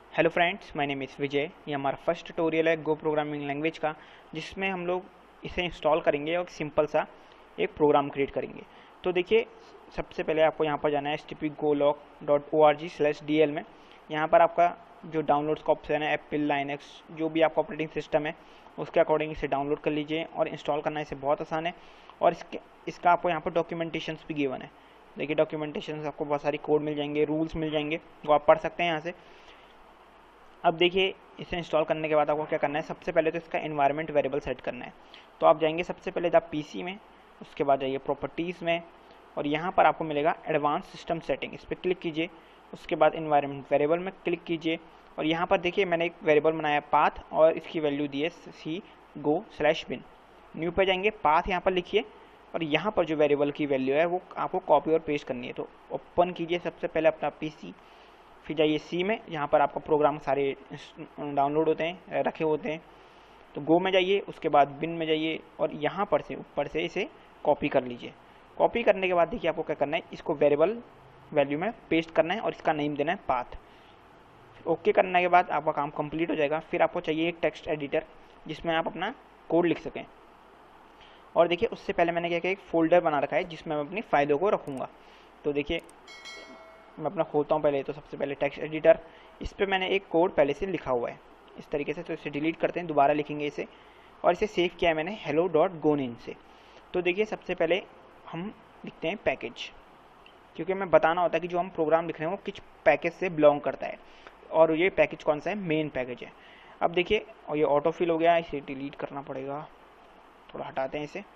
Hello friends, my name is Vijay. ये हमारा first tutorial है गो प्रोग्रामिंग लैंग्वेज का, जिसमें हम लोग इसे इंस्टॉल करेंगे और सिंपल सा एक प्रोग्राम क्रिएट करेंगे। तो देखिए, सबसे पहले आपको यहाँ पर जाना है http://golog.org/dl में। यहाँ पर आपका जो डाउनलोड्स का ऑप्शन है, एप्पल, लाइनक्स, जो भी आपका ऑपरेटिंग सिस्टम है उसके अकॉर्डिंग इसे डाउनलोड कर लीजिए। और इंस्टॉल करना इसे बहुत आसान है। और इसका आपको यहाँ पर डॉक्यूमेंटेशन भी गिवन है। देखिए, डॉक्यूमेंटेशन आपको बहुत सारी कोड मिल जाएंगे, रूल्स मिल जाएंगे, वो आप पढ़ सकते हैं यहाँ से। अब देखिए, इसे इंस्टॉल करने के बाद आपको क्या करना है, सबसे पहले तो इसका एनवायरनमेंट वेरिएबल सेट करना है। तो आप जाएंगे सबसे पहले द पीसी में, उसके बाद जाइए प्रॉपर्टीज़ में, और यहाँ पर आपको मिलेगा एडवांस सिस्टम सेटिंग, इस पर क्लिक कीजिए। उसके बाद एनवायरनमेंट वेरिएबल में क्लिक कीजिए, और यहाँ पर देखिए मैंने एक वेरिएबल बनाया पाथ, और इसकी वैल्यू दी है /go/bin। न्यू पे जाएंगे, पाथ यहाँ पर लिखिए, और यहाँ पर जो वेरिएबल की वैल्यू है वो आपको कॉपी और पेस्ट करनी है। तो ओपन कीजिए सबसे पहले अपना पीसी, फिर जाइए सी में, यहाँ पर आपका प्रोग्राम सारे डाउनलोड होते हैं, रखे होते हैं। तो गो में जाइए, उसके बाद बिन में जाइए, और यहाँ पर से ऊपर से इसे कॉपी कर लीजिए। कॉपी करने के बाद देखिए आपको क्या करना है, इसको वेरिएबल वैल्यू में पेस्ट करना है और इसका नेम देना है पाथ। ओके करने के बाद आपका काम कंप्लीट हो जाएगा। फिर आपको चाहिए एक टेक्स्ट एडिटर जिसमें आप अपना कोड लिख सकें। और देखिए, उससे पहले मैंने क्या किया, एक फोल्डर बना रखा है जिसमें मैं अपनी फाइलों को रखूँगा। तो देखिए, मैं अपना खोलता हूँ पहले। तो सबसे पहले टेक्स्ट एडिटर, इस पर मैंने एक कोड पहले से लिखा हुआ है इस तरीके से। तो इसे डिलीट करते हैं, दोबारा लिखेंगे इसे, और इसे सेव किया है मैंने hello.gonin से। तो देखिए, सबसे पहले हम लिखते हैं पैकेज, क्योंकि हमें बताना होता है कि जो हम प्रोग्राम लिख रहे हैं वो किस पैकेज से बिलोंग करता है, और ये पैकेज कौन सा है, मेन पैकेज है। अब देखिए, और ये ऑटो फिल हो गया, इसे डिलीट करना पड़ेगा, थोड़ा हटाते हैं इसे।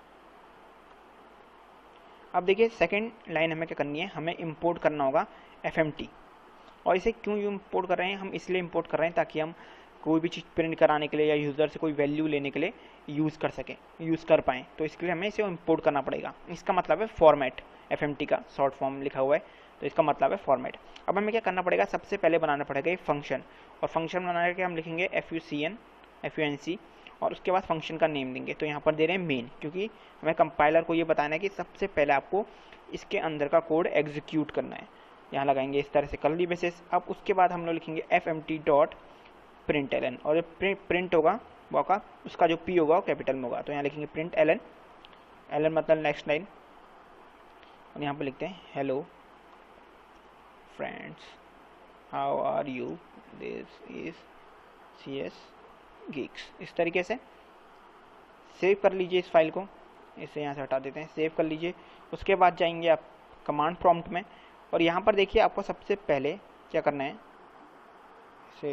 अब देखिए, सेकंड लाइन हमें क्या करनी है, हमें इंपोर्ट करना होगा fmt। और इसे क्यों इंपोर्ट कर रहे हैं, हम इसलिए इंपोर्ट कर रहे हैं ताकि हम कोई भी चीज़ प्रिंट कराने के लिए या यूज़र से कोई वैल्यू लेने के लिए यूज़ कर पाएँ। तो इसके लिए हमें इसे इंपोर्ट करना पड़ेगा। इसका मतलब है फॉर्मेट, fmt का शॉर्ट फॉर्म लिखा हुआ है, तो इसका मतलब है फॉर्मेट। अब हमें क्या करना पड़ेगा, सबसे पहले बनाना पड़ेगा एक फंक्शन, और फंक्शन बनाने के हम लिखेंगे func, और उसके बाद फंक्शन का नेम देंगे। तो यहाँ पर दे रहे हैं मेन, क्योंकि हमें कंपाइलर को ये बताना है कि सबसे पहले आपको इसके अंदर का कोड एग्जीक्यूट करना है। यहाँ लगाएंगे इस तरह से कर्ली ब्रेसेस। अब उसके बाद हम लोग लिखेंगे fmt.println, और जो प्रिंट होगा वो का उसका जो p होगा वो कैपिटल में होगा। तो यहाँ लिखेंगे println, ln मतलब नेक्स्ट लाइन, और यहाँ पर लिखते हैं hello friends, how are you, this is CS Geeks। इस तरीके से सेव कर लीजिए इस फाइल को, इसे यहाँ से हटा देते हैं, सेव कर लीजिए। उसके बाद जाएंगे आप कमांड प्रॉम्प्ट में, और यहाँ पर देखिए आपको सबसे पहले क्या करना है, इसे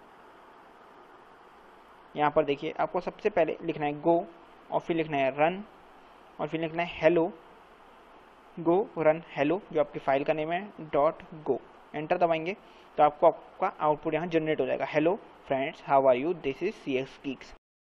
यहाँ पर देखिए आपको सबसे पहले लिखना है गो, और फिर लिखना है रन, और फिर लिखना है हेलो, गो रन हेलो, जो आपकी फाइल का नेम है .go। एंटर दबाएंगे तो आपका आउटपुट यहाँ जनरेट हो जाएगा, hello friends, how are you, this is CS Geeks।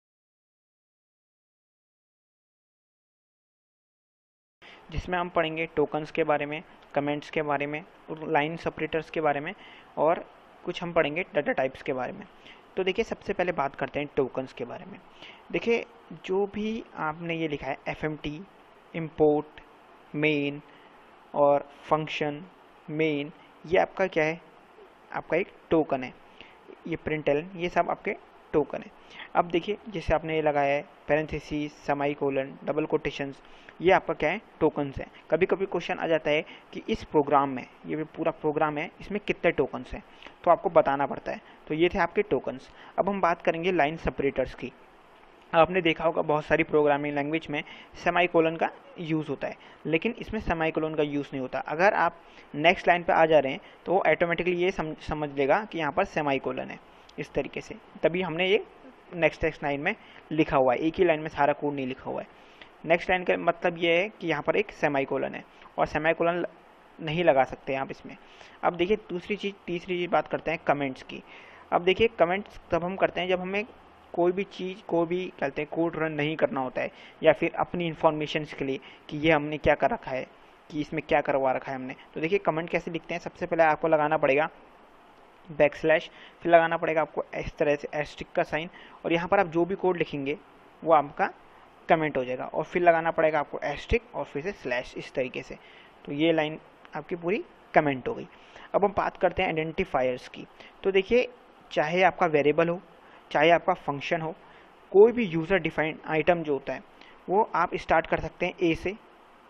जिसमें हम पढ़ेंगे टोकन्स के बारे में, कमेंट्स के बारे में, लाइन सेपरेटर्स के बारे में, और कुछ हम पढ़ेंगे डाटा टाइप्स के बारे में। तो देखिए, सबसे पहले बात करते हैं टोकन्स के बारे में। देखिए, जो भी आपने ये लिखा है fmt, import, मेन और फंक्शन मेन, ये आपका क्या है, आपका एक टोकन है। ये println, ये सब आपके टोकन है। अब देखिए, जैसे आपने ये लगाया है पैरेंथेसिस, सेमीकोलन, डबल कोटेशंस, ये आपका क्या है, टोकन्स है। कभी कभी क्वेश्चन आ जाता है कि इस प्रोग्राम में, ये पूरा प्रोग्राम है, इसमें कितने टोकन्स हैं, तो आपको बताना पड़ता है। तो ये थे आपके टोकन्स। अब हम बात करेंगे लाइन सेपरेटर्स की। आपने देखा होगा बहुत सारी प्रोग्रामिंग लैंग्वेज में सेमीकोलन का यूज़ होता है, लेकिन इसमें सेमीकोलन का यूज़ नहीं होता। अगर आप नेक्स्ट लाइन पे आ जा रहे हैं तो वो ऑटोमेटिकली ये समझ लेगा कि यहाँ पर सेमीकोलन है, इस तरीके से। तभी हमने ये नेक्स्ट लाइन में लिखा हुआ है, एक ही लाइन में सारा कोड नहीं लिखा हुआ है। नेक्स्ट लाइन का मतलब ये है कि यहाँ पर एक सेमीकोलन है, और सेमीकोलन नहीं लगा सकते आप इसमें। अब देखिए, तीसरी चीज़ बात करते हैं कमेंट्स की। अब देखिए, कमेंट्स तब हम करते हैं जब हमें कोई भी चीज़ को भी कहते हैं कोड रन नहीं करना होता है, या फिर अपनी इन्फॉर्मेशन के लिए कि ये हमने क्या कर रखा है, कि इसमें क्या करवा रखा है हमने। तो देखिए, कमेंट कैसे लिखते हैं, सबसे पहले आपको लगाना पड़ेगा बैकस्लैश, फिर लगाना पड़ेगा आपको इस तरह से एस्टिक का साइन, और यहाँ पर आप जो भी कोड लिखेंगे वो आपका कमेंट हो जाएगा, और फिर लगाना पड़ेगा आपको एस्टिक और फिर से स्लैश, इस तरीके से। तो ये लाइन आपकी पूरी कमेंट हो गई। अब हम बात करते हैं आइडेंटिफायर्स की। तो देखिए, चाहे आपका वेरिएबल हो, चाहे आपका फंक्शन हो, कोई भी यूज़र डिफाइंड आइटम जो होता है वो आप स्टार्ट कर सकते हैं ए से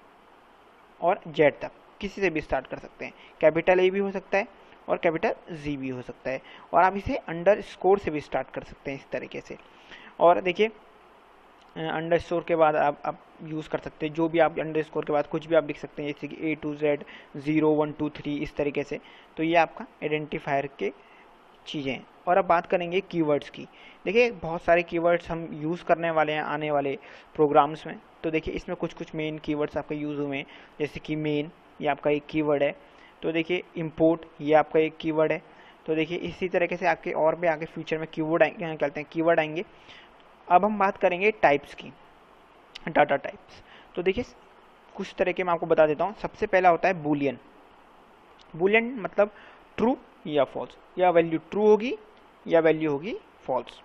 और जेड तक, किसी से भी स्टार्ट कर सकते हैं। कैपिटल ए भी हो सकता है और कैपिटल जी भी हो सकता है, और आप इसे अंडर स्कोर से भी स्टार्ट कर सकते हैं इस तरीके से। और देखिए, अंडर स्कोर के बाद आप यूज़ कर सकते हैं, जो भी आप अंडर स्कोर के बाद कुछ भी आप लिख सकते हैं, जैसे कि A to Z 0 1 2 3 इस तरीके से। तो ये आपका आइडेंटिफायर के चीज़ें हैं। और अब बात करेंगे कीवर्ड्स की। देखिए, बहुत सारे कीवर्ड्स हम यूज़ करने वाले हैं आने वाले प्रोग्राम्स में। तो देखिए, इसमें कुछ कुछ मेन कीवर्ड्स आपके यूज़ हुए हैं, जैसे कि मेन, ये आपका एक कीवर्ड है। तो देखिए, इंपोर्ट, ये आपका एक कीवर्ड है। तो देखिए, इसी तरीके से आपके और भी आगे फ्यूचर में कीवर्ड आएंगे। अब हम बात करेंगे टाइप्स की, डाटा टाइप्स। तो देखिए, कुछ तरह के मैं आपको बता देता हूँ। सबसे पहला होता है बूलियन। बूलियन मतलब ट्रू या फॉल्स, या वैल्यू ट्रू होगी या वैल्यू होगी फॉल्स,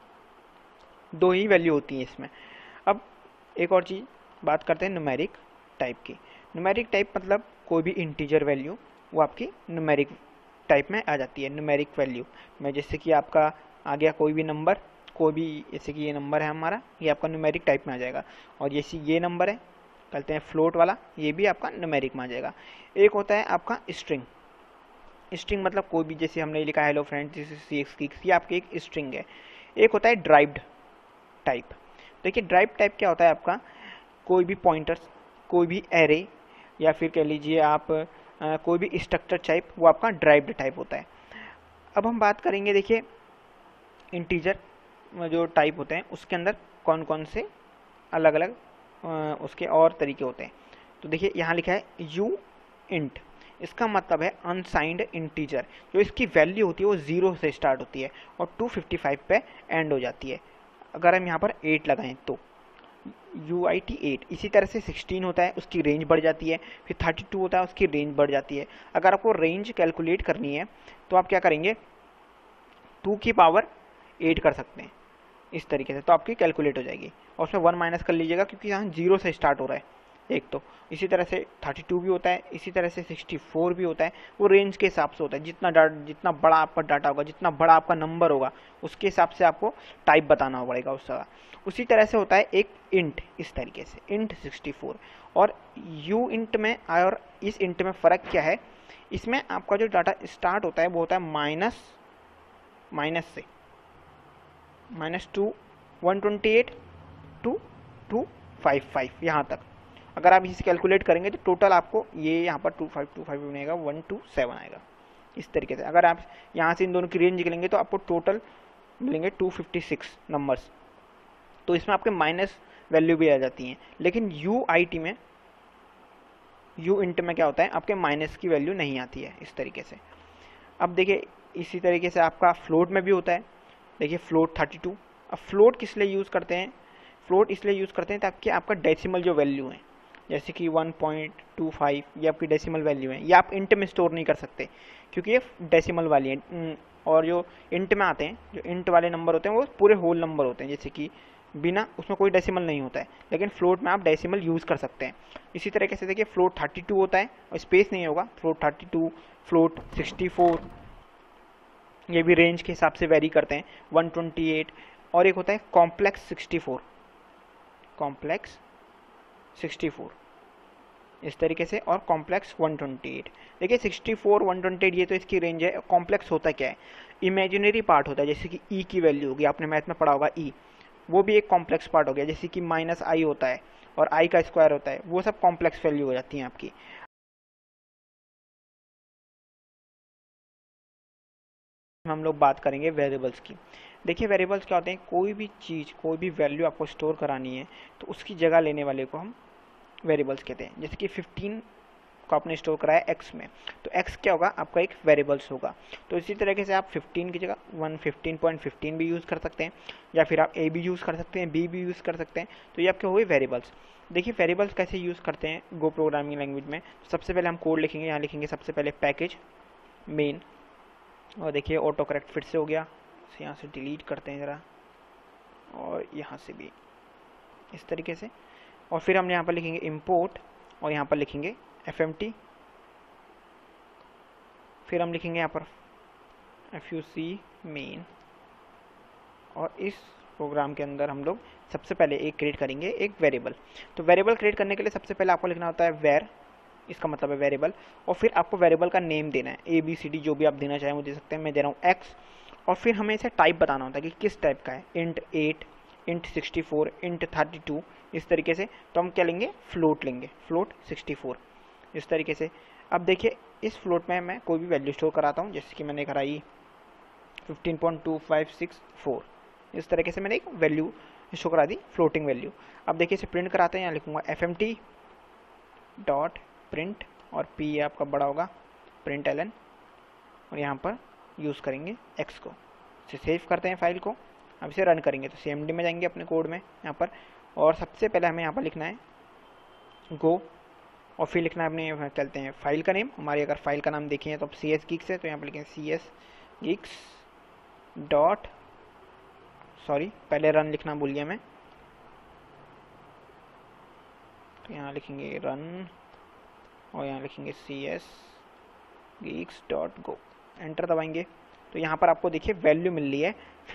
दो ही वैल्यू होती है इसमें। अब एक और चीज़ बात करते हैं न्यूमेरिक टाइप की। न्यूमेरिक टाइप मतलब कोई भी इंटीजर वैल्यू वो आपकी न्यूमेरिक टाइप में आ जाती है। न्यूमेरिक वैल्यू में जैसे कि आपका आ गया कोई भी नंबर, कोई भी, जैसे कि ये नंबर है हमारा, ये आपका न्यूमेरिक टाइप में आ जाएगा। और जैसे ये नंबर है, कहते हैं फ्लोट वाला, ये भी आपका न्यूमेरिक में आ जाएगा। एक होता है आपका स्ट्रिंग। स्ट्रिंग मतलब कोई भी, जैसे हमने लिखा है hello friends this is CX, ये आपकी एक स्ट्रिंग है। एक होता है ड्राइव्ड टाइप। देखिए, ड्राइव टाइप क्या होता है आपका, कोई भी पॉइंटर्स, कोई भी एरे, या फिर कह लीजिए आप कोई भी स्ट्रक्चर टाइप, वो आपका ड्राइव्ड टाइप होता है। अब हम बात करेंगे, देखिए, इंटीजर जो टाइप होते हैं उसके अंदर कौन कौन से अलग अलग उसके और तरीके होते हैं। तो देखिए, यहाँ लिखा है यू इंट, इसका मतलब है अनसाइंड इंटीजर। जो इसकी वैल्यू होती है वो 0 से स्टार्ट होती है और 255 पे एंड हो जाती है। अगर हम यहाँ पर 8 लगाएं तो UIT 8। इसी तरह से 16 होता है, उसकी रेंज बढ़ जाती है। फिर 32 होता है, उसकी रेंज बढ़ जाती है। अगर आपको रेंज कैलकुलेट करनी है तो आप क्या करेंगे, 2 की पावर 8 कर सकते हैं इस तरीके से, तो आपकी कैलकुलेट हो जाएगी। और उसमें 1 माइनस कर लीजिएगा क्योंकि यहाँ 0 से स्टार्ट हो रहा है एक तो। इसी तरह से 32 भी होता है, इसी तरह से 64 भी होता है। वो रेंज के हिसाब से होता है, जितना बड़ा आपका डाटा होगा, जितना बड़ा आपका नंबर होगा, उसके हिसाब से आपको टाइप बताना पड़ेगा उसका। उसी तरह से होता है एक इंट, इस तरीके से इंट 64। और यू इंट में और इस इंट में फ़र्क क्या है, इसमें आपका जो डाटा स्टार्ट होता है वो होता है माइनस से, -2 128 टू 255 यहाँ तक। अगर आप इसे कैलकुलेट करेंगे तो टोटल आपको ये यहाँ पर 2525 बनेगा, 127 आएगा इस तरीके से। अगर आप यहाँ से इन दोनों की रेंज निकलेंगे तो आपको टोटल मिलेंगे 256 नंबर्स। तो इसमें आपके माइनस वैल्यू भी आ जाती हैं। लेकिन UIT में, यू इंट में क्या होता है, आपके माइनस की वैल्यू नहीं आती है इस तरीके से। अब देखिए, इसी तरीके से आपका फ्लोट में भी होता है। देखिए, फ्लोट 32। अब फ्लोट किस लिए यूज़ करते हैं, फ्लोट इसलिए यूज़ करते हैं ताकि आपका डेसिमल जो वैल्यू है, जैसे कि 1.25, ये आपकी डेसिमल वैल्यू है, ये आप इंट में स्टोर नहीं कर सकते क्योंकि ये डेसिमल वाली है। और जो इंट में आते हैं, जो इंट वाले नंबर होते हैं वो पूरे होल नंबर होते हैं, जैसे कि बिना उसमें कोई डेसिमल नहीं होता है। लेकिन फ्लोट में आप डेसिमल यूज़ कर सकते हैं। इसी तरीके से देखिए, फ्लोट 32 होता है और स्पेस नहीं होगा, फ्लोट 32, फ्लोट 64, ये भी रेंज के हिसाब से वेरी करते हैं, 128। और एक होता है कॉम्प्लेक्स 64, कॉम्प्लेक्स 64 इस तरीके से, और कॉम्प्लेक्स 128। देखिए, 64 128 ये तो इसकी रेंज है। कॉम्प्लेक्स होता क्या है, इमेजिनरी पार्ट होता है, जैसे कि ई की वैल्यू होगी, आपने मैथ में पढ़ा होगा ई, वो भी एक कॉम्प्लेक्स पार्ट हो गया। जैसे कि -i होता है और i का स्क्वायर होता है, वो सब कॉम्प्लेक्स वैल्यू हो जाती हैं आपकी। हम लोग बात करेंगे वेरिएबल्स की। देखिए, वेरिएबल्स क्या होते हैं, कोई भी चीज़, कोई भी वैल्यू आपको स्टोर करानी है तो उसकी जगह लेने वाले को हम वेरिएबल्स कहते हैं। जैसे कि 15 को आपने स्टोर कराया x में, तो x क्या होगा, आपका एक वेरिएबल्स होगा। तो इसी तरीके से आप 15 की जगह 115.15 भी यूज़ कर सकते हैं, या फिर आप a भी यूज़ कर सकते हैं, b भी यूज़ कर सकते हैं। तो ये आपके हो गए वेरिएबल्स। देखिए, वेरिएबल्स कैसे यूज़ करते हैं गो प्रोग्रामिंग लैंग्वेज में। सबसे पहले हम कोड लिखेंगे, यहाँ लिखेंगे सबसे पहले पैकेज मेन, और देखिए ऑटो करेक्ट फिर से हो गया, तो यहाँ से डिलीट करते हैं ज़रा, और यहाँ से भी इस तरीके से। और फिर हम यहाँ पर लिखेंगे इंपोर्ट, और यहाँ पर लिखेंगे fmt फिर हम लिखेंगे यहाँ पर fuc main, और इस प्रोग्राम के अंदर हम लोग सबसे पहले एक क्रिएट करेंगे एक वेरिएबल। तो वेरिएबल क्रिएट करने के लिए सबसे पहले आपको लिखना होता है वेर, इसका मतलब है वेरिएबल, और फिर आपको वेरिएबल का नेम देना है, ABCD जो भी आप देना चाहें वो दे सकते हैं, मैं दे रहा हूँ X। और फिर हमें इसे टाइप बताना होता है कि किस टाइप का है, int 8, int 64, int 32, इस तरीके से। तो हम क्या लेंगे, फ्लोट लेंगे, फ्लोट 64 इस तरीके से। अब देखिए इस फ्लोट में मैं कोई भी वैल्यू स्टोर कराता हूँ, जैसे कि मैंने कराई 15.2564, इस तरीके से मैंने एक वैल्यू शो करा दी, फ्लोटिंग वैल्यू। अब देखिए इसे प्रिंट कराते हैं, यहाँ लिखूंगा fmt डॉट प्रिंट, और p आपका बड़ा होगा प्रिंट ln, और यहाँ पर यूज़ करेंगे x को। इसे सेव करते हैं फाइल को। अब इसे रन करेंगे तो cmd में जाएंगे अपने कोड में यहाँ पर, और सबसे पहले हमें यहाँ पर लिखना है गो, और फिर लिखना है अपने, चलते हैं फाइल का नेम, हमारी अगर फाइल का नाम देखें तो CS Geeks है, तो यहाँ पर लिखेंगे CS Geeks डॉट, सॉरी पहले रन लिखना भूल गया मैं, तो यहाँ लिखेंगे रन, और यहाँ लिखेंगे CS Geeks dot go, enter दबाएंगे। तो यहाँ पर आपको देखिए वैल्यू मिल रही है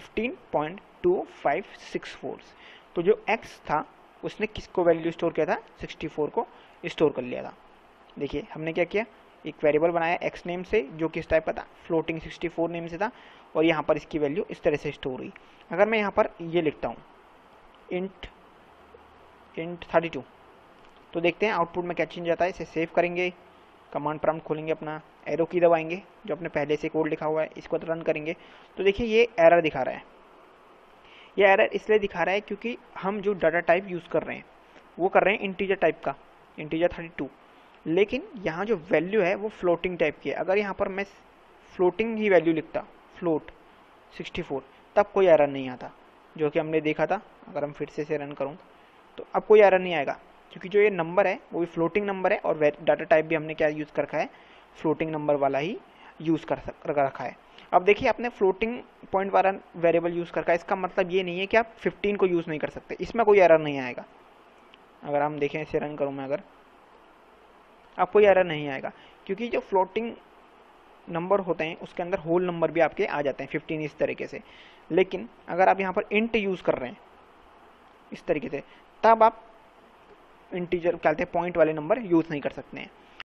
15.2564। तो जो x था उसने किसको वैल्यू स्टोर किया था, 64 को स्टोर कर लिया था। देखिए हमने क्या किया, एक वेरिएबल बनाया x नेम से जो किस टाइप का था, फ्लोटिंग 64 नेम से था, और यहाँ पर इसकी वैल्यू इस तरह से स्टोर हुई। अगर मैं यहाँ पर ये लिखता हूँ int 32, तो देखते हैं आउटपुट में क्या चेंज आता है। इसे सेव करेंगे, कमांड प्रॉम्प्ट खोलेंगे, अपना एरो की दबाएंगे, जो अपने पहले से कोड लिखा हुआ है, इसको रन करेंगे। तो देखिए ये एरर दिखा रहा है। ये एरर इसलिए दिखा रहा है क्योंकि हम जो डाटा टाइप यूज़ कर रहे हैं वो कर रहे हैं इंटीजर टाइप का, इंटीजर 32, लेकिन यहाँ जो वैल्यू है वो फ्लोटिंग टाइप की है। अगर यहाँ पर मैं फ्लोटिंग ही वैल्यू लिखता, फ्लोट 64, तब कोई एरर नहीं आता, जो कि हमने देखा था। अगर हम फिर से इसे रन करूँ तो अब कोई एरर नहीं आएगा, क्योंकि जो ये नंबर है वो भी फ्लोटिंग नंबर है, और डाटा टाइप भी हमने क्या यूज़ कर रखा है, फ्लोटिंग नंबर वाला ही यूज़ कर रखा है। अब देखिए आपने फ्लोटिंग पॉइंट वाला वेरिएबल यूज़ कर रखा है, इसका मतलब ये नहीं है कि आप 15 को यूज़ नहीं कर सकते, इसमें कोई एरर नहीं आएगा। अगर हम देखें, इसे रन करूँ मैं, अगर अब कोई एरर नहीं आएगा, क्योंकि जो फ्लोटिंग नंबर होते हैं उसके अंदर होल नंबर भी आपके आ जाते हैं 15 इस तरीके से। लेकिन अगर आप यहाँ पर इंट यूज़ कर रहे हैं इस तरीके से, तब आप इंटीजर क्या कहते हैं, पॉइंट वाले नंबर यूज़ नहीं कर सकते हैं।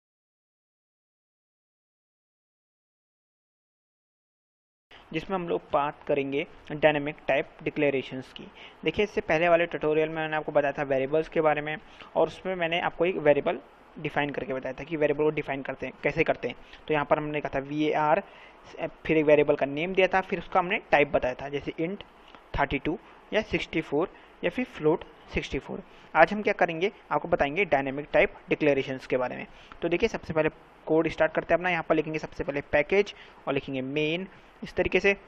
जिसमें हम लोग बात करेंगे डायनेमिक टाइप डिक्लेरेशंस की। देखिए इससे पहले वाले ट्यूटोरियल में मैंने आपको बताया था वेरिएबल्स के बारे में, और उसमें मैंने आपको एक वेरिएबल डिफाइन करके बताया था कि वेरिएबल को डिफाइन करते हैं कैसे करते हैं। तो यहाँ पर हमने कहा था VAR, फिर एक वेरिएबल का नेम दिया था, फिर उसका हमने टाइप बताया था, जैसे इंट 32 या 64 या फिर फ्लोट 64। आज हम क्या करेंगे, आपको बताएंगे डायनेमिक टाइप डिक्लेरेशंस के बारे में। तो देखिए सबसे पहले कोड स्टार्ट करते हैं अपना। यहाँ पर लिखेंगे सबसे पहले पैकेज, और लिखेंगे मेन इस तरीके से।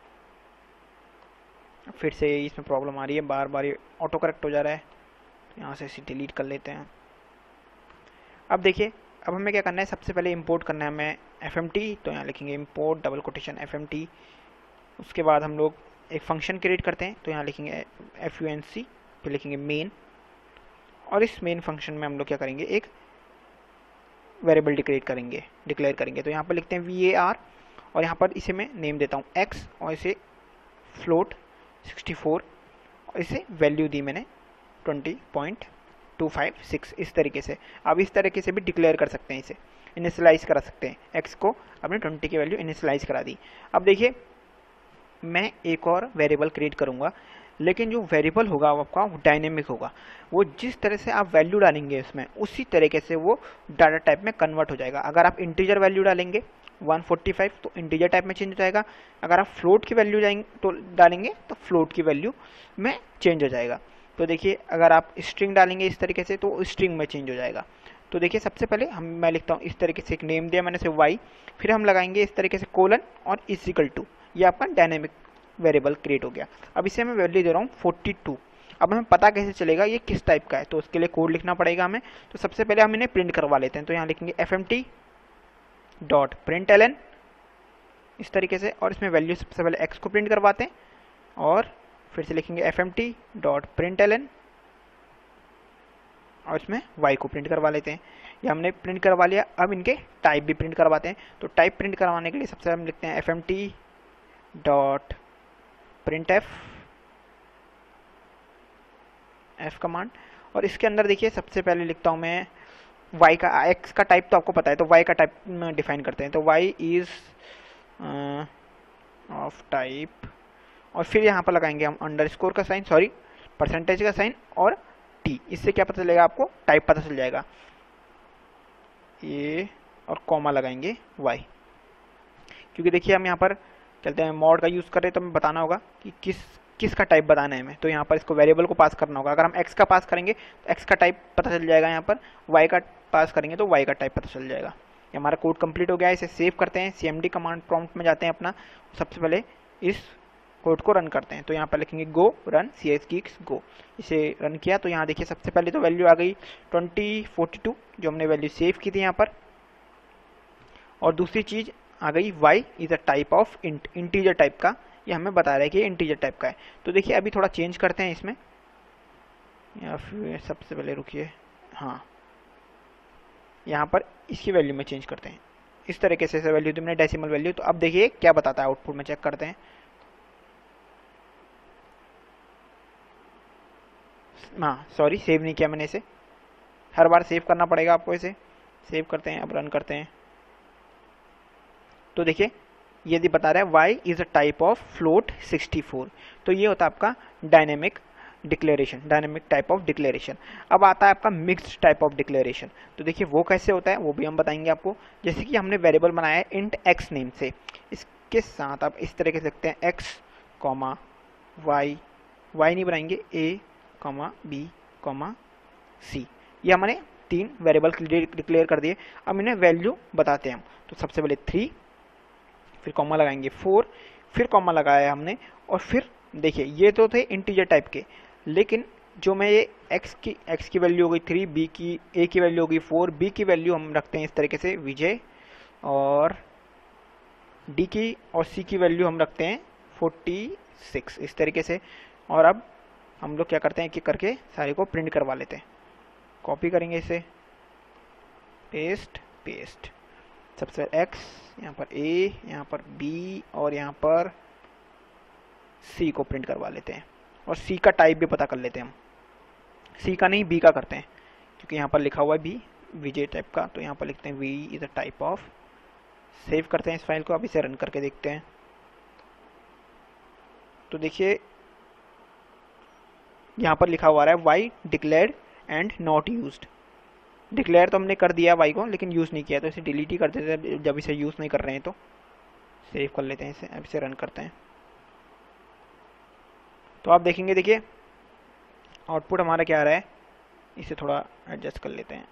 फिर से इसमें प्रॉब्लम आ रही है, बार बार ये ऑटो करेक्ट हो जा रहा है, तो यहाँ से इसे डिलीट कर लेते हैं। अब देखिए अब हमें क्या करना है, सबसे पहले इंपोर्ट करना है हमें fmt, तो यहाँ लिखेंगे इंपोर्ट डबल कोटेशन fmt। उसके बाद हम लोग एक फंक्शन क्रिएट करते हैं, तो यहाँ लिखेंगे func, फिर लिखेंगे मेन, और इस मेन फंक्शन में हम लोग क्या करेंगे, एक वेरिएबल डिक्लेयर करेंगे। तो यहाँ पर लिखते हैं VAR, और यहाँ पर इसे मैं नेम देता हूँ x, और इसे फ्लोट 64, और इसे वैल्यू दी मैंने 20.256 इस तरीके से। अब इस तरीके से भी डिक्लेयर कर सकते हैं, इसे इनिशियलाइज करा सकते हैं, x को अपने 20 की वैल्यू इनिशियलाइज करा दी। अब देखिए मैं एक और वेरिएबल क्रिएट करूँगा, लेकिन जो वेरिएबल होगा वो आपका डायनेमिक होगा। वो जिस तरह से आप वैल्यू डालेंगे उसमें, उसी तरीके से वो डाटा टाइप में कन्वर्ट हो जाएगा। अगर आप इंटीजर वैल्यू डालेंगे 145 तो इंटीजर टाइप में चेंज हो जाएगा। अगर आप फ्लोट की वैल्यू तो डालेंगे तो फ्लोट की वैल्यू में चेंज हो जाएगा। तो देखिए अगर आप स्ट्रिंग डालेंगे इस तरीके से तो स्ट्रिंग में चेंज हो जाएगा। तो देखिए सबसे पहले मैं लिखता हूँ इस तरीके से, एक नेम दिया मैंने से y, फिर हम लगाएंगे इस तरीके से कोलन और इजिकल टू, ये आपका डायनेमिक वेरिएबल क्रिएट हो गया। अब इसे मैं वैल्यू दे रहा हूँ 42। अब हमें पता कैसे चलेगा ये किस टाइप का है, तो उसके लिए कोड लिखना पड़ेगा हमें। तो सबसे पहले हम इन्हें प्रिंट करवा लेते हैं, तो यहाँ लिखेंगे fmt डॉट प्रिंट ln इस तरीके से, और इसमें वैल्यू सबसे पहले x को प्रिंट करवाते हैं, और फिर से लिखेंगे fmt डॉट प्रिंट ln, और इसमें y को प्रिंट करवा लेते हैं। ये हमने प्रिंट करवा लिया, अब इनके टाइप भी प्रिंट करवाते हैं। तो टाइप प्रिंट करवाने के लिए सबसे हम लिखते हैं fmt dot print f command, और इसके अंदर देखिए सबसे पहले लिखता हूँ मैं y का, x का टाइप तो आपको पता है, तो y का टाइप डिफाइन करते हैं। तो y इज ऑफ टाइप, और फिर यहाँ पर लगाएंगे हम अंडरस्कोर का साइन, सॉरी परसेंटेज का साइन और t। इससे क्या पता चलेगा आपको, टाइप पता चल जाएगा ये, और कॉमा लगाएंगे y, क्योंकि देखिए हम यहाँ पर चलते हैं मॉड का यूज़ कर रहे हैं, तो हमें बताना होगा कि किस का टाइप बताना है हमें। तो यहाँ पर इसको वेरिएबल को पास करना होगा। अगर हम x का पास करेंगे तो x का टाइप पता चल जाएगा, यहाँ पर y का पास करेंगे तो y का टाइप पता चल जाएगा। ये हमारा कोड कंप्लीट हो गया है। इसे सेव करते हैं, cmd कमांड प्रॉम्प्ट में जाते हैं अपना, सबसे पहले इस कोड को रन करते हैं। तो यहाँ पर लिखेंगे गो रन csgeeks go। इसे रन किया तो यहाँ देखिए सबसे पहले तो वैल्यू आ गई 2042, जो हमने वैल्यू सेव की थी यहाँ पर, और दूसरी चीज़ आ गई y is a type of int, integer type का, ये हमें बता रहा है कि इंटीजर टाइप का है। तो देखिए अभी थोड़ा चेंज करते हैं इसमें, या फिर सबसे पहले रुकिए, हाँ यहाँ पर इसकी वैल्यू में चेंज करते हैं। इस तरीके से वैल्यू तुमने डेसिमल वैल्यू, तो अब देखिए क्या बताता है आउटपुट में, चेक करते हैं। हाँ सॉरी, सेव नहीं किया मैंने इसे, हर बार सेव करना पड़ेगा आपको इसे। सेव करते हैं, अब रन करते हैं। तो देखिए ये बता रहा है y is a type of float 64। तो ये होता है आपका dynamic declaration, dynamic type of declaration. अब आता है आपका मिक्स्ड टाइप ऑफ डिक्लेरेशन। तो देखिए वो कैसे होता है वो भी हम बताएंगे आपको। जैसे कि हमने वेरिएबल बनाया है इंट x नेम से, इसके साथ आप इस तरीके से लिखते हैं x कॉमा y, y नहीं बनाएंगे a comma b comma c। ये हमने 3 वेरिएबल डिक्लेयर कर दिए। अब इन्हें वैल्यू बताते हैं हम। तो सबसे पहले 3, फिर कॉमा लगाएंगे 4, फिर कॉमा लगाया हमने, और फिर देखिए ये तो थे इंटीजर टाइप के, लेकिन जो मैं ये x की वैल्यू हो गई 3, b की a की वैल्यू हो गई 4, b की वैल्यू हम रखते हैं इस तरीके से विजय, और d की और c की वैल्यू हम रखते हैं 46 इस तरीके से। और अब हम लोग क्या करते हैं कि करके सारे को प्रिंट करवा लेते हैं। कॉपी करेंगे इसे, पेस्ट पेस्ट, सबसे x, यहाँ पर a, यहाँ पर b और यहाँ पर c को प्रिंट करवा लेते हैं, और c का टाइप भी पता कर लेते हैं हम। c का नहीं b का करते हैं, क्योंकि यहाँ पर लिखा हुआ है b विजय टाइप का, तो यहाँ पर लिखते हैं v is a type of. Save करते हैं इस फाइल को, अब इसे रन करके देखते हैं। तो देखिए यहाँ पर लिखा हुआ है y declared and not used. Declare तो हमने कर दिया y को, लेकिन यूज़ नहीं किया, तो इसे डिलीट ही कर देते हैं जब इसे यूज़ नहीं कर रहे हैं। तो सेव कर लेते हैं इसे, अब इसे रन करते हैं। तो आप देखेंगे, देखिए आउटपुट हमारा क्या आ रहा है, इसे थोड़ा एडजस्ट कर लेते हैं।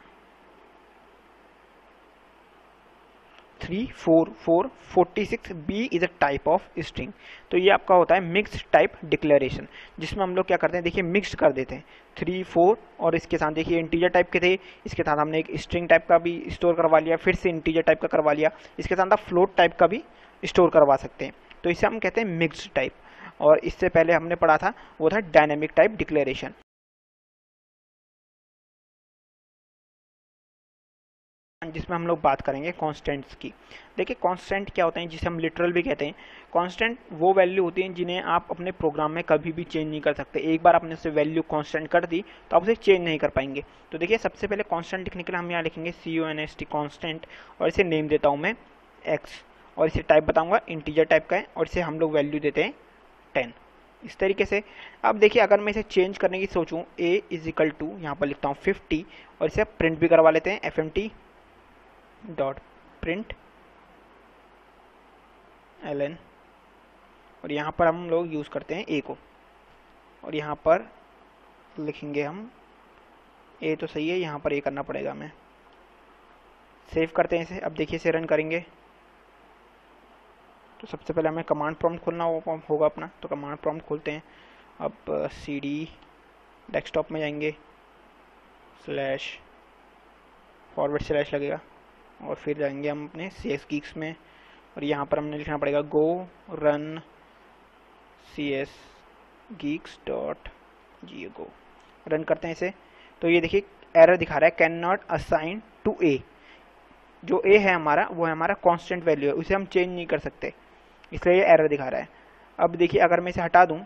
3 4 4 46 b is a type of string. तो ये आपका होता है मिक्स्ड टाइप डिक्लेरेशन, जिसमें हम लोग क्या करते हैं, देखिए मिक्स्ड कर देते हैं 3 4, और इसके साथ देखिए इंटीजर टाइप के थे, इसके साथ हमने एक स्ट्रिंग टाइप का भी स्टोर करवा लिया, फिर से इंटीजर टाइप का करवा लिया, इसके साथ आप फ्लोट टाइप का भी स्टोर करवा सकते हैं। तो इसे हम कहते हैं मिक्स्ड टाइप। और इससे पहले हमने पढ़ा था वो था डायनेमिक टाइप डिक्लेरेशन, जिसमें हम लोग बात करेंगे कांस्टेंट्स की। देखिए कांस्टेंट क्या होते हैं, जिसे हम लिटरल भी कहते हैं। कांस्टेंट वो वैल्यू होती हैं जिन्हें आप अपने प्रोग्राम में कभी भी चेंज नहीं कर सकते। एक बार आपने उसे वैल्यू कांस्टेंट कर दी तो आप उसे चेंज नहीं कर पाएंगे। तो देखिए सबसे पहले कांस्टेंट लिखने के लिए हम यहाँ लिखेंगे CONST कांस्टेंट, और इसे नेम देता हूँ मैं x, और इसे टाइप बताऊँगा इंटीजर टाइप का है, और इसे हम लोग वैल्यू देते हैं 10 इस तरीके से। अब देखिए अगर मैं इसे चेंज करने की सोचूं, a इज इक्वल टू, यहाँ पर लिखता हूँ 50, और इसे प्रिंट भी करवा लेते हैं fmt डॉट प्रिंट ln, और यहाँ पर हम लोग यूज़ करते हैं a को, और यहाँ पर लिखेंगे हम a तो सही है, यहाँ पर a करना पड़ेगा हमें। सेव करते हैं इसे। अब देखिए इसे रन करेंगे तो सबसे पहले हमें कमांड प्रॉम्प्ट खोलना होगा अपना। तो कमांड प्रॉम्प्ट खोलते हैं। अब cd डेस्कटॉप में जाएंगे, // लगेगा, और फिर जाएंगे हम अपने csgeeks में, और यहाँ पर हमने लिखना पड़ेगा go run csgeeks.go। रन करते हैं इसे। तो ये देखिए एरर दिखा रहा है can not assign to a. जो ए है हमारा वो है हमारा कांस्टेंट वैल्यू है, उसे हम चेंज नहीं कर सकते, इसलिए ये एरर दिखा रहा है। अब देखिए अगर मैं इसे हटा दूं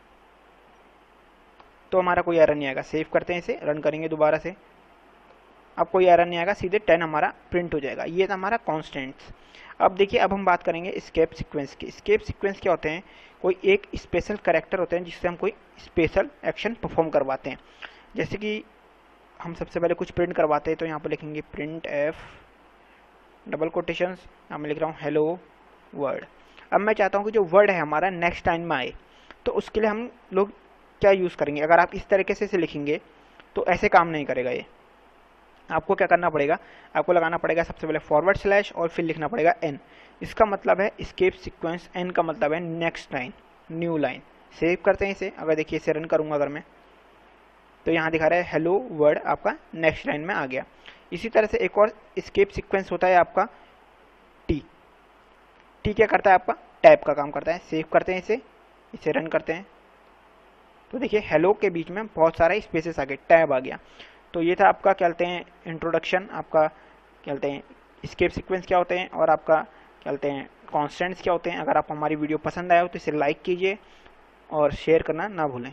तो हमारा कोई एरर नहीं आएगा। सेव करते हैं, इसे रन करेंगे दोबारा से, अब कोई एरर नहीं आएगा, सीधे 10 हमारा प्रिंट हो जाएगा। ये था हमारा कॉन्स्टेंट्स। अब देखिए अब हम बात करेंगे स्केप सीक्वेंस की। स्केप सीक्वेंस क्या होते हैं? कोई एक स्पेशल कैरेक्टर होते हैं जिससे हम कोई स्पेशल एक्शन परफॉर्म करवाते हैं। जैसे कि हम सबसे पहले कुछ प्रिंट करवाते हैं, तो यहाँ पर लिखेंगे प्रिंट एफ डबल कोटेशंस, यहाँ मैं लिख रहा हूँ हेलो वर्ड। अब मैं चाहता हूँ कि जो वर्ड है हमारा नेक्स्ट लाइन में आए, तो उसके लिए हम लोग क्या यूज़ करेंगे? अगर आप इस तरीके से लिखेंगे तो ऐसे काम नहीं करेगा ये। आपको क्या करना पड़ेगा? आपको लगाना पड़ेगा सबसे पहले फॉरवर्ड स्लैश और फिर लिखना पड़ेगा एन। इसका मतलब है स्केप सीक्वेंस, एन का मतलब है next line, new line. Save करते हैं इसे। अगर देखिए इसे रन करूंगा अगर मैं, तो यहाँ दिखा रहा है हेलो वर्ड आपका नेक्स्ट लाइन में आ गया। इसी तरह से एक और स्केप सीक्वेंस होता है आपका टी। टी क्या करता है? आपका टैब का काम करता है। सेव करते हैं इसे, इसे रन करते हैं, तो देखिए हेलो के बीच में बहुत सारे स्पेसेस आ गए, टैब आ गया। तो ये था आपका क्या कहते हैं इंट्रोडक्शन, आपका क्या कहते हैं स्केप सीक्वेंस क्या होते हैं और आपका क्या कहते हैं कॉन्स्टेंट्स क्या होते हैं। अगर आपको हमारी वीडियो पसंद आया हो तो इसे लाइक कीजिए और शेयर करना ना भूलें।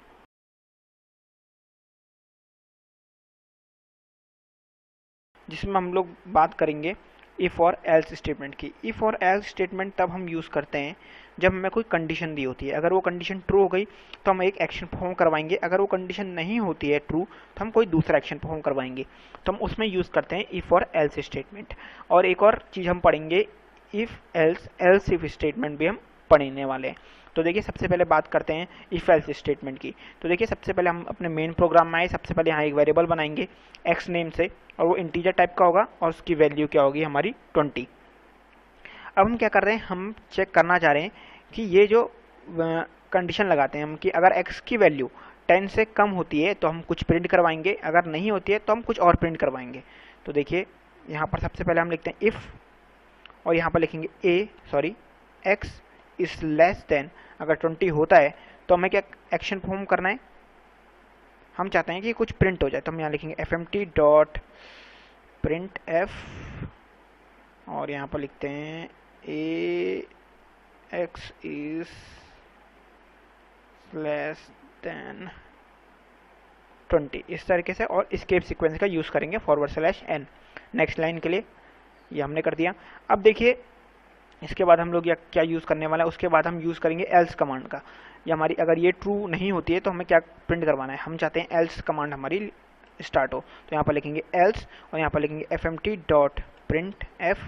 जिसमें हम लोग बात करेंगे इफ़ और एल्स स्टेटमेंट की। इफ़ और एल्स स्टेटमेंट तब हम यूज़ करते हैं जब हमें कोई कंडीशन दी होती है। अगर वो कंडीशन ट्रू हो गई तो हम एक एक्शन परफॉर्म करवाएंगे, अगर वो कंडीशन नहीं होती है ट्रू तो हम कोई दूसरा एक्शन परफॉर्म करवाएंगे। तो हम उसमें यूज़ करते हैं इफ़ और एल्स स्टेटमेंट। और एक और चीज़ हम पढ़ेंगे if else else if statement भी हम पढ़ने वाले हैं। तो देखिए सबसे पहले बात करते हैं इफ एल्स स्टेटमेंट की। तो देखिए सबसे पहले हम अपने मेन प्रोग्राम में आए, सबसे पहले यहाँ एक वेरिएबल बनाएंगे एक्स नेम से, और वो इंटीजर टाइप का होगा और उसकी वैल्यू क्या होगी हमारी 20। अब हम क्या कर रहे हैं, हम चेक करना चाह रहे हैं कि ये जो कंडीशन लगाते हैं हम कि अगर x की वैल्यू 10 से कम होती है तो हम कुछ प्रिंट करवाएंगे, अगर नहीं होती है तो हम कुछ और प्रिंट करवाएंगे। तो देखिए यहाँ पर सबसे पहले हम लिखते हैं इफ़, और यहाँ पर लिखेंगे x इज लेस देन, अगर 20 होता है तो हमें क्या एक्शन परफॉर्म करना है? हम चाहते हैं कि कुछ प्रिंट हो जाए, तो हम यहाँ लिखेंगे fmt डॉट प्रिंट एफ, और यहाँ पर लिखते हैं x इज लेस देन 20, इस तरीके से। और स्केप सीक्वेंस का यूज़ करेंगे forward slash n next line के लिए। ये हमने कर दिया। अब देखिए इसके बाद हम लोग क्या यूज़ करने वाला है, उसके बाद हम यूज़ करेंगे एल्स कमांड का। ये हमारी अगर ये ट्रू नहीं होती है तो हमें क्या प्रिंट करवाना है? हम चाहते हैं एल्स कमांड हमारी स्टार्ट हो, तो यहाँ पर लिखेंगे एल्स और यहाँ पर लिखेंगे fmt dot print f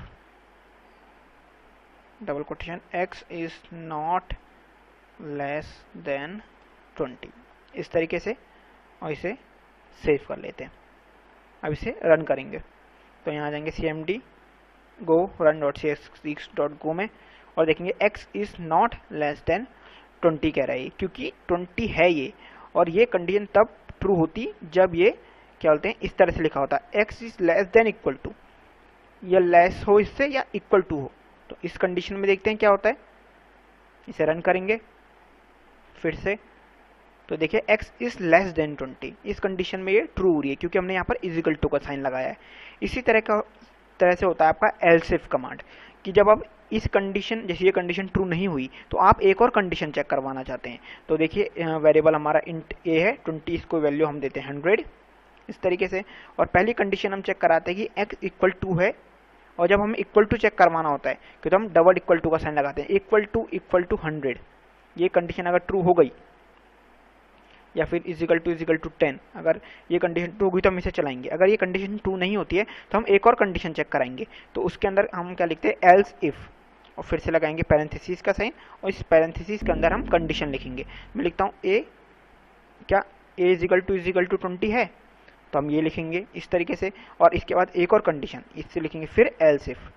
double quotation x is not less than 20, इस तरीके से, और इसे सेव कर लेते हैं। अब इसे रन करेंगे, तो यहाँ आ जाएंगे cmd go run dot cx dot go में, और देखेंगे x is not less than 20 कह रहा है, क्योंकि 20 है ये, और ये कंडीशन तब ट्रू होती जब ये क्या बोलते हैं इस तरह से लिखा होता है x is less than equal to, या लेस हो इससे या इक्वल टू हो। तो इस कंडीशन में देखते हैं क्या होता है, इसे रन करेंगे फिर से, तो देखिए x इज लेस देन 20, इस कंडीशन में ये ट्रू हो रही है क्योंकि हमने यहाँ पर इजिकल टू का साइन लगाया है। इसी तरह से होता है आपका एल्स इफ कमांड, कि जब आप इस कंडीशन, जैसे ये कंडीशन ट्रू नहीं हुई तो आप एक और कंडीशन चेक करवाना चाहते हैं। तो देखिए वेरिएबल हमारा इंट a है, 20 इसको वैल्यू हम देते हैं 100 इस तरीके से, और पहली कंडीशन हम चेक कराते हैं कि x इक्वल टू है, और जब हमें इक्वल टू चेक करवाना होता है कि तो हम डबल इक्वल टू का साइन लगाते हैं, इक्वल टू 100। ये कंडीशन अगर ट्रू हो गई, या फिर इजिकल टू 10, अगर ये कंडीशन ट्रू हुई तो हम इसे चलाएंगे। अगर ये कंडीशन ट्रू नहीं होती है तो हम एक और कंडीशन चेक कराएंगे, तो उसके अंदर हम क्या लिखते हैं एल्स इफ, और फिर से लगाएंगे पैरेंथेसिस का साइन, और इस पैरेंथेसिस के अंदर हम कंडीशन लिखेंगे। मैं लिखता हूँ ए, क्या ए इजिकल टू 20 है, तो हम ये लिखेंगे इस तरीके से, और इसके बाद एक और कंडीशन इससे लिखेंगे, फिर एल्स इफ,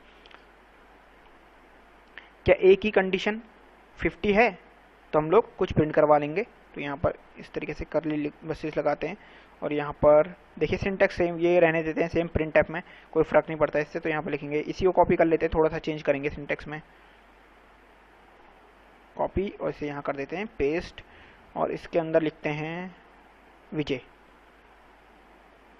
क्या ए की कंडीशन 50 है, तो हम लोग कुछ प्रिंट करवा लेंगे। तो यहाँ पर इस तरीके से करली ब्रेसेस लगाते हैं, और यहाँ पर देखिए सिंटैक्स सेम ये रहने देते हैं, सेम प्रिंट ऐप में कोई फ़र्क नहीं पड़ता इससे। तो यहाँ पर लिखेंगे, इसी को कॉपी कर लेते हैं, थोड़ा सा चेंज करेंगे सिंटैक्स में, कॉपी, और इसे यहाँ कर देते हैं पेस्ट, और इसके अंदर लिखते हैं विजय,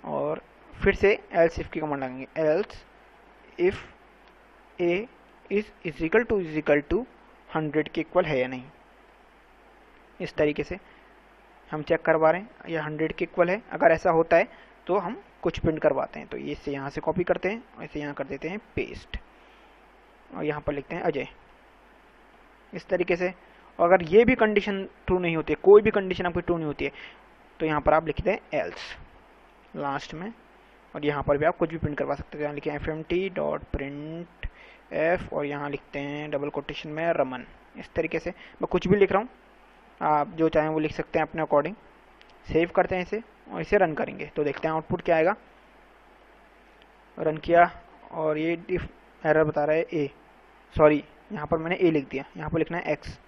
और फिर से एल्स इफ की कमांड लगाएंगे, else if a is equal to 100 के इक्वल है या नहीं। इस तरीके से हम चेक करवा रहे हैं या 100 के इक्वल है। अगर ऐसा होता है तो हम कुछ प्रिंट करवाते हैं। तो ये इसे यहाँ से कॉपी करते हैं और इसे यहाँ कर देते हैं पेस्ट और यहाँ पर लिखते हैं अजय, इस तरीके से। और अगर ये भी कंडीशन ट्रू नहीं होती है, कोई भी कंडीशन आपकी ट्रू नहीं होती है, तो यहाँ पर आप लिखते हैं एल्स लास्ट में। और यहाँ पर भी आप कुछ भी प्रिंट करवा सकते हैं। यहाँ लिखें fmt.print f और यहाँ लिखते हैं डबल कोटेशन में रमन। इस तरीके से मैं कुछ भी लिख रहा हूँ, आप जो चाहें वो लिख सकते हैं अपने अकॉर्डिंग। सेव करते हैं इसे और इसे रन करेंगे तो देखते हैं आउटपुट क्या आएगा। रन किया और ये एरर बता रहा है ए, सॉरी यहाँ पर मैंने ए लिख दिया, यहाँ पर लिखना है एक्स।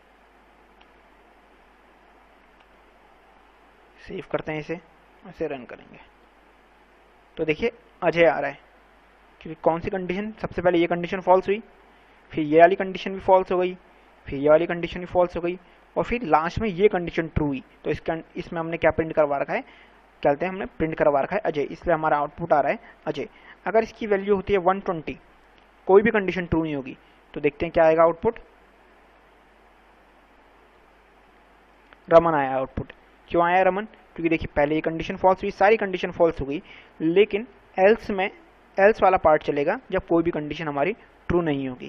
सेव करते हैं इसे रन करेंगे तो देखिए अजय आ रहा है, क्योंकि कौन सी कंडीशन, सबसे पहले ये कंडीशन फॉल्स हुई, फिर ये वाली कंडीशन भी फॉल्स हो गई, फिर ये वाली कंडीशन भी फॉल्स हो गई और फिर लास्ट में ये कंडीशन ट्रू हुई। तो इसमें हमने क्या प्रिंट करवा रखा है, कहते हैं हमने प्रिंट करवा रखा है अजय, इसलिए हमारा आउटपुट आ रहा है अजय। अगर इसकी वैल्यू होती है 120, कोई भी कंडीशन ट्रू नहीं होगी, तो देखते हैं क्या आएगा आउटपुट। रमन आया आउटपुट। क्यों आया रमन, क्योंकि देखिए पहले ये कंडीशन फॉल्स हुई, सारी कंडीशन फॉल्स हो गई, लेकिन एल्स वाला पार्ट चलेगा जब कोई भी कंडीशन हमारी ट्रू नहीं होगी।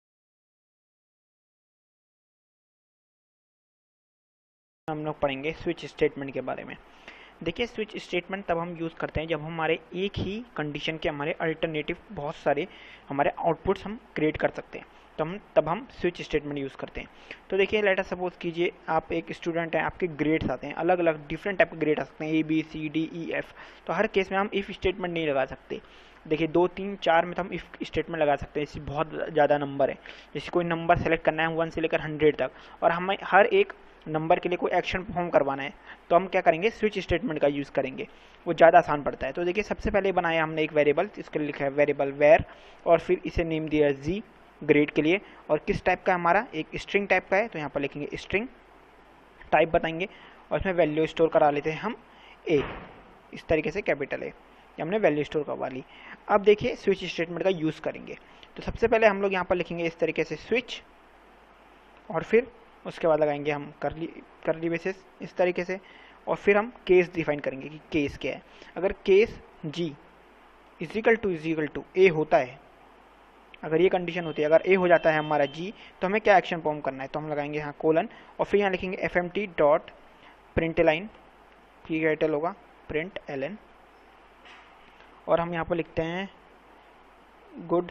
हम लोग पढ़ेंगे स्विच स्टेटमेंट के बारे में। देखिए स्विच स्टेटमेंट तब हम यूज़ करते हैं जब हमारे एक ही कंडीशन के हमारे अल्टरनेटिव बहुत सारे हमारे आउटपुट्स हम क्रिएट कर सकते हैं, तो तब हम स्विच स्टेटमेंट यूज़ करते हैं। तो देखिए लेट अस सपोज कीजिए आप एक स्टूडेंट हैं, आपके ग्रेड्स आते हैं, अलग अलग डिफरेंट टाइप के ग्रेड आ सकते हैं, ABCDEF। तो हर केस में हम इफ़ स्टेटमेंट नहीं लगा सकते। देखिए 2 3 4 में तो हम इफ़ स्टेटमेंट लगा सकते हैं, जैसे बहुत ज़्यादा नंबर है, जैसे कोई नंबर सेलेक्ट करना है 1 से लेकर 100 तक, और हमें हर एक नंबर के लिए कोई एक्शन परफॉर्म करवाना है, तो हम क्या करेंगे, स्विच स्टेटमेंट का यूज़ करेंगे, वो ज़्यादा आसान पड़ता है। तो देखिए सबसे पहले बनाया हमने एक वेरिएबल, इसके लिए लिखा है वेरिएबल वेर, और फिर इसे नेम दिया जी ग्रेड के लिए, और किस टाइप का हमारा, एक स्ट्रिंग टाइप का है, तो यहाँ पर लिखेंगे स्ट्रिंग टाइप बताएंगे, और इसमें वैल्यू स्टोर करा लेते हैं हम ए, इस तरीके से कैपिटल ए, हमने वैल्यू स्टोर करवा ली। अब देखिए स्विच स्टेटमेंट का यूज़ करेंगे, तो सबसे पहले हम लोग यहाँ पर लिखेंगे इस तरीके से स्विच, और फिर उसके बाद लगाएंगे हम करली बेसिस इस तरीके से, और फिर हम केस डिफाइन करेंगे कि केस क्या है। अगर case G is equal to a होता है, अगर ये कंडीशन होती है, अगर ए हो जाता है हमारा जी, तो हमें क्या एक्शन परफॉर्म करना है, तो हम लगाएंगे यहाँ कोलन, और फिर यहाँ लिखेंगे fmt.println, की टाइटल होगा println, और हम यहाँ पर लिखते हैं गुड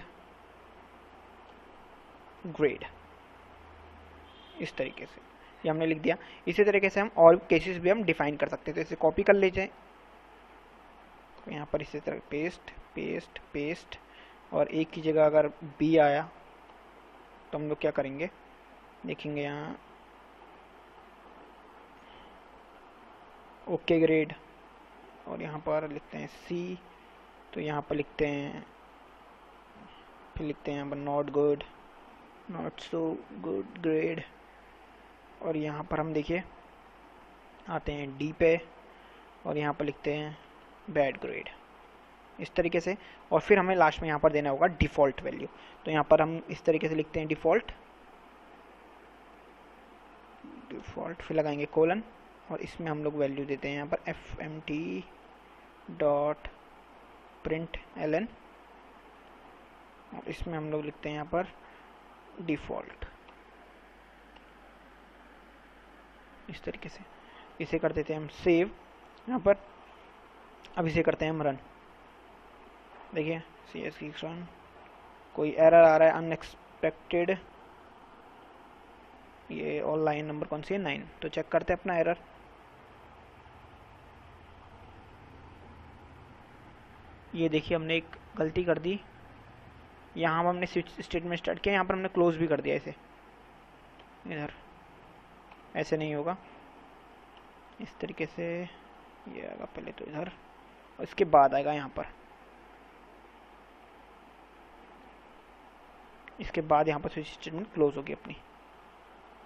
ग्रेड, इस तरीके से ये हमने लिख दिया। इसी तरीके से हम और केसेस भी हम डिफाइन कर सकते हैं, तो इसे कॉपी कर लीजिए, तो यहाँ पर इसी तरह पेस्ट पेस्ट पेस्ट, और एक की जगह अगर बी आया तो हम लोग क्या करेंगे, देखेंगे यहाँ ओके ग्रेड, और यहाँ पर लिखते हैं सी, तो यहाँ पर लिखते हैं, फिर लिखते हैं यहाँ पर not good, not so good grade, और यहाँ पर हम देखिए आते हैं डी पे, और यहाँ पर लिखते हैं बैड ग्रेड, इस तरीके से। और फिर हमें लास्ट में यहाँ पर देना होगा डिफ़ॉल्ट वैल्यू, तो यहाँ पर हम इस तरीके से लिखते हैं डिफ़ॉल्ट, फिर लगाएंगे कोलन, और इसमें हम लोग वैल्यू देते हैं यहाँ पर fmt.println, और इसमें हम लोग लिखते हैं यहाँ पर डिफ़ॉल्ट, इस तरीके से। इसे कर देते हैं हम सेव यहाँ पर। अब इसे करते हैं हम रन, देखिए CS रन, कोई एरर आ रहा है अनएक्सपेक्टेड, ये और लाइन नंबर कौन सी है 9, तो चेक करते हैं अपना एरर। ये देखिए हमने एक गलती कर दी, यहाँ हमने स्विच स्टेटमेंट स्टार्ट किया, यहाँ पर हमने क्लोज भी कर दिया इसे, इधर ऐसे नहीं होगा, इस तरीके से ये आएगा पहले तो इधर, और इसके बाद आएगा यहाँ पर, इसके बाद यहाँ पर स्विच स्टेटमेंट क्लोज होगी अपनी।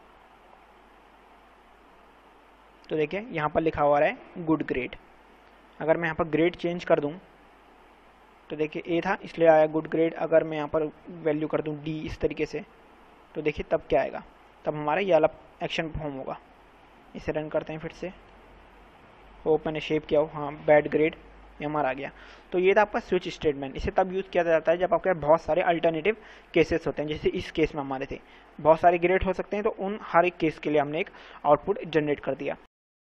तो देखिए यहाँ पर लिखा हुआ है गुड ग्रेड, अगर मैं यहाँ पर ग्रेड चेंज कर दूँ तो देखिए ए था इसलिए आया गुड ग्रेड। अगर मैं यहाँ पर वैल्यू कर दूँ डी इस तरीके से तो देखिए तब क्या आएगा, तब हमारा ये वाला एक्शन परफॉर्म होगा। इसे रन करते हैं फिर से, होप मैंने शेप किया हो। हाँ, बैड ग्रेड ये हमारा आ गया। तो ये था आपका स्विच स्टेटमेंट। इसे तब यूज़ किया जाता है जब आपके पास बहुत सारे अल्टरनेटिव केसेस होते हैं, जैसे इस केस में हमारे थे बहुत सारे ग्रेड हो सकते हैं, तो उन हर एक केस के लिए हमने एक आउटपुट जनरेट कर दिया।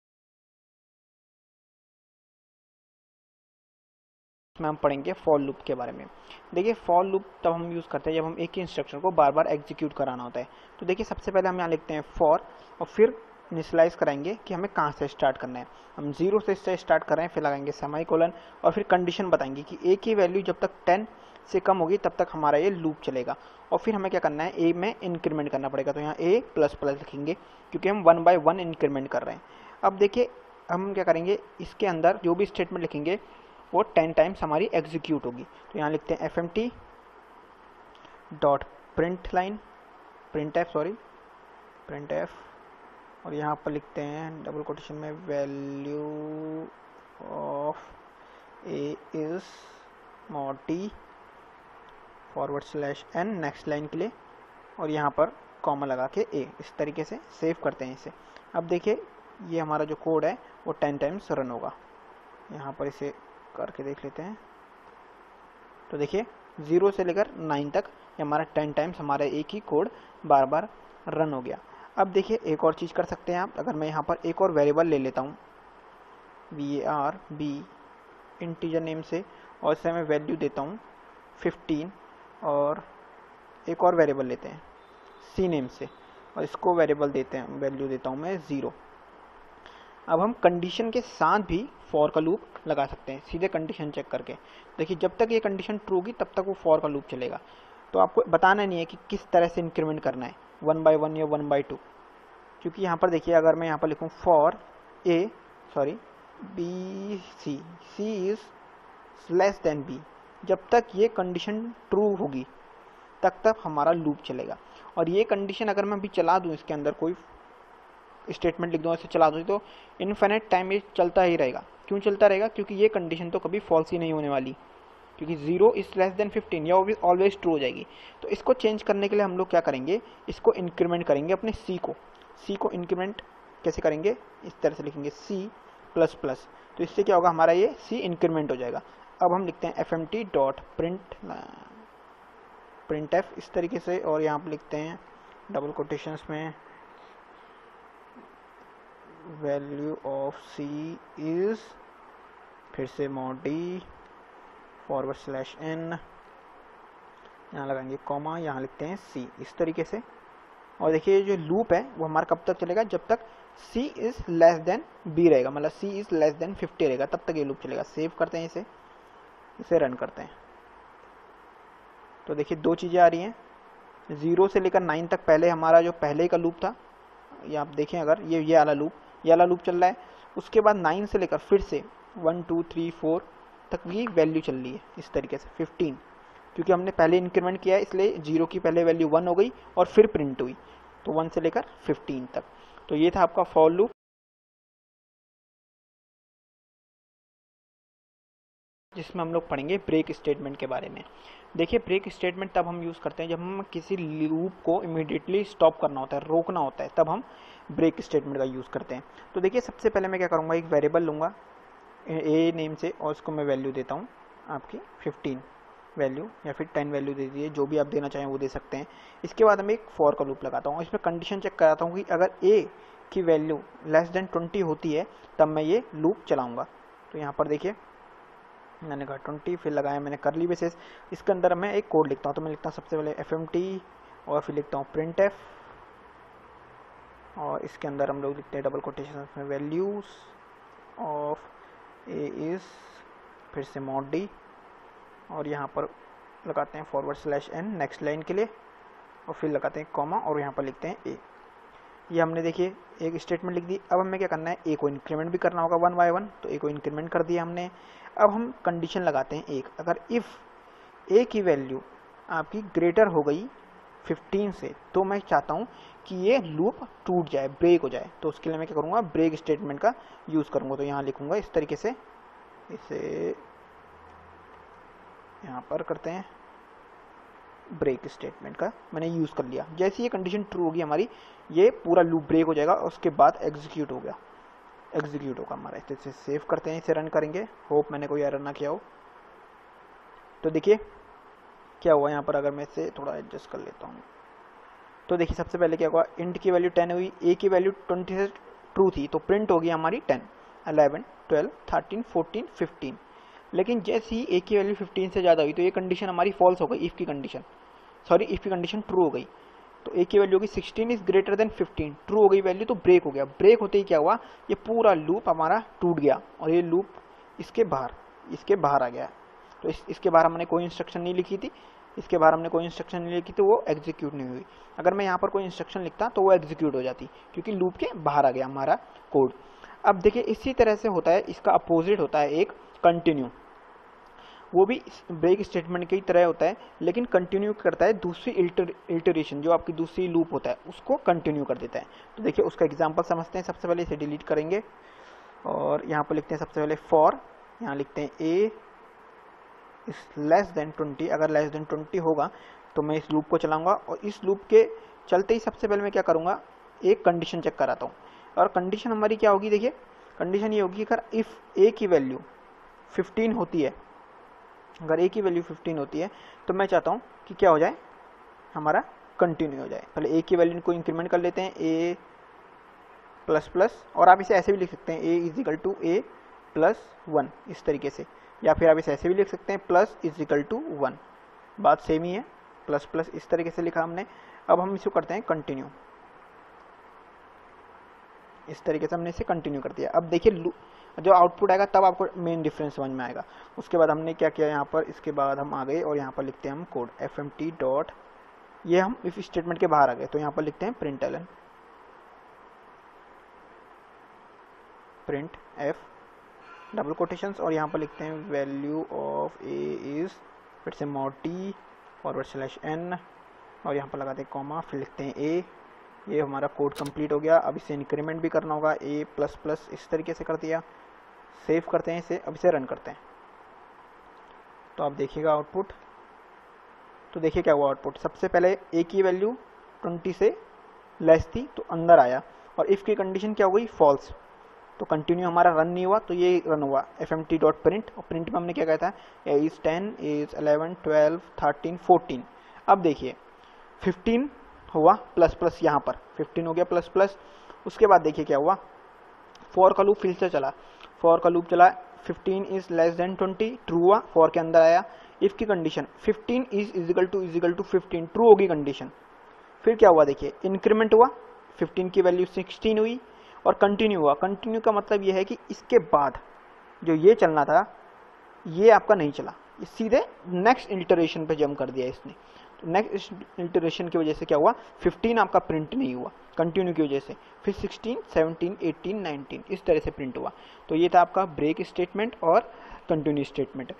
में हम पढ़ेंगे फॉर लूप के बारे में। देखिए फॉर लूप तब हम यूज़ करते हैं जब हम एक ही इंस्ट्रक्शन को बार बार एग्जीक्यूट कराना होता है। तो देखिए सबसे पहले हम यहाँ लिखते हैं फॉर और फिर इनिशियलाइज कराएंगे कि हमें कहाँ से स्टार्ट करना है। हम 0 से स्टार्ट कर रहे हैं, फिर लगाएंगे सेमीकोलन और फिर कंडीशन बताएंगे कि ए की वैल्यू जब तक 10 से कम होगी तब तक हमारा ये लूप चलेगा। और फिर हमें क्या करना है, ए में इंक्रीमेंट करना पड़ेगा। तो यहाँ ए प्लस प्लस लिखेंगे क्योंकि हम 1 बाय 1 इंक्रीमेंट कर रहे हैं। अब देखिए हम क्या करेंगे, इसके अंदर जो भी स्टेटमेंट लिखेंगे वो 10 टाइम्स हमारी एग्जीक्यूट होगी। तो यहाँ लिखते हैं fmt डॉट printf और यहाँ पर लिखते हैं डबल कोटेशन में वैल्यू ऑफ ए इज मोटी /n नेक्स्ट लाइन के लिए, और यहाँ पर कॉमा लगा के ए। इस तरीके से सेव करते हैं इसे। अब देखिए ये हमारा जो कोड है वो 10 टाइम्स रन होगा। यहाँ पर इसे करके देख लेते हैं। तो देखिए 0 से लेकर 9 तक ये हमारा 10 टाइम्स हमारा एक ही कोड बार बार रन हो गया। अब देखिए एक और चीज़ कर सकते हैं आप। अगर मैं यहाँ पर एक और वेरिएबल ले लेता हूँ var इंटीजर नेम से, और इसे मैं वैल्यू देता हूँ 15 और एक और वेरिएबल लेते हैं सी नेम से और इसको वेरिएबल देते हैं, वैल्यू देता हूँ मैं 0। अब हम कंडीशन के साथ भी फॉर का लूप लगा सकते हैं, सीधे कंडीशन चेक करके। देखिए जब तक ये कंडीशन ट्रू होगी तब तक वो फॉर का लूप चलेगा। तो आपको बताना नहीं है कि किस तरह से इंक्रीमेंट करना है, 1 बाय 1 या 1 बाय 2। क्योंकि यहाँ पर देखिए अगर मैं यहाँ पर लिखूँ for b c is less than b, जब तक ये कंडीशन ट्रू होगी तब हमारा लूप चलेगा। और ये कंडीशन अगर मैं अभी चला दूँ, इसके अंदर कोई स्टेटमेंट लिख दूँ, ऐसे चला दूँ, तो इनफिनिट टाइम ये चलता ही रहेगा। क्यों चलता रहेगा? क्योंकि ये कंडीशन तो कभी फॉल्स ही नहीं होने वाली, क्योंकि 0 इज लेस देन 15 या ऑलवेज ट्रू हो जाएगी। तो इसको चेंज करने के लिए हम लोग क्या करेंगे, इसको इंक्रीमेंट करेंगे अपने सी को इंक्रीमेंट कैसे करेंगे, इस तरह से लिखेंगे सी प्लस प्लस। तो इससे क्या होगा, हमारा ये सी इंक्रीमेंट हो जाएगा। अब हम लिखते हैं fmt डॉट printf इस तरीके से, और यहाँ पर लिखते हैं डबल कोटेशंस में वैल्यू ऑफ सी इज, फिर से मोडी /n, यहाँ लगाएंगे कॉमा, यहाँ लिखते हैं सी इस तरीके से। और देखिए जो लूप है वो हमारा कब तक चलेगा, जब तक c is less than b रहेगा, मतलब c इज लेस देन 50 रहेगा, तब तक ये लूप चलेगा। सेव करते हैं इसे रन करते हैं। तो देखिए दो चीज़ें आ रही हैं, 0 से लेकर 9 तक पहले हमारा जो पहले का लूप था, ये आप देखें अगर ये वाला लूप चल रहा है। उसके बाद 9 से लेकर फिर से 1 2 3 4 तक की वैल्यू चल रही है इस तरीके से 15, क्योंकि हमने पहले इंक्रीमेंट किया है इसलिए 0 की पहले वैल्यू 1 हो गई और फिर प्रिंट हुई, तो 1 से लेकर 15 तक। तो ये था आपका फॉर लूप, जिसमें हम लोग पढ़ेंगे ब्रेक स्टेटमेंट के बारे में। देखिए ब्रेक स्टेटमेंट तब हम यूज़ करते हैं जब हम किसी लूप को इमीडिएटली स्टॉप करना होता है, रोकना होता है, तब हम ब्रेक स्टेटमेंट का यूज़ करते हैं। तो देखिए सबसे पहले मैं क्या करूँगा, एक वेरिएबल लूँगा ए नेम से और उसको मैं वैल्यू देता हूँ आपकी 15 वैल्यू या फिर 10 वैल्यू दे दीजिए, जो भी आप देना चाहें वो दे सकते हैं। इसके बाद मैं एक फॉर का लूप लगाता हूँ, इसमें कंडीशन चेक कराता हूँ कि अगर ए की वैल्यू लेस देन 20 होती है तब मैं ये लूप चलाऊँगा। तो यहाँ पर देखिए मैंने कहा 20, फिर लगाया मैंने करली ब्रेसेस। इसके अंदर मैं एक कोड लिखता हूँ, तो मैं लिखता हूँ सबसे पहले fmt और फिर लिखता हूँ printf, और इसके अंदर हम लोग लिखते हैं डबल कोटेशन में वैल्यूज ऑफ ए इज, फिर से mod d, और यहाँ पर लगाते हैं /n नेक्स्ट लाइन के लिए, और फिर लगाते हैं कॉमा और यहाँ पर लिखते हैं ए। ये हमने देखिए एक स्टेटमेंट लिख दी। अब हमें क्या करना है, ए को इंक्रीमेंट भी करना होगा 1 बाय 1, तो ए को इंक्रीमेंट कर दिया हमने। अब हम कंडीशन लगाते हैं एक, अगर इफ़ ए की वैल्यू आपकी ग्रेटर हो गई 15 से, तो मैं चाहता हूँ कि ये लूप टूट जाए, ब्रेक हो जाए। तो उसके लिए मैं क्या करूँगा, ब्रेक स्टेटमेंट का यूज़ करूँगा। तो यहाँ लिखूँगा इस तरीके से इसे यहाँ पर करते हैं ब्रेक स्टेटमेंट का मैंने यूज़ कर लिया। जैसे ये कंडीशन ट्रू होगी हमारी, ये पूरा लूप ब्रेक हो जाएगा और उसके बाद एग्जीक्यूट हो गया, एग्जीक्यूट होगा हमारा। इसे सेव करते हैं, इसे रन करेंगे। होप मैंने कोई एरर ना किया हो। तो देखिए क्या हुआ यहाँ पर, अगर मैं इसे थोड़ा एडजस्ट कर लेता हूँ तो देखिए सबसे पहले क्या हुआ, इंट की वैल्यू 10 हुई, ए की वैल्यू 20 से ट्रू थी तो प्रिंट होगी हमारी 10, 11, 12, 13, 14, 15। लेकिन जैसे ही ए की वैल्यू 15 से ज़्यादा हुई तो ये कंडीशन हमारी फॉल्स हो गई, इफ़ की कंडीशन, सॉरी इफ़ की कंडीशन ट्रू हो गई। तो ए की वैल्यू होगी 16 इज ग्रेटर देन 15, ट्रू हो गई वैल्यू तो ब्रेक हो गया। ब्रेक होते ही क्या हुआ, ये पूरा लूप हमारा टूट गया और ये लूप इसके बाहर आ गया। तो इसके बाहर हमने कोई इंस्ट्रक्शन नहीं लिखी थी, इसके बाहर हमने कोई इंस्ट्रक्शन नहीं लिखी तो वो एग्जीक्यूट नहीं हुई। अगर मैं यहाँ पर कोई इंस्ट्रक्शन लिखता तो वो एग्जीक्यूट हो जाती, क्योंकि लूप के बाहर आ गया हमारा कोड। अब देखिए इसी तरह से होता है, इसका अपोजिट होता है एक कंटिन्यू, वो भी ब्रेक स्टेटमेंट की तरह होता है, लेकिन कंटिन्यू करता है दूसरी इल्टरेशन, जो आपकी दूसरी लूप होता है उसको कंटिन्यू कर देता है। तो देखिए उसका एग्जांपल समझते हैं। सबसे पहले इसे डिलीट करेंगे और यहाँ पर लिखते हैं सबसे पहले फॉर, यहाँ लिखते हैं ए इस लेस देन 20, अगर लेस देन 20 होगा तो मैं इस लूप को चलाऊंगा और इस लूप के चलते ही सबसे पहले मैं क्या करूंगा, एक कंडीशन चेक कराता हूँ। और कंडीशन हमारी क्या होगी, देखिए कंडीशन ये होगी अगर इफ़ ए की वैल्यू 15 होती है, अगर ए की वैल्यू 15 होती है तो मैं चाहता हूँ कि क्या हो जाए, हमारा कंटिन्यू हो जाए। पहले ए की वैल्यू को इंक्रीमेंट कर लेते हैं, ए प्लस प्लस, और आप इसे ऐसे भी लिख सकते हैं a is equal to a plus 1 इस तरीके से, या फिर आप इसे ऐसे भी लिख सकते हैं प्लस इज इक्वल टू 1, बात सेम ही है, प्लस प्लस इस तरीके से लिखा हमने। अब हम इसको करते हैं कंटिन्यू, इस तरीके से हमने इसे कंटिन्यू कर दिया। अब देखिए जो आउटपुट आएगा तब आपको मेन डिफरेंस समझ में आएगा। उसके बाद हमने क्या किया यहाँ पर, इसके बाद हम आ गए और यहाँ पर लिखते हैं हम कोड fmt डॉट, ये हम इफ स्टेटमेंट के बाहर आ गए तो यहाँ पर लिखते हैं println, print f double quotations, और यहाँ पर लिखते हैं वैल्यू ऑफ ए इज फिर से मोटी फॉरवर्ड स्लैश एन, और यहाँ पर लगाते हैं कॉमा, फिर लिखते हैं ए। ये हमारा कोड कंप्लीट हो गया। अब इसे इंक्रीमेंट भी करना होगा, ए प्लस प्लस इस तरीके से कर दिया। सेव करते हैं इसे, अब इसे रन करते हैं तो आप देखिएगा आउटपुट। तो देखिए क्या हुआ आउटपुट, सबसे पहले ए की वैल्यू 20 से लेस थी तो अंदर आया, और इफ़ की कंडीशन क्या हो गई, फॉल्स, तो कंटिन्यू हमारा रन नहीं हुआ तो ये रन हुआ fmt डॉट प्रिंट, और प्रिंट में हमने क्या कहता है, ए इज़ 10, ए इज़ 11, 12, 13, 14। अब देखिए 15 हुआ प्लस प्लस, यहाँ पर 15 हो गया प्लस प्लस। उसके बाद देखिए क्या हुआ, फॉर का लूप फिर से चला, फॉर का लूप चला, 15 इज लेस देन 20 ट्रू हुआ, फॉर के अंदर आया। इफ की condition 15 is equal to 15 true होगी कंडीशन। फिर क्या हुआ, देखिए इंक्रीमेंट हुआ, 15 की वैल्यू 16 हुई और कंटिन्यू हुआ। कंटिन्यू का मतलब ये है कि इसके बाद जो ये चलना था ये आपका नहीं चला, सीधे नेक्स्ट इटरेशन पे जंप कर दिया इसने। तो नेक्स्ट इटरेशन की वजह से क्या हुआ, 15 आपका प्रिंट नहीं हुआ कंटिन्यू की वजह से, फिर 16, 17, 18, 19 इस तरह से प्रिंट हुआ। तो ये था आपका ब्रेक स्टेटमेंट और कंटिन्यू स्टेटमेंट।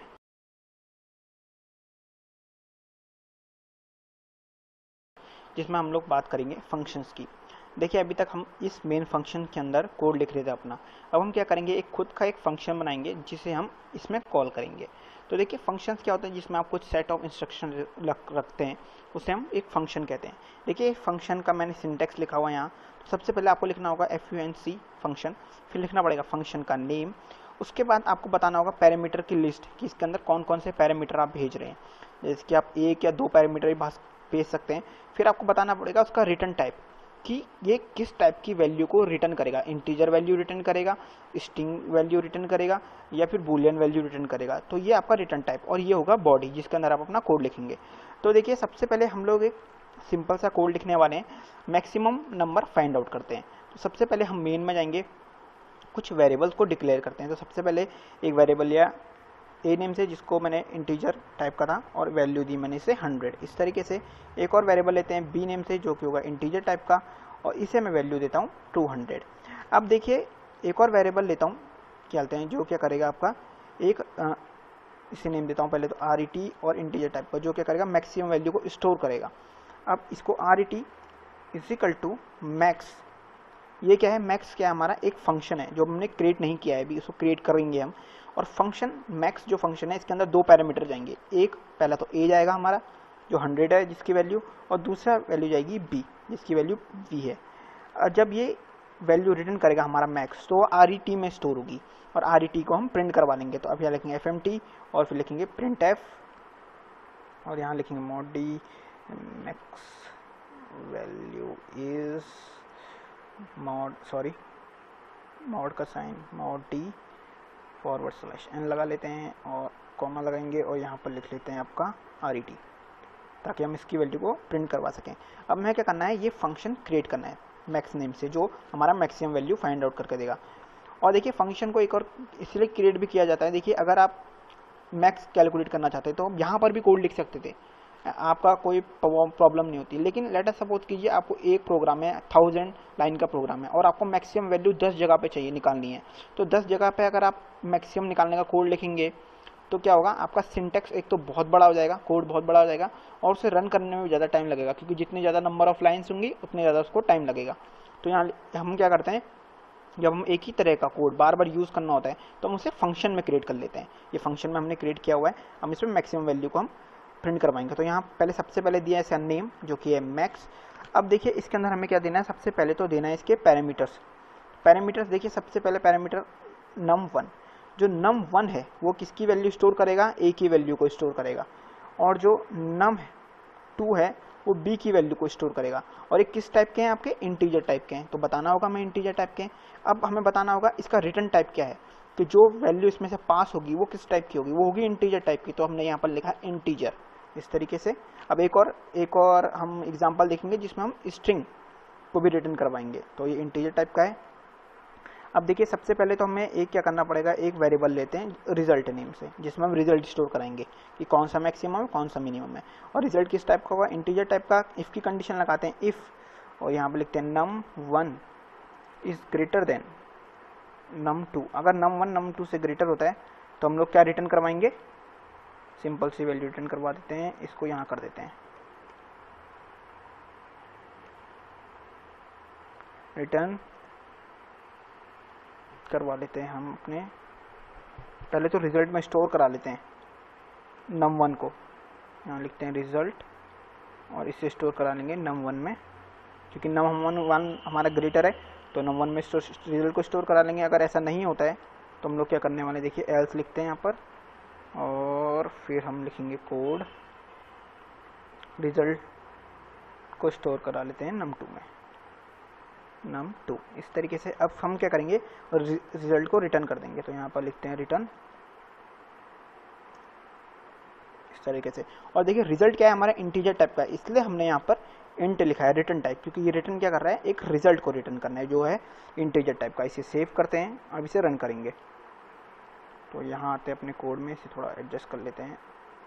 जिसमें हम लोग बात करेंगे फंक्शंस की। देखिए अभी तक हम इस मेन फंक्शन के अंदर कोड लिख रहे थे अपना, अब हम क्या करेंगे, एक खुद का एक फंक्शन बनाएंगे जिसे हम इसमें कॉल करेंगे। तो देखिए फंक्शंस क्या होता है, जिसमें आप कुछ सेट ऑफ इंस्ट्रक्शन रखते हैं उसे हम एक फंक्शन कहते हैं। देखिए फंक्शन का मैंने सिंटेक्स लिखा हुआ है यहाँ। तो सबसे पहले आपको लिखना होगा func फंक्शन, फिर लिखना पड़ेगा फंक्शन का नेम। उसके बाद आपको बताना होगा पैरामीटर की लिस्ट कि इसके अंदर कौन कौन से पैरामीटर आप भेज रहे हैं, जैसे कि आप एक या दो पैरामीटर ही भेज सकते हैं। फिर आपको बताना पड़ेगा उसका रिटर्न टाइप कि ये किस टाइप की वैल्यू को रिटर्न करेगा, इंटीजर वैल्यू रिटर्न करेगा, स्ट्रिंग वैल्यू रिटर्न करेगा, या फिर बूलियन वैल्यू रिटर्न करेगा। तो ये आपका रिटर्न टाइप, और ये होगा बॉडी जिसके अंदर आप अपना कोड लिखेंगे। तो देखिए सबसे पहले हम लोग एक सिंपल सा कोड लिखने वाले हैं, मैक्सिमम नंबर फाइंड आउट करते हैं। तो सबसे पहले हम मेन में जाएंगे, कुछ वेरिएबल्स को डिक्लेयर करते हैं। तो सबसे पहले एक वेरिएबल लिया ए नेम से, जिसको मैंने इंटीजर टाइप का था, और वैल्यू दी मैंने इसे 100। इस तरीके से एक और वेरिएबल लेते हैं बी नेम से, जो कि होगा इंटीजर टाइप का, और इसे मैं वैल्यू देता हूँ 200। अब देखिए एक और वेरिएबल लेता हूँ, क्या लेते हैं, जो क्या करेगा आपका एक इसे नेम देता हूँ पहले तो RET और इंटीजर टाइप का, जो क्या करेगा मैक्सिमम वैल्यू को स्टोर करेगा। अब इसको RET is equal to max, ये क्या है, मैक्स क्या है हमारा एक फंक्शन है जो हमने क्रिएट नहीं किया है अभी, इसको क्रिएट करेंगे हम। और फंक्शन मैक्स जो फंक्शन है इसके अंदर दो पैरामीटर जाएंगे, एक पहला तो a जाएगा हमारा जो 100 है जिसकी वैल्यू, और दूसरा वैल्यू जाएगी b जिसकी वैल्यू v है। और जब ये वैल्यू रिटर्न करेगा हमारा मैक्स तो RET में स्टोर होगी और RET को हम प्रिंट करवा लेंगे। तो अब यहाँ लिखेंगे fmt और फिर लिखेंगे printf और यहाँ लिखेंगे mod d max value is mod का साइन mod d /n लगा लेते हैं और कॉमा लगाएंगे और यहाँ पर लिख लेते हैं आपका RET ताकि हम इसकी वैल्यू को प्रिंट करवा सकें। अब हमें क्या करना है, ये फंक्शन क्रिएट करना है मैक्स नेम से जो हमारा मैक्सिमम वैल्यू फाइंड आउट करके देगा। और देखिए फंक्शन को एक और इसलिए क्रिएट भी किया जाता है, देखिए अगर आप मैक्स कैलकुलेट करना चाहते हैं तो यहाँ पर भी कोड लिख सकते थे, आपका कोई प्रॉब्लम नहीं होती। लेकिन लेट अस सपोज कीजिए आपको एक प्रोग्राम है 1000 लाइन का प्रोग्राम है और आपको मैक्सिमम वैल्यू 10 जगह पे चाहिए निकालनी है, तो 10 जगह पे अगर आप मैक्सिमम निकालने का कोड लिखेंगे तो क्या होगा, आपका सिंटेक्स एक तो बहुत बड़ा हो जाएगा, कोड बहुत बड़ा हो जाएगा और उसे रन करने में भी ज़्यादा टाइम लगेगा क्योंकि जितनी ज़्यादा नंबर ऑफ लाइन्स होंगी उतने ज़्यादा उसको टाइम लगेगा। तो यहाँ हम क्या करते हैं, जब हम एक ही तरह का कोड बार बार यूज़ करना होता है तो हम उसे फंक्शन में क्रिएट कर लेते हैं। ये फंक्शन में हमने क्रिएट किया हुआ है, हम इसमें मैक्सिमम वैल्यू को हम प्रिंट करवाएंगे। तो यहाँ पहले सबसे पहले दिया है इसका नेम जो कि है मैक्स। अब देखिए इसके अंदर हमें क्या देना है, सबसे पहले तो देना है इसके पैरामीटर्स। देखिए सबसे पहले पैरामीटर num1, जो num1 है वो किसकी वैल्यू स्टोर करेगा, a की वैल्यू को स्टोर करेगा, और जो num2 है वो b की वैल्यू को स्टोर करेगा। और ये किस टाइप के हैं, आपके इंटीजर टाइप के हैं, तो बताना होगा हमें इंटीजर टाइप के हैं। अब हमें बताना होगा इसका रिटर्न टाइप क्या है, कि जो वैल्यू इसमें से पास होगी वो किस टाइप की होगी, वो होगी इंटीजर टाइप की। तो हमने यहाँ पर लिखा इंटीजर इस तरीके से। अब एक और हम एग्जाम्पल देखेंगे जिसमें हम स्ट्रिंग को भी रिटर्न करवाएंगे, तो ये इंटीजर टाइप का है। अब देखिए सबसे पहले तो हमें एक क्या करना पड़ेगा, एक वेरिएबल लेते हैं रिजल्ट नेम से जिसमें हम रिजल्ट स्टोर कराएंगे कि कौन सा मैक्सिमम है कौन सा मिनिमम है। और रिजल्ट किस टाइप का होगा, इंटीजर टाइप का। इफ़ की कंडीशन लगाते हैं इफ़, और यहाँ पे लिखते हैं num1 is greater than num2। अगर num1 num2 से ग्रेटर होता है तो हम लोग क्या रिटर्न करवाएंगे, सिंपल सी वैल्यू रिटर्न करवा देते हैं। इसको यहाँ कर देते हैं रिटर्न करवा लेते हैं हम अपने, पहले तो रिजल्ट में स्टोर करा लेते हैं num1 को। यहाँ लिखते हैं रिजल्ट और इसे स्टोर करा लेंगे num1 में, क्योंकि num1 हमारा ग्रेटर है तो num1 में रिजल्ट को स्टोर करा लेंगे। अगर ऐसा नहीं होता है तो हम लोग क्या करने वाले, देखिए एल्स लिखते हैं यहाँ पर और फिर हम लिखेंगे कोड, रिजल्ट को स्टोर करा लेते हैं num2 में, num2 इस तरीके से। अब हम क्या करेंगे, रिजल्ट को रिटर्न कर देंगे। तो यहाँ पर लिखते हैं रिटर्न इस तरीके से। और देखिए रिजल्ट क्या है, हमारा इंटीजर टाइप का है, इसलिए हमने यहाँ पर इंट लिखा है रिटर्न टाइप, क्योंकि ये रिटर्न क्या कर रहा है, एक रिजल्ट को रिटर्न करना है जो है इंटीजर टाइप का। इसे सेव करते हैं, अब इसे रन करेंगे। तो यहाँ आते हैं अपने कोड में, इसे थोड़ा एडजस्ट कर लेते हैं।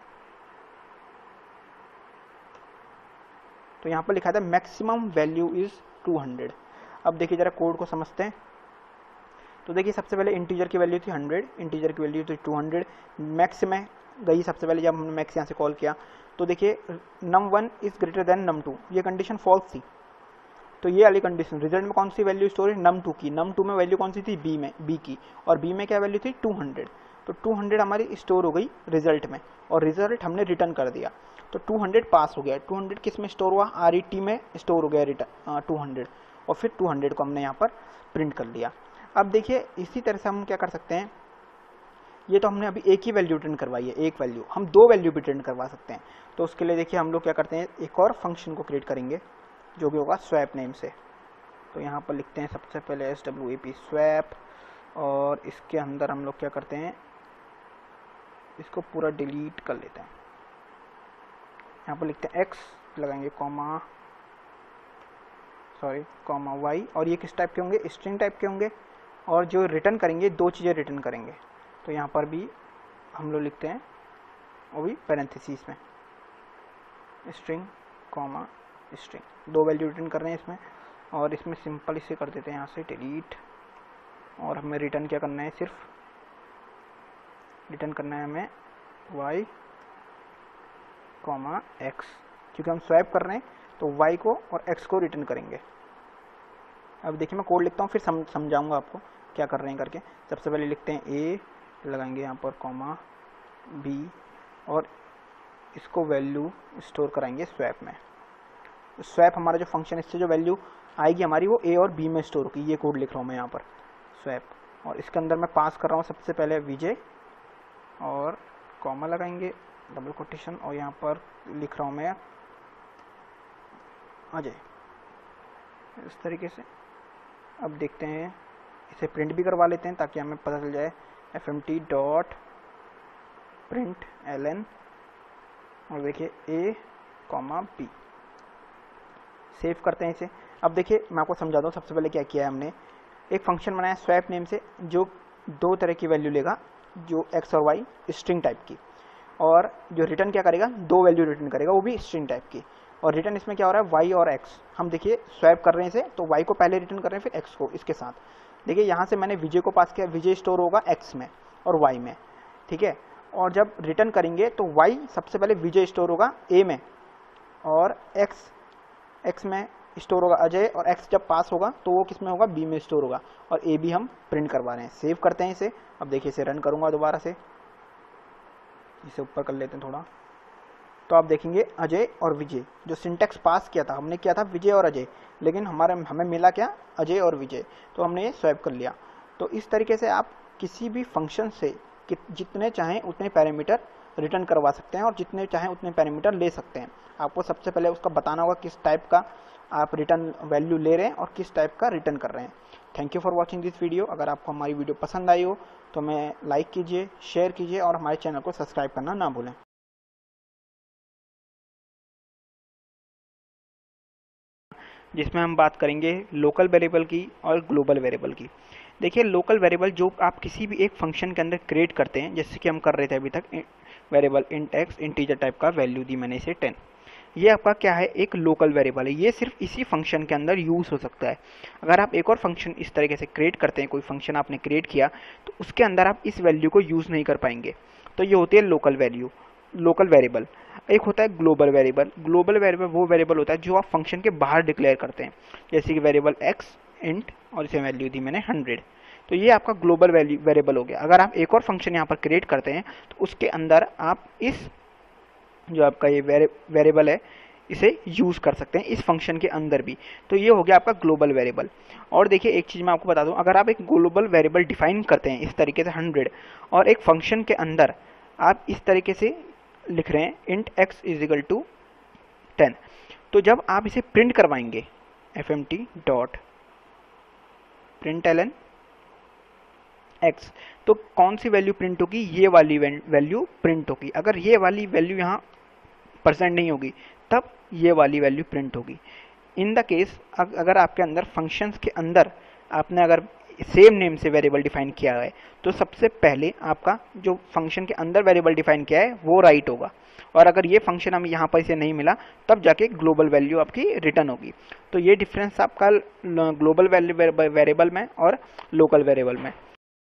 तो यहाँ पर लिखा था मैक्सिमम वैल्यू इज 200। अब देखिए जरा कोड को समझते हैं। तो देखिए सबसे पहले इंटीजर की वैल्यू थी 100, इंटीजर की वैल्यू थी 200, मैक्स में गई सबसे पहले जब हमने मैक्स यहाँ से कॉल किया। तो देखिए num1 is greater than num2, ये कंडीशन फॉल्स थी। तो ये वाली कंडीशन, रिजल्ट में कौन सी वैल्यू स्टोर है, num2 की। num2 में वैल्यू कौन सी थी, b की, और b में क्या वैल्यू थी 200। तो 200 हमारी स्टोर हो गई रिजल्ट में और रिजल्ट हमने रिटर्न कर दिया। तो 200 पास हो गया। 200 किस में स्टोर हुआ, RET में स्टोर हो गया रिटर्न 200, और फिर 200 को हमने यहाँ पर प्रिंट कर लिया। अब देखिए इसी तरह से हम क्या कर सकते हैं, ये तो हमने अभी एक ही वैल्यू रिटर्न करवाई है, एक वैल्यू, हम दो वैल्यू भी रिटर्न करवा सकते हैं। तो उसके लिए देखिए हम लोग क्या करते हैं, एक और फंक्शन को क्रिएट करेंगे जो भी होगा स्वैप नेम से। तो यहाँ पर लिखते हैं सबसे पहले swap स्वैप, और इसके अंदर हम लोग क्या करते हैं, इसको पूरा डिलीट कर लेते हैं। यहाँ पर लिखते हैं x लगाएंगे कॉमा y, और ये किस टाइप के होंगे, स्ट्रिंग टाइप के होंगे। और जो रिटर्न करेंगे, दो चीज़ें रिटर्न करेंगे। तो यहाँ पर भी हम लोग लिखते हैं, वो भी पैरेंथेसिस में, स्ट्रिंग कॉमा स्ट्रिंग, दो वैल्यू रिटर्न कर रहे हैं इसमें। और इसमें सिंपल इसे कर देते हैं यहाँ से डिलीट, और हमें रिटर्न क्या करना है, सिर्फ रिटर्न करना है हमें y कॉमा x, क्योंकि हम स्वैप कर रहे हैं तो y को और x को रिटर्न करेंगे। अब देखिए मैं कोड लिखता हूँ, फिर समझाऊंगा आपको क्या कर रहे हैं करके। सबसे पहले लिखते हैं a लगाएंगे यहाँ पर कॉमा बी और इसको वैल्यू स्टोर कराएंगे स्वैप में। स्वैप हमारा जो फंक्शन, इससे जो वैल्यू आएगी हमारी वो ए और बी में स्टोर होगी। ये कोड लिख रहा हूँ मैं यहाँ पर स्वैप, और इसके अंदर मैं पास कर रहा हूँ सबसे पहले विजय और कॉमा लगाएंगे डबल कोटेशन, और यहाँ पर लिख रहा हूँ मैं अजय, इस तरीके से। अब देखते हैं, इसे प्रिंट भी करवा लेते हैं ताकि हमें पता चल जाए। fmt डॉट प्रिंट ln और देखिए a कॉमा b, सेव करते हैं इसे। अब देखिए मैं आपको समझा दूँ, सबसे पहले क्या किया है हमने, एक फंक्शन बनाया स्वैप नेम से जो दो तरह की वैल्यू लेगा, जो x और y स्ट्रिंग टाइप की, और जो रिटर्न क्या करेगा, दो वैल्यू रिटर्न करेगा वो भी स्ट्रिंग टाइप की। और रिटर्न इसमें क्या हो रहा है, y और x। हम देखिए स्वैप कर रहे हैं इसे, तो y को पहले रिटर्न कर रहे हैं फिर x को इसके साथ। देखिए यहाँ से मैंने विजय को पास किया, विजय स्टोर होगा x में और y में, ठीक है। और जब रिटर्न करेंगे तो y सबसे पहले विजय स्टोर होगा a में, और x में स्टोर होगा अजय, और x जब पास होगा तो वो किस में होगा, b में स्टोर होगा, और a भी हम प्रिंट करवा रहे हैं। सेव करते हैं इसे। अब देखिए इसे रन करूँगा दोबारा से, इसे ऊपर कर लेते हैं थोड़ा, तो आप देखेंगे अजय और विजय, जो सिंटेक्स पास किया था हमने, किया था विजय और अजय, लेकिन हमें मिला क्या, अजय और विजय, तो हमने ये स्वैप कर लिया। तो इस तरीके से आप किसी भी फंक्शन से जितने चाहें उतने पैरामीटर रिटर्न करवा सकते हैं और जितने चाहें उतने पैरामीटर ले सकते हैं। आपको सबसे पहले उसका बताना होगा किस टाइप का आप रिटर्न वैल्यू ले रहे हैं और किस टाइप का रिटर्न कर रहे हैं। Thank you for watching this video. अगर आपको हमारी वीडियो पसंद आई हो तो हमें लाइक कीजिए, शेयर कीजिए और हमारे चैनल को सब्सक्राइब करना ना भूलें। जिसमें हम बात करेंगे लोकल वेरिएबल की और ग्लोबल वेरिएबल की। देखिए लोकल वेरिएबल जो आप किसी भी एक फंक्शन के अंदर क्रिएट करते हैं, जैसे कि हम कर रहे थे अभी तक, variable int x integer type का वैल्यू दी मैंने इसे 10, ये आपका क्या है, एक लोकल वेरिएबल है। ये सिर्फ इसी फंक्शन के अंदर यूज़ हो सकता है। अगर आप एक और फंक्शन इस तरीके से क्रिएट करते हैं, कोई फंक्शन आपने क्रिएट किया तो उसके अंदर आप इस वैल्यू को यूज़ नहीं कर पाएंगे। तो ये होती है लोकल वैल्यू, लोकल वेरिएबल। एक होता है ग्लोबल वेरिएबल। ग्लोबल वेरिएबल वो वेरिएबल होता है जो आप फंक्शन के बाहर डिक्लेयर करते हैं, जैसे कि वेरिएबल एक्स इंट और इसे वैल्यू दी मैंने 100, तो ये आपका ग्लोबल वेरिएबल हो गया। अगर आप एक और फंक्शन यहाँ पर क्रिएट करते हैं तो उसके अंदर आप इस जो आपका ये वेरिएबल है इसे यूज़ कर सकते हैं इस फंक्शन के अंदर भी। तो ये हो गया आपका ग्लोबल वेरिएबल। और देखिए एक चीज़ मैं आपको बता दूं, अगर आप एक ग्लोबल वेरिएबल डिफाइन करते हैं इस तरीके से 100 और एक फंक्शन के अंदर आप इस तरीके से लिख रहे हैं int x is equal to 10, तो जब आप इसे प्रिंट करवाएंगे fmt dot print ln x, तो कौन सी वैल्यू प्रिंट होगी, ये वाली वैल्यू प्रिंट होगी। अगर ये वाली वैल्यू यहाँ परसेंट नहीं होगी तब ये वाली वैल्यू प्रिंट होगी। इन द केस अगर आपके अंदर फंक्शंस के अंदर आपने अगर सेम नेम से वेरिएबल डिफाइन किया है तो सबसे पहले आपका जो फंक्शन के अंदर वेरिएबल डिफाइन किया है वो राइट होगा, और अगर ये फंक्शन हमें यहाँ पर इसे नहीं मिला तब जाके ग्लोबल वैल्यू आपकी रिटर्न होगी। तो ये डिफरेंस आपका ग्लोबल वेरिएबल में और लोकल वेरिएबल में।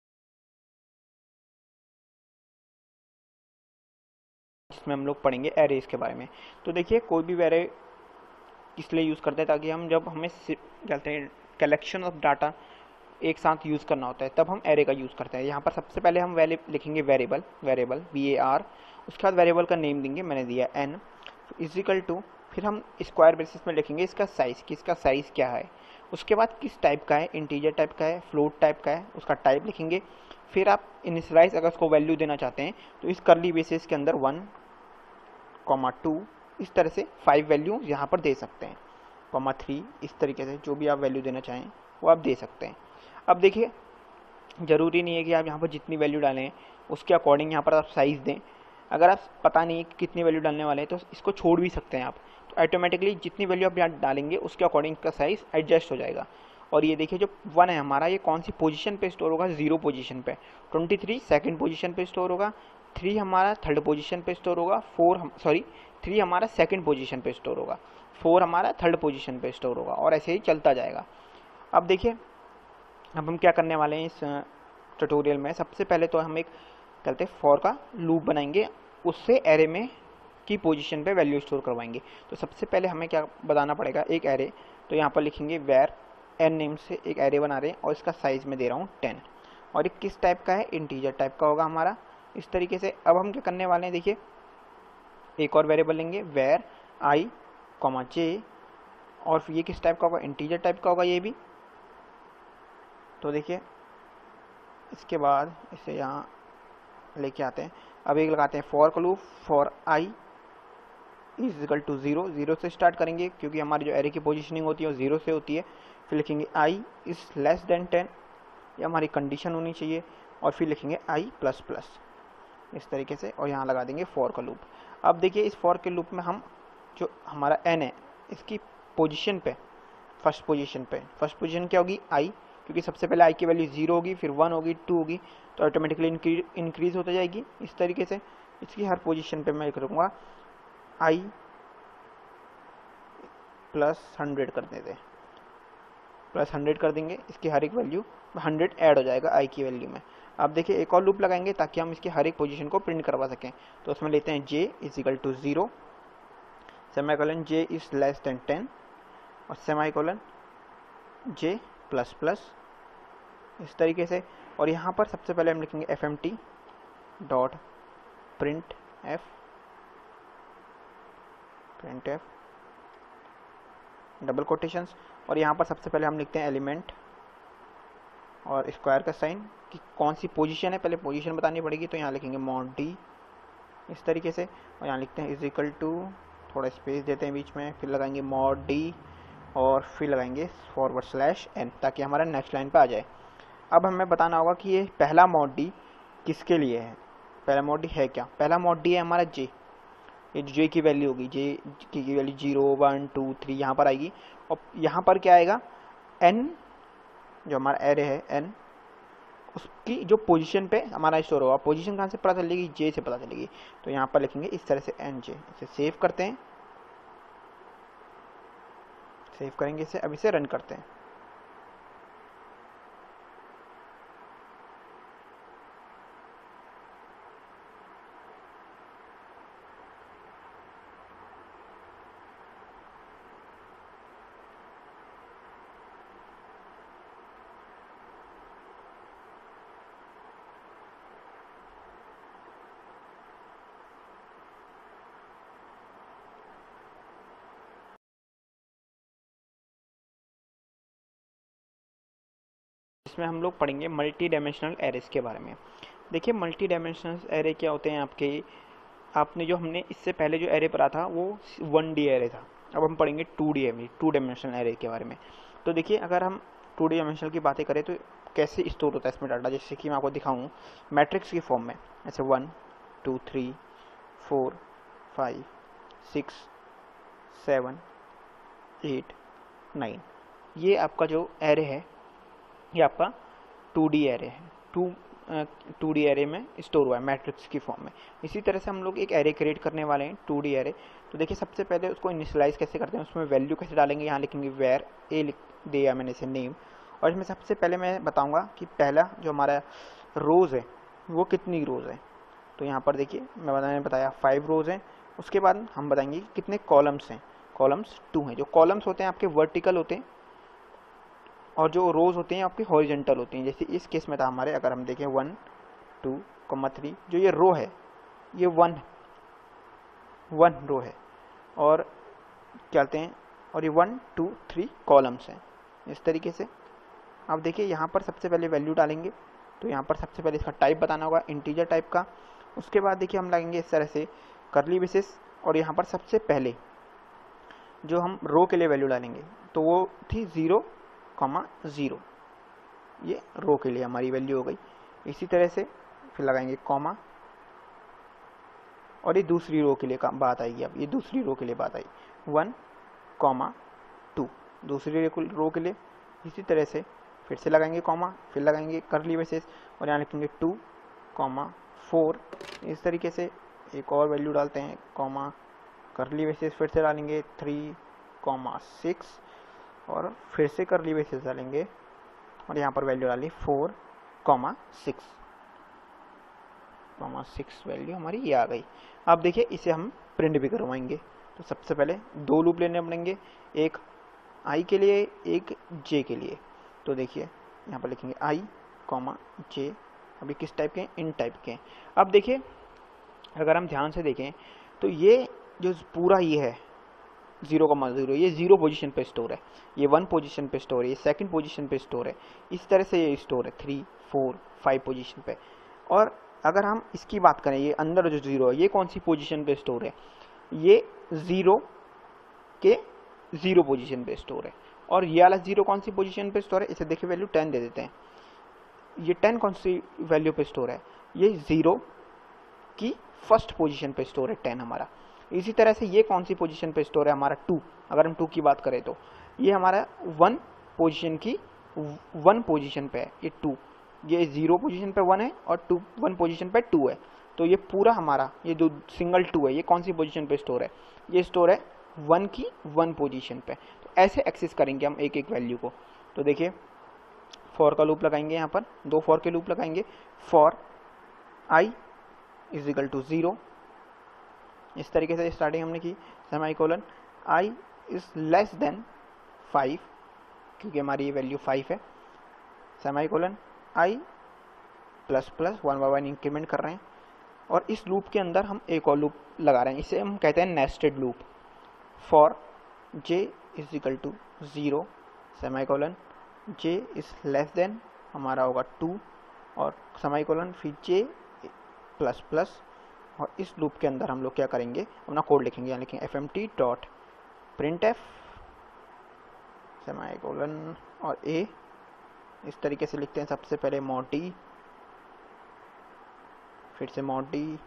जिसमें हम लोग पढ़ेंगे एरेज के बारे में। तो देखिए कोई भी एरे इसलिए यूज़ करते हैं ताकि हम जब हमें कहते हैं कलेक्शन ऑफ डाटा एक साथ यूज़ करना होता है तब हम एरे का यूज़ करते हैं। यहाँ पर सबसे पहले हम लिखेंगे वेरिएबल VAR, उसके बाद वेरिएबल का नेम देंगे, मैंने दिया n इजिकल टू, फिर हम स्क्वायर ब्रेसेस में लिखेंगे इसका साइज़ कि इसका साइज़ क्या है, उसके बाद किस टाइप का है, इंटीजर टाइप का है, फ्लोट टाइप का है, उसका टाइप लिखेंगे। फिर आप इनिशियलाइज अगर उसको वैल्यू देना चाहते हैं तो इस करली ब्रेसेस के अंदर 1, 2 इस तरह से 5 वैल्यू यहाँ पर दे सकते हैं, 3 इस तरीके से जो भी आप वैल्यू देना चाहें वो आप दे सकते हैं। अब देखिए ज़रूरी नहीं है कि आप यहाँ पर जितनी वैल्यू डालें उसके अकॉर्डिंग यहाँ पर आप साइज़ दें। अगर आप पता नहीं कि कितनी वैल्यू डालने वाले हैं तो इसको छोड़ भी सकते हैं आप, तो ऑटोमेटिकली जितनी वैल्यू आप यहाँ डालेंगे उसके अकॉर्डिंग का साइज़ एडजस्ट हो जाएगा। और ये देखिए जो 1 है हमारा, ये कौन सी पोजीशन पे स्टोर होगा, 0 पोजीशन पे, 23 सेकंड पोजीशन पे स्टोर होगा, 3 हमारा थर्ड पोजीशन पे स्टोर होगा, 3 हमारा सेकंड पोजीशन पे स्टोर होगा, 4 हमारा थर्ड पोजीशन पे स्टोर होगा, और ऐसे ही चलता जाएगा। अब देखिए अब हम क्या करने वाले हैं इस ट्यूटोरियल में, सबसे पहले तो हम एक कहते हैं फॉर का लूप बनाएंगे, उससे एरे में की पोजीशन पे वैल्यू स्टोर करवाएंगे। तो सबसे पहले हमें क्या बताना पड़ेगा, एक एरे, तो यहाँ पर लिखेंगे वेर n नेम से एक एरे बना रहे हैं और इसका साइज़ में दे रहा हूँ 10। और ये किस टाइप का है, इंटीजर टाइप का होगा हमारा। इस तरीके से अब हम क्या करने वाले हैं, देखिए एक और वेरिएबल लेंगे वेर आई कॉमा जे, और फिर ये किस टाइप का होगा, इंटीजर टाइप का होगा ये भी। तो देखिए इसके बाद इसे यहाँ लेके आते हैं। अब एक लगाते हैं फॉर का loop, for i is equal to 0, 0 से स्टार्ट करेंगे क्योंकि हमारी जो एरे की पोजीशनिंग होती है वो 0 से होती है। फिर लिखेंगे आई इज लेस देन 10, ये हमारी कंडीशन होनी चाहिए, और फिर लिखेंगे आई प्लस प्लस इस तरीके से, और यहाँ लगा देंगे फॉर का लूप। अब देखिए इस फॉर के लूप में हम जो हमारा एन है इसकी पोजीशन पे, फर्स्ट पोजीशन क्या होगी, आई, क्योंकि सबसे पहले आई की वैल्यू 0 होगी, फिर 1 होगी, 2 होगी, तो ऑटोमेटिकली इंक्रीज होता जाएगी। इस तरीके से इसकी हर पोजीशन पे मैं करूँगा आई प्लस 100 कर देते हैं, प्लस 100 कर देंगे, इसकी हर एक वैल्यू 100 ऐड हो जाएगा आई की वैल्यू में। अब देखिए एक और लूप लगाएंगे ताकि हम इसकी हर एक पोजीशन को प्रिंट करवा सकें। तो उसमें लेते हैं j is equal to 0, semicolon j is less than 10, और सेमीकोलन j प्लस प्लस इस तरीके से। और यहाँ पर सबसे पहले हम लिखेंगे fmt dot print f double quotations, और यहाँ पर सबसे पहले हम लिखते हैं एलिमेंट और स्क्वायर का साइन कि कौन सी पोजीशन है, पहले पोजीशन बतानी पड़ेगी। तो यहाँ लिखेंगे मॉड डी इस तरीके से, और यहाँ लिखते हैं इज इक्वल टू, थोड़ा स्पेस देते हैं बीच में, फिर लगाएंगे मॉड डी और फिर लगाएंगे फॉरवर्ड स्लैश एन ताकि हमारा नेक्स्ट लाइन पे आ जाए। अब हमें बताना होगा कि ये पहला मॉड डी किसके लिए है, पहला मॉड डी है क्या, पहला मॉड डी है हमारा जे, ये जे की वैल्यू होगी, जे की वैल्यू 0 1 2 3 यहाँ पर आएगी, और यहाँ पर क्या आएगा एन, जो हमारा एरे है एन, उसकी जो पोजीशन पे हमारा स्टोर होगा। पोजीशन कहाँ से पता चलेगी, जे से पता चलेगी। तो यहाँ पर लिखेंगे इस तरह से एन जे, इसे सेव करते हैं, सेव करेंगे इसे, अब इसे रन करते हैं। इसमें हम लोग पढ़ेंगे मल्टी डायमेंशनल एरेस के बारे में। देखिए मल्टी डायमेंशनल एरे क्या होते हैं आपके, आपने जो हमने इससे पहले जो एरे पढ़ा था वो 1D एरे था, अब हम पढ़ेंगे 2D एरे, 2 डायमेंशनल एरे के बारे में। तो देखिए अगर हम 2D डायमेंशनल की बातें करें तो कैसे स्टोर होता है इसमें डाटा, जैसे कि मैं आपको दिखाऊँ मैट्रिक्स की फॉर्म में, ऐसे 1 2 3 4 5 6 7 8 9, ये आपका जो एरे है ये आपका 2D एरे है, 2D एरे में स्टोर हुआ है मैट्रिक्स की फॉर्म में। इसी तरह से हम लोग एक एरे क्रिएट करने वाले हैं 2D एरे। तो देखिए सबसे पहले उसको इनिशियलाइज कैसे करते हैं, उसमें वैल्यू कैसे डालेंगे, यहाँ लिखेंगे वेर ए, लिख दिया मैंने इसे नेम, और इसमें सबसे पहले मैं बताऊँगा कि पहला जो हमारा रोज़ है वो कितनी रोज़ है। तो यहाँ पर देखिए मैंने बताया 5 रोज़ हैं, उसके बाद हम बताएंगे कितने कॉलम्स हैं, कॉलम्स 2 हैं। जो कॉलम्स होते हैं आपके वर्टिकल होते हैं, और जो रोज़ होते हैं आपके हॉरिजेंटल होते हैं। जैसे इस केस में था हमारे, अगर हम देखें 1 2 3, जो ये रो है ये 1 रो है, और क्या कहते हैं, और ये 1 2 3 कॉलम्स हैं इस तरीके से। अब देखिए यहाँ पर सबसे पहले वैल्यू डालेंगे, तो यहाँ पर सबसे पहले इसका टाइप बताना होगा इंटीजर टाइप का। उसके बाद देखिए हम लगेंगे इस तरह से कर्ली ब्रेसेस, और यहाँ पर सबसे पहले जो हम रो के लिए वैल्यू डालेंगे तो वो थी 0 0, ये रो के लिए हमारी वैल्यू हो गई। इसी तरह से फिर लगाएंगे कॉमा, और ये दूसरी रो के लिए बात आएगी, अब ये दूसरी रो के लिए बात आई 1 2, दूसरी रो के लिए। इसी तरह से फिर से लगाएंगे कॉमा, फिर लगाएंगे कर्ली ब्रेसेस, और यहाँ लिखेंगे 2 4। इस तरीके से एक और वैल्यू डालते हैं, कॉमा कर्ली ब्रेसेस, फिर से डालेंगे 3 6, और फिर से कर्ली ब्रेसेस डालेंगे, और यहाँ पर वैल्यू डाली 4 6 वैल्यू हमारी ये आ गई। अब देखिए इसे हम प्रिंट भी करवाएंगे। तो सबसे पहले 2 लूप लेने पड़ेंगे, एक आई के लिए एक जे के लिए। तो देखिए यहाँ पर लिखेंगे आई कॉमा जे। अभी किस टाइप के हैं, इन टाइप के हैं। अब देखिए अगर हम ध्यान से देखें तो ये जो पूरा ये है 0,0 ये 0 पोजीशन पे स्टोर है, ये 1 पोजीशन पे स्टोर है, ये सेकंड पोजीशन पे स्टोर है, इस तरह से ये स्टोर है 3, 4, 5 पोजीशन पे। और अगर हम इसकी बात करें, ये अंदर जो 0 है ये कौन सी पोजीशन पे स्टोर है, ये 0 के 0 पोजीशन पे स्टोर है। और ये वाला 0 कौन सी पोजीशन पे स्टोर है, इसे देखिए वैल्यू 10 दे देते हैं। ये 10 कौन सी वैल्यू पे स्टोर है, ये 0 की फर्स्ट पोजीशन पे स्टोर है 10 हमारा। इसी तरह से ये कौन सी पोजीशन पे स्टोर है, हमारा 2। अगर हम 2 की बात करें तो ये हमारा 1 पोजीशन की 1 पोजीशन पे है, ये 2। ये 0 पोजीशन पे 1 है और 1 पोजीशन पे 2 है। तो ये पूरा हमारा ये जो सिंगल 2 है ये कौन सी पोजीशन पे स्टोर है, ये स्टोर है 1 की 1 पोजीशन पे। तो ऐसे एक्सेस करेंगे हम एक एक वैल्यू को। तो देखिए फॉर का लूप लगाएंगे, यहाँ पर 2 फॉर के लूप लगाएंगे। For i is equal to 0, इस तरीके से स्टार्टिंग हमने की। Semicolon i is less than 5, क्योंकि हमारी ये वैल्यू 5 है। Semicolon i plus plus 1 by 1 increment कर रहे हैं। और इस लूप के अंदर हम एक और लूप लगा रहे हैं, इसे हम कहते हैं nested loop. For j is equal to 0, semicolon j is less than हमारा होगा 2 और सेमीकोलन फिर जे प्लस प्लस। और इस लूप के अंदर हम लोग क्या करेंगे, अपना कोड लिखेंगे, यहाँ लिखेंगे fmt.printf सेमीकोलन और a। इस तरीके से लिखते हैं, सबसे पहले मोटी, फिर से मोटी।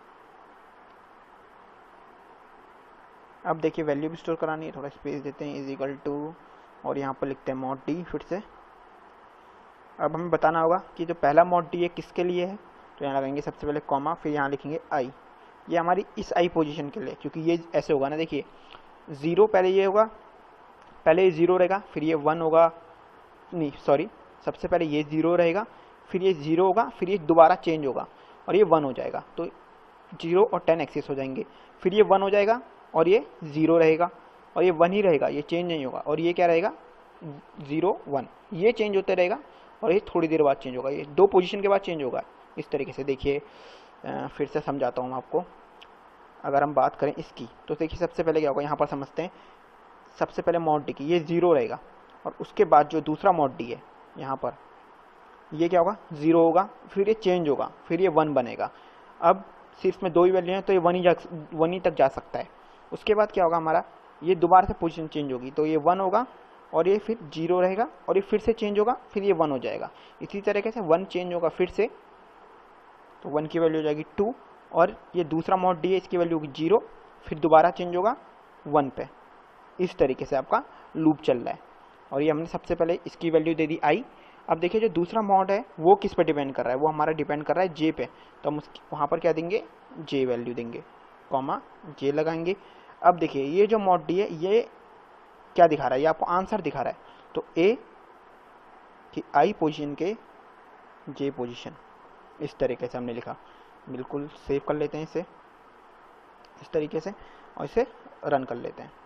अब देखिए वैल्यू भी स्टोर करानी है, थोड़ा स्पेस देते हैं, इज इक्वल टू, और यहाँ पर लिखते हैं मोटी फिर से। अब हमें बताना होगा कि जो पहला मोटी है किसके लिए है, तो यहाँ लगाएंगे सबसे पहले कॉमा, फिर यहाँ लिखेंगे आई। ये हमारी इस आई पोजीशन के लिए, क्योंकि ये ऐसे होगा ना, देखिए 0 पहले ये होगा, पहले ये 0 रहेगा, फिर ये 1 होगा, नहीं सॉरी, सबसे पहले ये 0 रहेगा, फिर ये 0 होगा, फिर ये दोबारा चेंज होगा और ये 1 हो जाएगा। तो 0 और 10 एक्सेस हो जाएंगे, फिर ये 1 हो जाएगा और ये 0 रहेगा और ये 1 ही रहेगा, ये चेंज नहीं होगा। और ये क्या रहेगा 0, 1, ये चेंज होते रहेगा और ये थोड़ी देर बाद चेंज होगा, ये 2 पोजीशन के बाद चेंज होगा। इस तरीके से देखिए फिर से समझाता हूँ आपको। अगर हम बात करें इसकी, तो देखिए सबसे पहले क्या होगा, यहाँ पर समझते हैं। सबसे पहले मॉड डी की ये 0 रहेगा और उसके बाद जो दूसरा मॉड डी है यहाँ पर, ये क्या होगा 0 होगा, फिर ये चेंज होगा, फिर ये 1 बनेगा। अब सिर्फ में 2 ही वैल्यू हैं तो ये 1 ही तक जा सकता है। उसके बाद क्या होगा हमारा, ये दोबारा से पोजीशन चेंज होगी, तो ये 1 होगा और ये फिर 0 रहेगा और ये फिर से चेंज होगा, फिर ये 1 हो जाएगा। इसी तरीके से 1 चेंज होगा फिर से, तो 1 की वैल्यू हो जाएगी 2 और ये दूसरा मॉड डी है, इसकी वैल्यू होगी 0, फिर दोबारा चेंज होगा 1 पे। इस तरीके से आपका लूप चल रहा है। और ये हमने सबसे पहले इसकी वैल्यू दे दी आई। अब देखिए जो दूसरा मॉड है वो किस पे डिपेंड कर रहा है, वो हमारा डिपेंड कर रहा है जे पे, तो हम वहाँ पर क्या देंगे, जे वैल्यू देंगे, कॉमा जे लगाएंगे। अब देखिए ये जो मॉड डी है ये क्या दिखा रहा है, ये आपको आंसर दिखा रहा है। तो ए की आई पोजीशन के जे पोजीशन, इस तरीके से हमने लिखा। बिल्कुल सेव कर लेते हैं इसे इस तरीके से और इसे रन कर लेते हैं।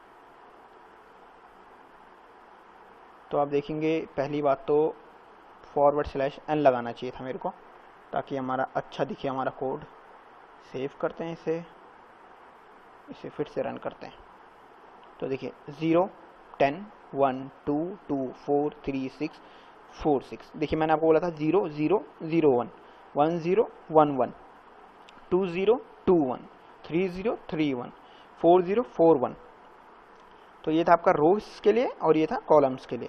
तो आप देखेंगे पहली बात तो /n लगाना चाहिए था मेरे को, ताकि हमारा अच्छा दिखे हमारा कोड। सेव करते हैं इसे फिर से रन करते हैं। तो देखिए 0, 10, 1, 2, 2, 4, 3, 6, 4, 6। देखिए मैंने आपको बोला था 0, 0, 0, 1, 1, 0, 1, 1, 2, 0, 2, 1, 3, 0, 3, 1, 4, 0, 4, 1। तो ये था आपका रोज के लिए और ये था कॉलम्स के लिए।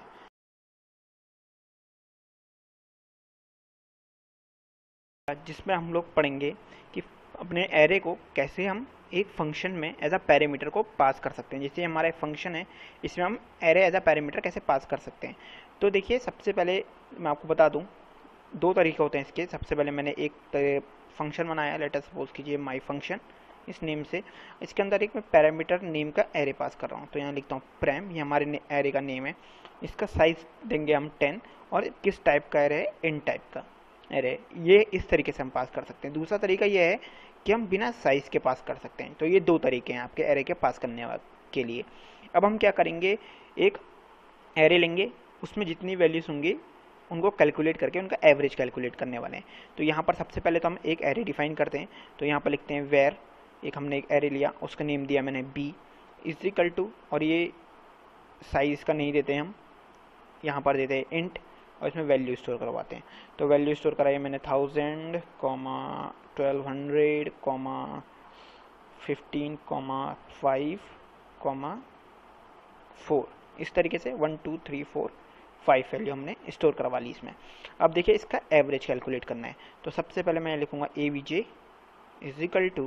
जिसमें हम लोग पढ़ेंगे कि अपने एरे को कैसे हम एक फंक्शन में एज अ पैरामीटर को पास कर सकते हैं। जैसे हमारा एक फंक्शन है, इसमें हम एरे एज अ पैरामीटर कैसे पास कर सकते हैं। तो देखिए सबसे पहले मैं आपको बता दूं, 2 तरीके होते हैं इसके। सबसे पहले मैंने एक फंक्शन बनाया, लेट अस सपोज कीजिए माई फंक्शन, इस नेम से। इसके अंदर एक मैं पैरामीटर नेम का एरे पास कर रहा हूँ। तो यहाँ लिखता हूँ प्रैम, ये हमारे एरे का नेम है। इसका साइज देंगे हम 10 और किस टाइप का एरे है, इन टाइप का एरे। ये इस तरीके से हम पास कर सकते हैं। दूसरा तरीका ये है कि हम बिना साइज के पास कर सकते हैं। तो ये 2 तरीके हैं आपके एरे के पास करने के लिए। अब हम क्या करेंगे, एक एरे लेंगे, उसमें जितनी वैल्यूज होंगी उनको कैलकुलेट करके उनका एवरेज कैलकुलेट करने वाले हैं। तो यहाँ पर सबसे पहले तो हम एक एरे डिफाइन करते हैं। तो यहाँ पर लिखते हैं वेयर, एक हमने एक एरे लिया, उसका नेम दिया मैंने बी इज इक्वल टू, और ये साइज़ का नहीं देते हम, यहाँ पर देते हैं इंट, और इसमें वैल्यू स्टोर करवाते हैं। तो वैल्यू स्टोर कराई मैंने 1000, 1200, 15, 5, 4, इस तरीके से 1 2 3 4 5 वैल्यू हमने स्टोर करवा ली इसमें। अब देखिए इसका एवरेज कैलकुलेट करना है। तो सबसे पहले मैं लिखूंगा a v j is equal to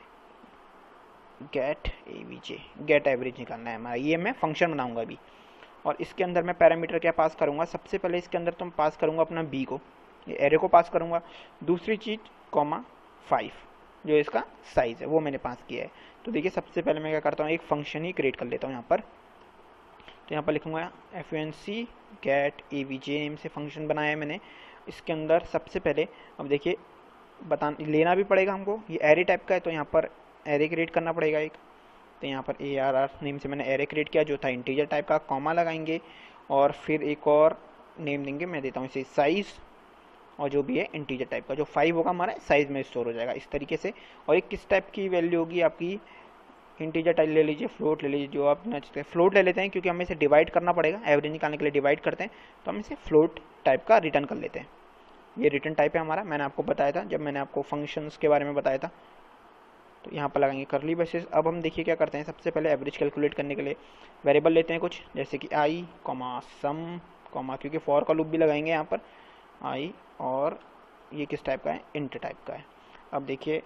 get a v j, get average निकालना है हमारा। ये मैं फंक्शन बनाऊंगा अभी, और इसके अंदर मैं पैरामीटर क्या पास करूंगा, सबसे पहले इसके अंदर तो मैं पास करूंगा अपना बी को, ये एरे को पास करूंगा। दूसरी चीज़ 5 जो इसका साइज़ है वो मैंने पास किया है। तो देखिए सबसे पहले मैं क्या करता हूँ, एक फंक्शन ही क्रिएट कर लेता हूँ यहाँ पर। तो यहाँ पर लिखूंगा FUNC get a v j, name से फंक्शन बनाया है मैंने। इसके अंदर सबसे पहले अब देखिए लेना भी पड़ेगा हमको, ये एरे टाइप का है तो यहाँ पर एरे क्रिएट करना पड़ेगा एक। तो यहाँ पर ARR नेम से मैंने एरे क्रिएट किया जो था इंटीजर टाइप का, कॉमा लगाएंगे और फिर एक और नेम देंगे, मैं देता हूँ इसे साइज़, और जो भी है इंटीजर टाइप का, जो 5 होगा हमारा साइज़ में स्टोर हो जाएगा इस तरीके से। और एक किस टाइप की वैल्यू होगी आपकी, इंटीजर टाइप ले लीजिए, फ्लोट ले लीजिए, जो आप चाहते हैं। फ्लोट ले लेते हैं क्योंकि हमें इसे डिवाइड करना पड़ेगा, एवरेज निकालने के लिए डिवाइड करते हैं, तो हम इसे फ्लोट टाइप का रिटर्न कर लेते हैं। ये रिटर्न टाइप है हमारा, मैंने आपको बताया था जब मैंने आपको फंक्शंस के बारे में बताया था। तो यहाँ पर लगाएंगे करली ब्रेसेस। अब हम देखिए क्या करते हैं, सबसे पहले एवरेज कैलकुलेट करने के लिए वेरिएबल लेते हैं कुछ, जैसे कि आई कॉमा सम कॉमा, क्योंकि फॉर का लूप भी लगाएंगे यहाँ पर आई, और ये किस टाइप का है, इंट टाइप का है। अब देखिए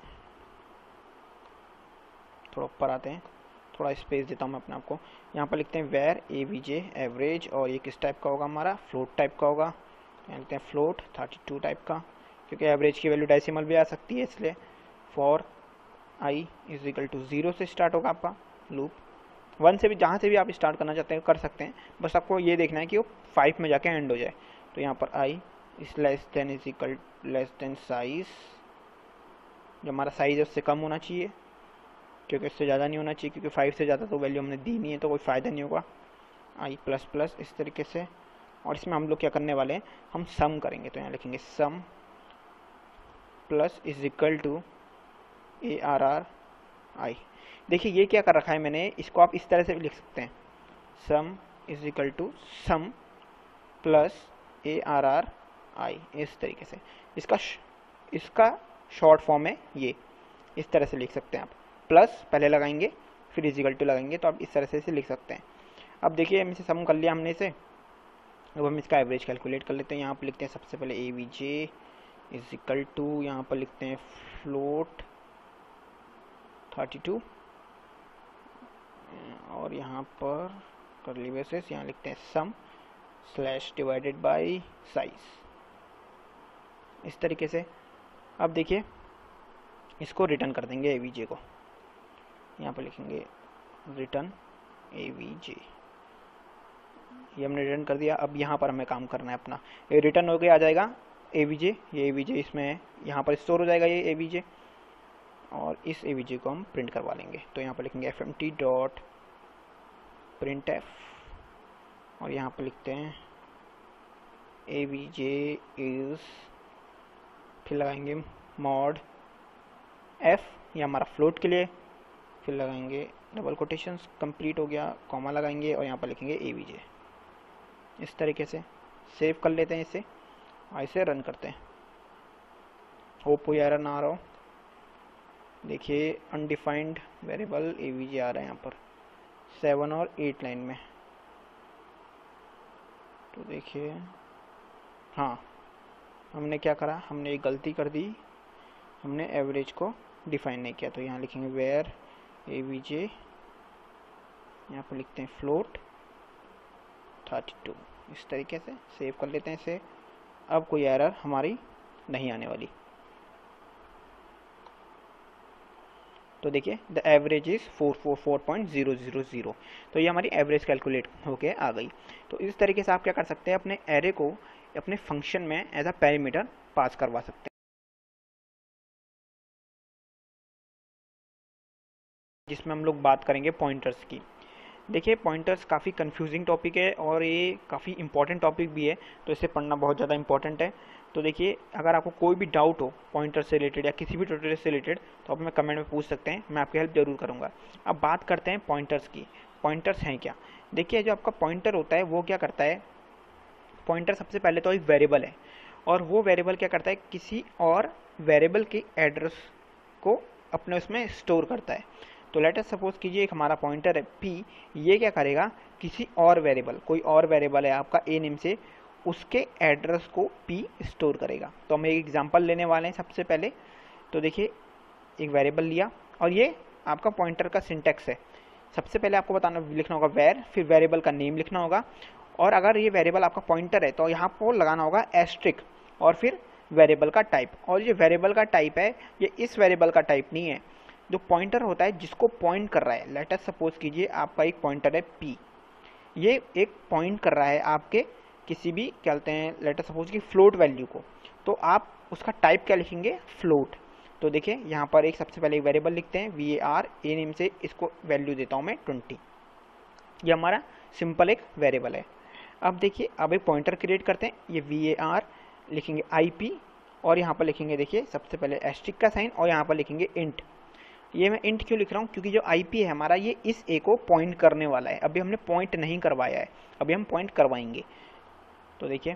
थोड़ा ऊपर आते हैं, थोड़ा स्पेस देता हूँ मैं अपने आपको। यहाँ पर लिखते हैं var a v j average, और ये किस टाइप का होगा हमारा, फ्लोट टाइप का होगा। यहाँ लिखते हैं फ्लोट 32 टाइप का, क्योंकि एवरेज की वैल्यू डेसिमल भी आ सकती है इसलिए। For i is equal to 0 से स्टार्ट होगा आपका लूप, 1 से भी, जहाँ से भी आप स्टार्ट करना चाहते हैं कर सकते हैं, बस आपको ये देखना है कि वो 5 में जाके एंड हो जाए। तो यहाँ पर i is less than is equal less than size, जो हमारा साइज है उससे कम होना चाहिए, क्योंकि इससे ज़्यादा नहीं होना चाहिए, क्योंकि 5 से ज़्यादा तो वैल्यू हमने दी नहीं है तो कोई फ़ायदा नहीं होगा। आई प्लस प्लस इस तरीके से। और इसमें हम लोग क्या करने वाले हैं, हम सम करेंगे। तो यहाँ लिखेंगे sum plus is equal to ARR i. देखिए ये क्या कर रखा है मैंने, इसको आप इस तरह से भी लिख सकते हैं, sum is equal to sum plus ARR i, इस तरीके से। इसका शॉर्ट फॉर्म है ये, इस तरह से लिख सकते हैं आप, प्लस पहले लगाएंगे फिर इजिकल टू लगाएंगे, तो आप इस तरह से इसे लिख सकते हैं। अब देखिए हम इसे सम कर लिया हमने इसे, अब हम इसका एवरेज कैलकुलेट कर लेते हैं। यहाँ पर लिखते हैं सबसे पहले a v j is equal to, यहाँ पर लिखते हैं फ्लोट 32, और यहाँ पर करली ब्रेसेस, यहाँ लिखते हैं sum slash divided by size, इस तरीके से। अब देखिए इसको रिटर्न कर देंगे ए वी जे को, यहाँ पर लिखेंगे रिटर्न ए वी जे, ये हमने रिटर्न कर दिया। अब यहाँ पर हमें काम करना है अपना, ये रिटर्न हो गया आ जाएगा ए वी जे, ये ए वी जे इसमें है, यहाँ पर स्टोर हो जाएगा ये ए वी जे, और इस ए वी जे को हम प्रिंट करवा लेंगे। तो यहाँ पर लिखेंगे fmt डॉट प्रिंट एफ, और यहाँ पर लिखते हैं ए वी जे इज़, फिर लगाएंगे मॉड एफ, ये हमारा फ्लोट के लिए, फिर लगाएंगे डबल कोटेशंस, कंप्लीट हो गया, कॉमा लगाएंगे और यहाँ पर लिखेंगे ए वी जे। इस तरीके से सेव कर लेते हैं इसे, और इसे रन करते हैं। होप कोई एरर ना आ रहा हो। देखिए undefined variable a v j आ रहा है यहाँ पर 7 और 8 लाइन में। तो देखिए हाँ, हमने क्या करा, हमने एक गलती कर दी, हमने एवरेज को डिफाइन नहीं किया। तो यहाँ लिखेंगे वेयर ए वी जे, यहाँ पर लिखते हैं फ्लोट 32, इस तरीके से सेव कर लेते हैं इसे। अब कोई एरर हमारी नहीं आने वाली। तो देखिए द एवरेज इज़ 444.000, तो ये हमारी एवरेज कैलकुलेट होके आ गई। तो इस तरीके से आप क्या कर सकते हैं, अपने एरे को अपने फंक्शन में एज अ पैरामीटर पास करवा सकते हैं, जिसमें हम लोग बात करेंगे पॉइंटर्स की। देखिए पॉइंटर्स काफ़ी कंफ्यूजिंग टॉपिक है और ये काफ़ी इंपॉर्टेंट टॉपिक भी है, तो इसे पढ़ना बहुत ज़्यादा इंपॉर्टेंट है। तो देखिए अगर आपको कोई भी डाउट हो पॉइंटर से रिलेटेड या किसी भी ट्यूटोरियल से रिलेटेड तो आप हमें कमेंट में पूछ सकते हैं, मैं आपकी हेल्प जरूर करूँगा। अब बात करते हैं पॉइंटर्स की। पॉइंटर्स हैं क्या? देखिए जो आपका पॉइंटर होता है वो क्या करता है, पॉइंटर सबसे पहले तो एक वेरिएबल है और वो वेरिएबल क्या करता है, किसी और वेरिएबल की एड्रेस को अपने उसमें स्टोर करता है। तो लेट अस सपोज कीजिए एक हमारा पॉइंटर है p, ये क्या करेगा, किसी और वेरिएबल, कोई और वेरिएबल है आपका a नेम से, उसके एड्रेस को p स्टोर करेगा। तो हम एक एग्जांपल लेने वाले हैं सबसे पहले। तो देखिए एक वेरिएबल लिया और ये आपका पॉइंटर का सिंटेक्स है। सबसे पहले आपको बताना लिखना होगा वेर, फिर वेरिएबल का नेम लिखना होगा, और अगर ये वेरिएबल आपका पॉइंटर है तो यहाँ पर लगाना होगा एस्ट्रिक, और फिर वेरिएबल का टाइप। और ये वेरिएबल का टाइप है, ये इस वेरिएबल का टाइप नहीं है, जो पॉइंटर होता है जिसको पॉइंट कर रहा है। लेट अस सपोज कीजिए आपका एक पॉइंटर है p, ये एक पॉइंट कर रहा है आपके किसी भी क्या कहते हैं, लेट अस सपोज की फ्लोट वैल्यू को, तो आप उसका टाइप क्या लिखेंगे, फ्लोट। तो देखिए यहाँ पर एक सबसे पहले एक वेरिएबल लिखते हैं var, a नेम से इसको वैल्यू देता हूँ मैं 20, ये हमारा सिंपल एक वेरिएबल है। अब देखिए अब एक पॉइंटर क्रिएट करते हैं, ये var लिखेंगे ip, और यहाँ पर लिखेंगे देखिए सबसे पहले एस्ट्रिक का साइन, और यहाँ पर लिखेंगे इंट। ये मैं इंट क्यों लिख रहा हूँ, क्योंकि जो IP है हमारा ये इस A को पॉइंट करने वाला है। अभी हमने पॉइंट नहीं करवाया है, अभी हम पॉइंट करवाएंगे। तो देखिए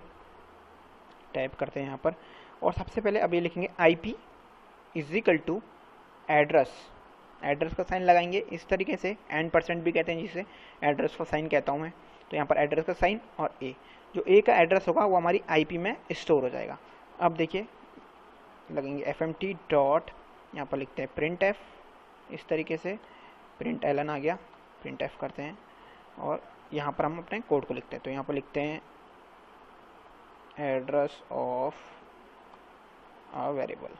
टाइप करते हैं यहाँ पर, और सबसे पहले अभी लिखेंगे IP is equal to address, address का साइन लगाएंगे इस तरीके से, %% भी कहते हैं जिसे, एड्रेस का साइन कहता हूँ मैं। तो यहाँ पर एड्रेस का साइन और A, जो A का एड्रेस होगा वो हमारी IP में स्टोर हो जाएगा। अब देखिए लगेंगे fmt डॉट, यहाँ पर लिखते हैं प्रिंट एफ, इस तरीके से प्रिंट एलन आ गया, प्रिंट एफ करते हैं, और यहाँ पर हम अपने कोड को लिखते हैं। तो यहाँ पर लिखते हैं एड्रेस ऑफ अ वेरिएबल,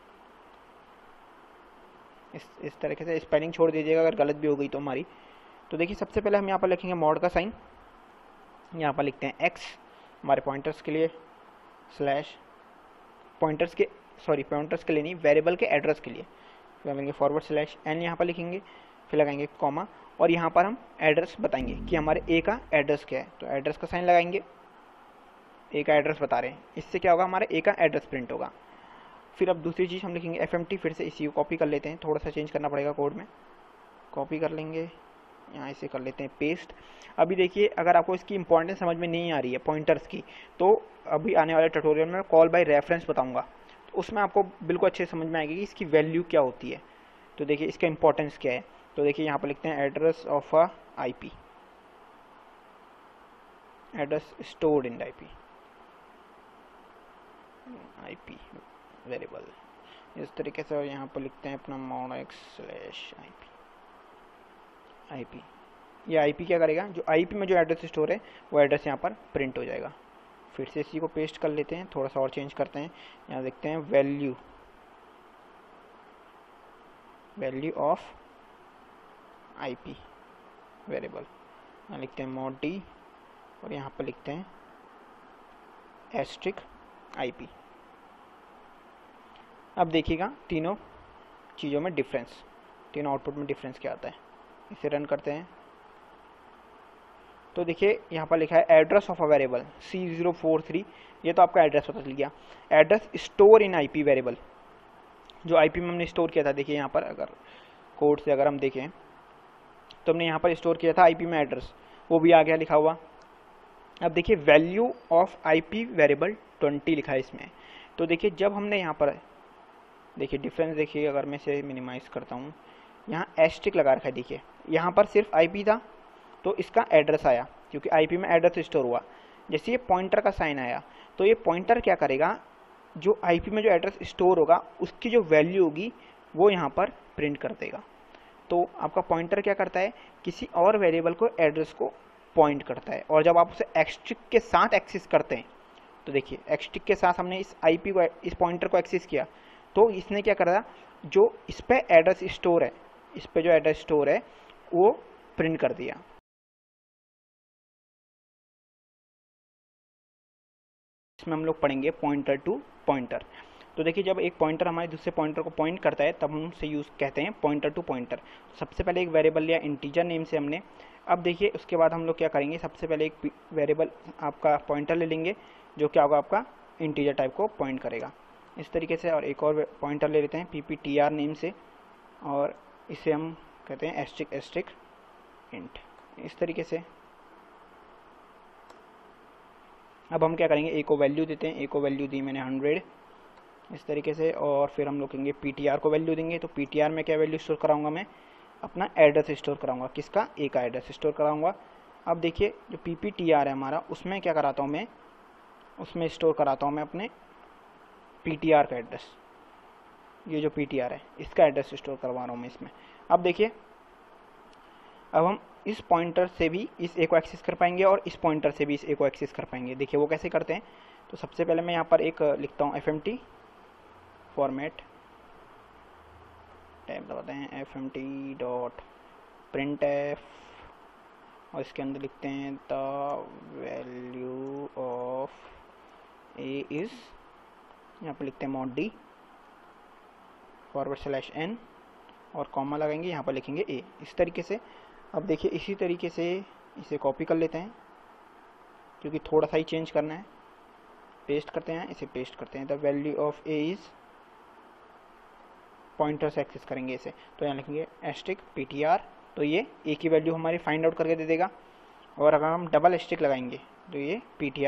इस तरीके से स्पेलिंग छोड़ दीजिएगा अगर गलत भी हो गई तो हमारी। तो देखिए सबसे पहले हम यहाँ पर लिखेंगे मॉड का साइन, यहाँ पर लिखते हैं x हमारे पॉइंटर्स के लिए, स्लैश पॉइंटर्स के लिए नहीं, वेरिएबल के एड्रेस के लिए, फिर लगाएंगे फॉरवर्ड स्लैश n, यहाँ पर लिखेंगे, फिर लगाएंगे कॉमा, और यहाँ पर हम एड्रेस बताएंगे कि हमारे A का एड्रेस क्या है। तो एड्रेस का साइन लगाएंगे, A का एड्रेस बता रहे हैं, इससे क्या होगा, हमारे A का एड्रेस प्रिंट होगा। फिर अब दूसरी चीज़ हम लिखेंगे fmt, फिर से इसी को कॉपी कर लेते हैं, थोड़ा सा चेंज करना पड़ेगा कोड में, कॉपी कर लेंगे, यहाँ इसे कर लेते हैं पेस्ट। अभी देखिए अगर आपको इसकी इंपॉर्टेंस समझ में नहीं आ रही है पॉइंटर्स की, तो अभी आने वाले ट्यूटोरियल में कॉल बाय रेफरेंस बताऊंगा, तो उसमें आपको बिल्कुल अच्छे समझ में आएगी कि इसकी वैल्यू क्या होती है। तो देखिए इसका इंपॉर्टेंस क्या है। तो देखिए यहाँ पर लिखते हैं address of a IP, address stored in IP variable, इस तरीके से, और यहाँ पर लिखते हैं अपना mod x/IP। ये IP क्या करेगा, जो IP में जो एड्रेस स्टोर है वो एड्रेस यहाँ पर प्रिंट हो जाएगा। फिर से इसी को पेस्ट कर लेते हैं, थोड़ा सा और चेंज करते हैं, यहाँ देखते हैं वैल्यू ऑफ IP वेरिएबल, यहाँ लिखते हैं mod t, और यहाँ पर लिखते हैं एस्ट्रिक IP। अब देखिएगा तीनों चीज़ों में डिफरेंस, तीनों आउटपुट में डिफरेंस क्या आता है। इसे रन करते हैं तो देखिए यहाँ पर लिखा है address of a variable C043, ये तो आपका एड्रेस पता चल गया। Address store in IP variable, जो IP में हमने स्टोर किया था, देखिए यहाँ पर अगर कोड से अगर हम देखें तो हमने यहाँ पर स्टोर किया था IP में एड्रेस, वो भी आ गया लिखा हुआ। अब देखिए वैल्यू ऑफ IP वेरिएबल 20 लिखा है इसमें। तो देखिए जब हमने यहाँ पर देखिए डिफरेंस देखिए, अगर मैं इसे मिनिमाइज़ करता हूँ, यहाँ एस्ट्रिक लगा रखा है, देखिए यहाँ पर सिर्फ IP था तो इसका एड्रेस आया क्योंकि IP में एड्रेस स्टोर हुआ। जैसे ये पॉइंटर का साइन आया तो ये पॉइंटर क्या करेगा, जो IP में जो एड्रेस स्टोर होगा उसकी जो वैल्यू होगी वो यहाँ पर प्रिंट कर देगा। तो आपका पॉइंटर क्या करता है, किसी और वेरिएबल को एड्रेस को पॉइंट करता है, और जब आप उसे एक्सट्रिक के साथ एक्सेस करते हैं, तो देखिए एक्सट्रिक के साथ हमने इस IP को, इस पॉइंटर को एक्सेस किया, तो इसने क्या करा, जो इस पे एड्रेस स्टोर है, इस पे जो एड्रेस स्टोर है वो प्रिंट कर दिया। इसमें हम लोग पढ़ेंगे पॉइंटर टू पॉइंटर। तो देखिए जब एक पॉइंटर हमारे दूसरे पॉइंटर को पॉइंट करता है तब हम उसे यूज़ कहते हैं पॉइंटर टू पॉइंटर। सबसे पहले एक वेरिएबल लिया इंटीजर नेम से हमने। अब देखिए उसके बाद हम लोग क्या करेंगे, सबसे पहले एक वेरिएबल आपका पॉइंटर ले लेंगे जो क्या होगा आपका इंटीजर टाइप को पॉइंट करेगा इस तरीके से। और एक और पॉइंटर ले लेते हैं PPTR नेम से और इसे हम कहते हैं एस्ट्रिक इंट इस तरीके से। अब हम क्या करेंगे, ए को वैल्यू देते हैं। ए को वैल्यू दी मैंने 100 इस तरीके से। और फिर हम लोग कहेंगे PTR को वैल्यू देंगे। तो PTR में क्या वैल्यू स्टोर कराऊंगा, मैं अपना एड्रेस स्टोर कराऊंगा। किसका, ए का एड्रेस स्टोर कराऊंगा। अब देखिए जो PPTR है हमारा, उसमें क्या कराता हूँ मैं, उसमें स्टोर कराता हूँ मैं अपने PTR का एड्रेस। ये जो PTR है इसका एड्रेस स्टोर करवा रहा हूँ मैं इसमें। अब देखिए अब हम इस पॉइंटर से भी इस ए को एक्सेस कर पाएंगे और इस पॉइंटर से भी इस ए को एक्सेस कर पाएंगे। देखिए वो कैसे करते हैं। तो सबसे पहले मैं यहाँ पर एक लिखता हूँ FMT फॉर्मेट टैब दबाते हैं fmt.printf और इसके अंदर लिखते हैं the value of a is, यहाँ पर लिखते हैं mod d /n और कॉमा लगाएंगे, यहाँ पर लिखेंगे ए इस तरीके से। अब देखिए इसी तरीके से इसे कॉपी कर लेते हैं क्योंकि थोड़ा सा ही चेंज करना है। पेस्ट करते हैं, इसे पेस्ट करते हैं। The value of a is, pointer से एक्सेस करेंगे इसे। तो यहाँ लिखेंगे एस्ट्रिक PTR, तो ये ए की वैल्यू हमारी फाइंड आउट करके दे देगा। और अगर हम डबल एस्ट्रिक लगाएंगे तो ये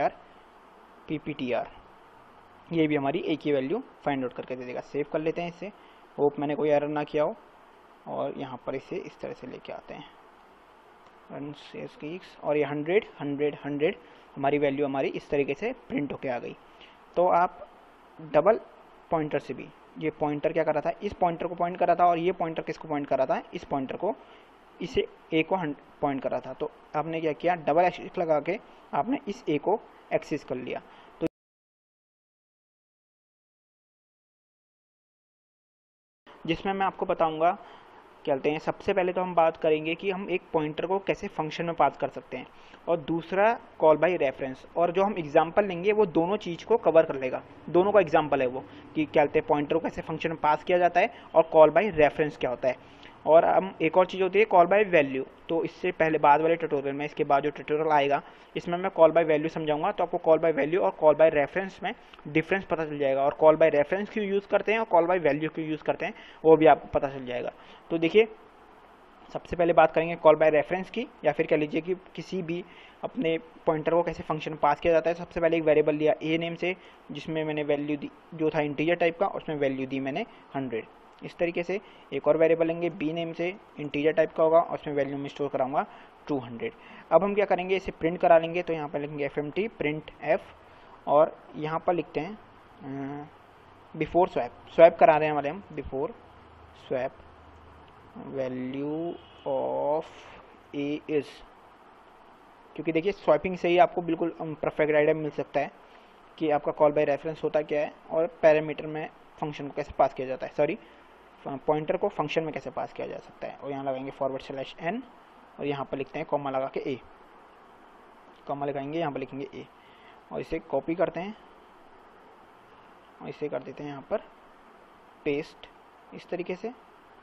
PPTR ये भी हमारी ए की वैल्यू फाइंड आउट करके दे देगा। सेव कर लेते हैं इसे, होप मैंने कोई एरर ना किया हो। और यहाँ पर इसे इस तरह से लेके आते हैं रन सेव्स कीक्स और ये 100 100 100 हमारी वैल्यू हमारी इस तरीके से प्रिंट होके आ गई। तो आप डबल पॉइंटर से भी, ये पॉइंटर क्या कर रहा था, इस पॉइंटर को पॉइंट कर रहा था और ये पॉइंटर किसको पॉइंट कर रहा था, इस पॉइंटर को, इसे ए को पॉइंट कर रहा था। तो आपने क्या किया, डबल एक्सिस लगा के आपने इस ए को एक्सेस कर लिया। तो जिसमें मैं आपको बताऊंगा क्या कहते हैं, सबसे पहले तो हम बात करेंगे कि हम एक पॉइंटर को कैसे फंक्शन में पास कर सकते हैं, और दूसरा कॉल बाय रेफरेंस। और जो हम एग्जांपल लेंगे वो दोनों चीज़ को कवर कर लेगा, दोनों का एग्जांपल है वो कि क्या कहते हैं पॉइंटर को कैसे फंक्शन में पास किया जाता है और कॉल बाय रेफरेंस क्या होता है। और हम एक और चीज़ होती है कॉल बाय वैल्यू। तो इससे पहले बाद वाले ट्यूटोरियल में, इसके बाद जो ट्यूटोरियल आएगा इसमें मैं कॉल बाय वैल्यू समझाऊंगा। तो आपको कॉल बाय वैल्यू और कॉल बाय रेफरेंस में डिफरेंस पता चल जाएगा, और कॉल बाय रेफरेंस क्यों यूज़ करते हैं और कॉल बाय वैल्यू क्यों यूज़ करते हैं वो भी आपको पता चल जाएगा। तो देखिए सबसे पहले बात करेंगे कॉल बाय रेफरेंस की, या फिर कह लीजिए कि किसी भी अपने पॉइंटर को कैसे फंक्शन पास किया जाता है। सबसे पहले एक वेरिएबल लिया ए नेम से, जिसमें मैंने वैल्यू दी जो था इंटीजर टाइप का, उसमें वैल्यू दी मैंने 100 इस तरीके से। एक और वेरिएबल लेंगे बी नेम से, इंटीजर टाइप का होगा और उसमें वैल्यू में स्टोर कराऊंगा 200। अब हम क्या करेंगे, इसे प्रिंट करा लेंगे। तो यहाँ पर लिखेंगे FMT प्रिंट f और यहाँ पर लिखते हैं बिफोर स्वैप करा रहे हैं हमारे हम, before swap value of a is, क्योंकि देखिए स्वैपिंग से ही आपको बिल्कुल परफेक्ट आइडिया मिल सकता है कि आपका कॉल बाय रेफरेंस होता क्या है और पैरामीटर में फंक्शन को कैसे पास किया जाता है, सॉरी पॉइंटर को फंक्शन में कैसे पास किया जा सकता है। और यहाँ लगाएंगे /n और यहाँ पर लिखते हैं कॉमा लगा के ए, कॉमा लगाएंगे, यहाँ पर लिखेंगे ए और इसे कॉपी करते हैं और इसे कर देते हैं यहाँ पर पेस्ट इस तरीके से।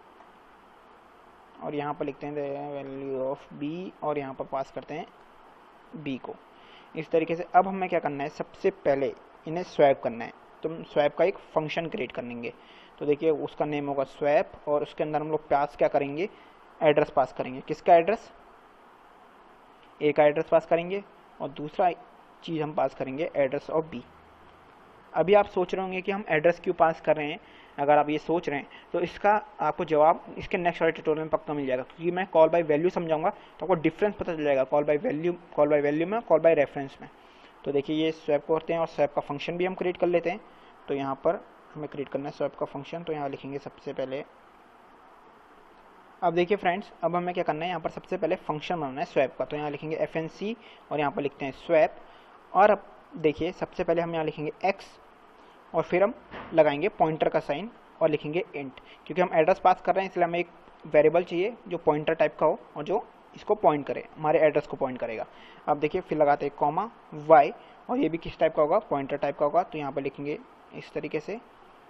और यहाँ पर लिखते हैं वैल्यू ऑफ बी और यहाँ पर पास करते हैं बी को इस तरीके से। अब हमें क्या करना है, सबसे पहले इन्हें स्वैप करना है। तो हम स्वैप का एक फंक्शन क्रिएट करेंगे। तो देखिए उसका नेम होगा स्वैप और उसके अंदर हम लोग पास क्या करेंगे, एड्रेस पास करेंगे। किसका एड्रेस, ए का एड्रेस पास करेंगे और दूसरा चीज़ हम पास करेंगे एड्रेस ऑफ बी। अभी आप सोच रहे होंगे कि हम एड्रेस क्यों पास कर रहे हैं। अगर आप ये सोच रहे हैं तो इसका आपको जवाब इसके नेक्स्ट वाले ट्यूटोरियल में पक्का मिल जाएगा, क्योंकि मैं कॉल बाय वैल्यू समझाऊंगा तो आपको डिफरेंस पता चल जाएगा कॉल बाय वैल्यू में, कॉल बाय रेफरेंस में। तो देखिए ये स्वैप करते हैं और स्वैप का फंक्शन भी हम क्रिएट कर लेते हैं। तो यहाँ पर हमें क्रिएट करना है स्वैप का फंक्शन। तो यहाँ लिखेंगे सबसे पहले, अब देखिए फ्रेंड्स, अब हमें क्या करना है, यहाँ पर सबसे पहले फंक्शन बनाना है स्वैप का। तो यहाँ लिखेंगे FNC और यहाँ पर लिखते हैं स्वैप। और अब देखिए सबसे पहले हम यहाँ लिखेंगे x और फिर हम लगाएंगे पॉइंटर का साइन और लिखेंगे इंट, क्योंकि हम एड्रेस पास कर रहे हैं इसलिए हमें एक वेरिएबल चाहिए जो पॉइंटर टाइप का हो और जो इसको पॉइंट करे, हमारे एड्रेस को पॉइंट करेगा। अब देखिए फिर लगाते हैं कॉमा y और ये भी किस टाइप का होगा, पॉइंटर टाइप का होगा। तो यहाँ पर लिखेंगे इस तरीके से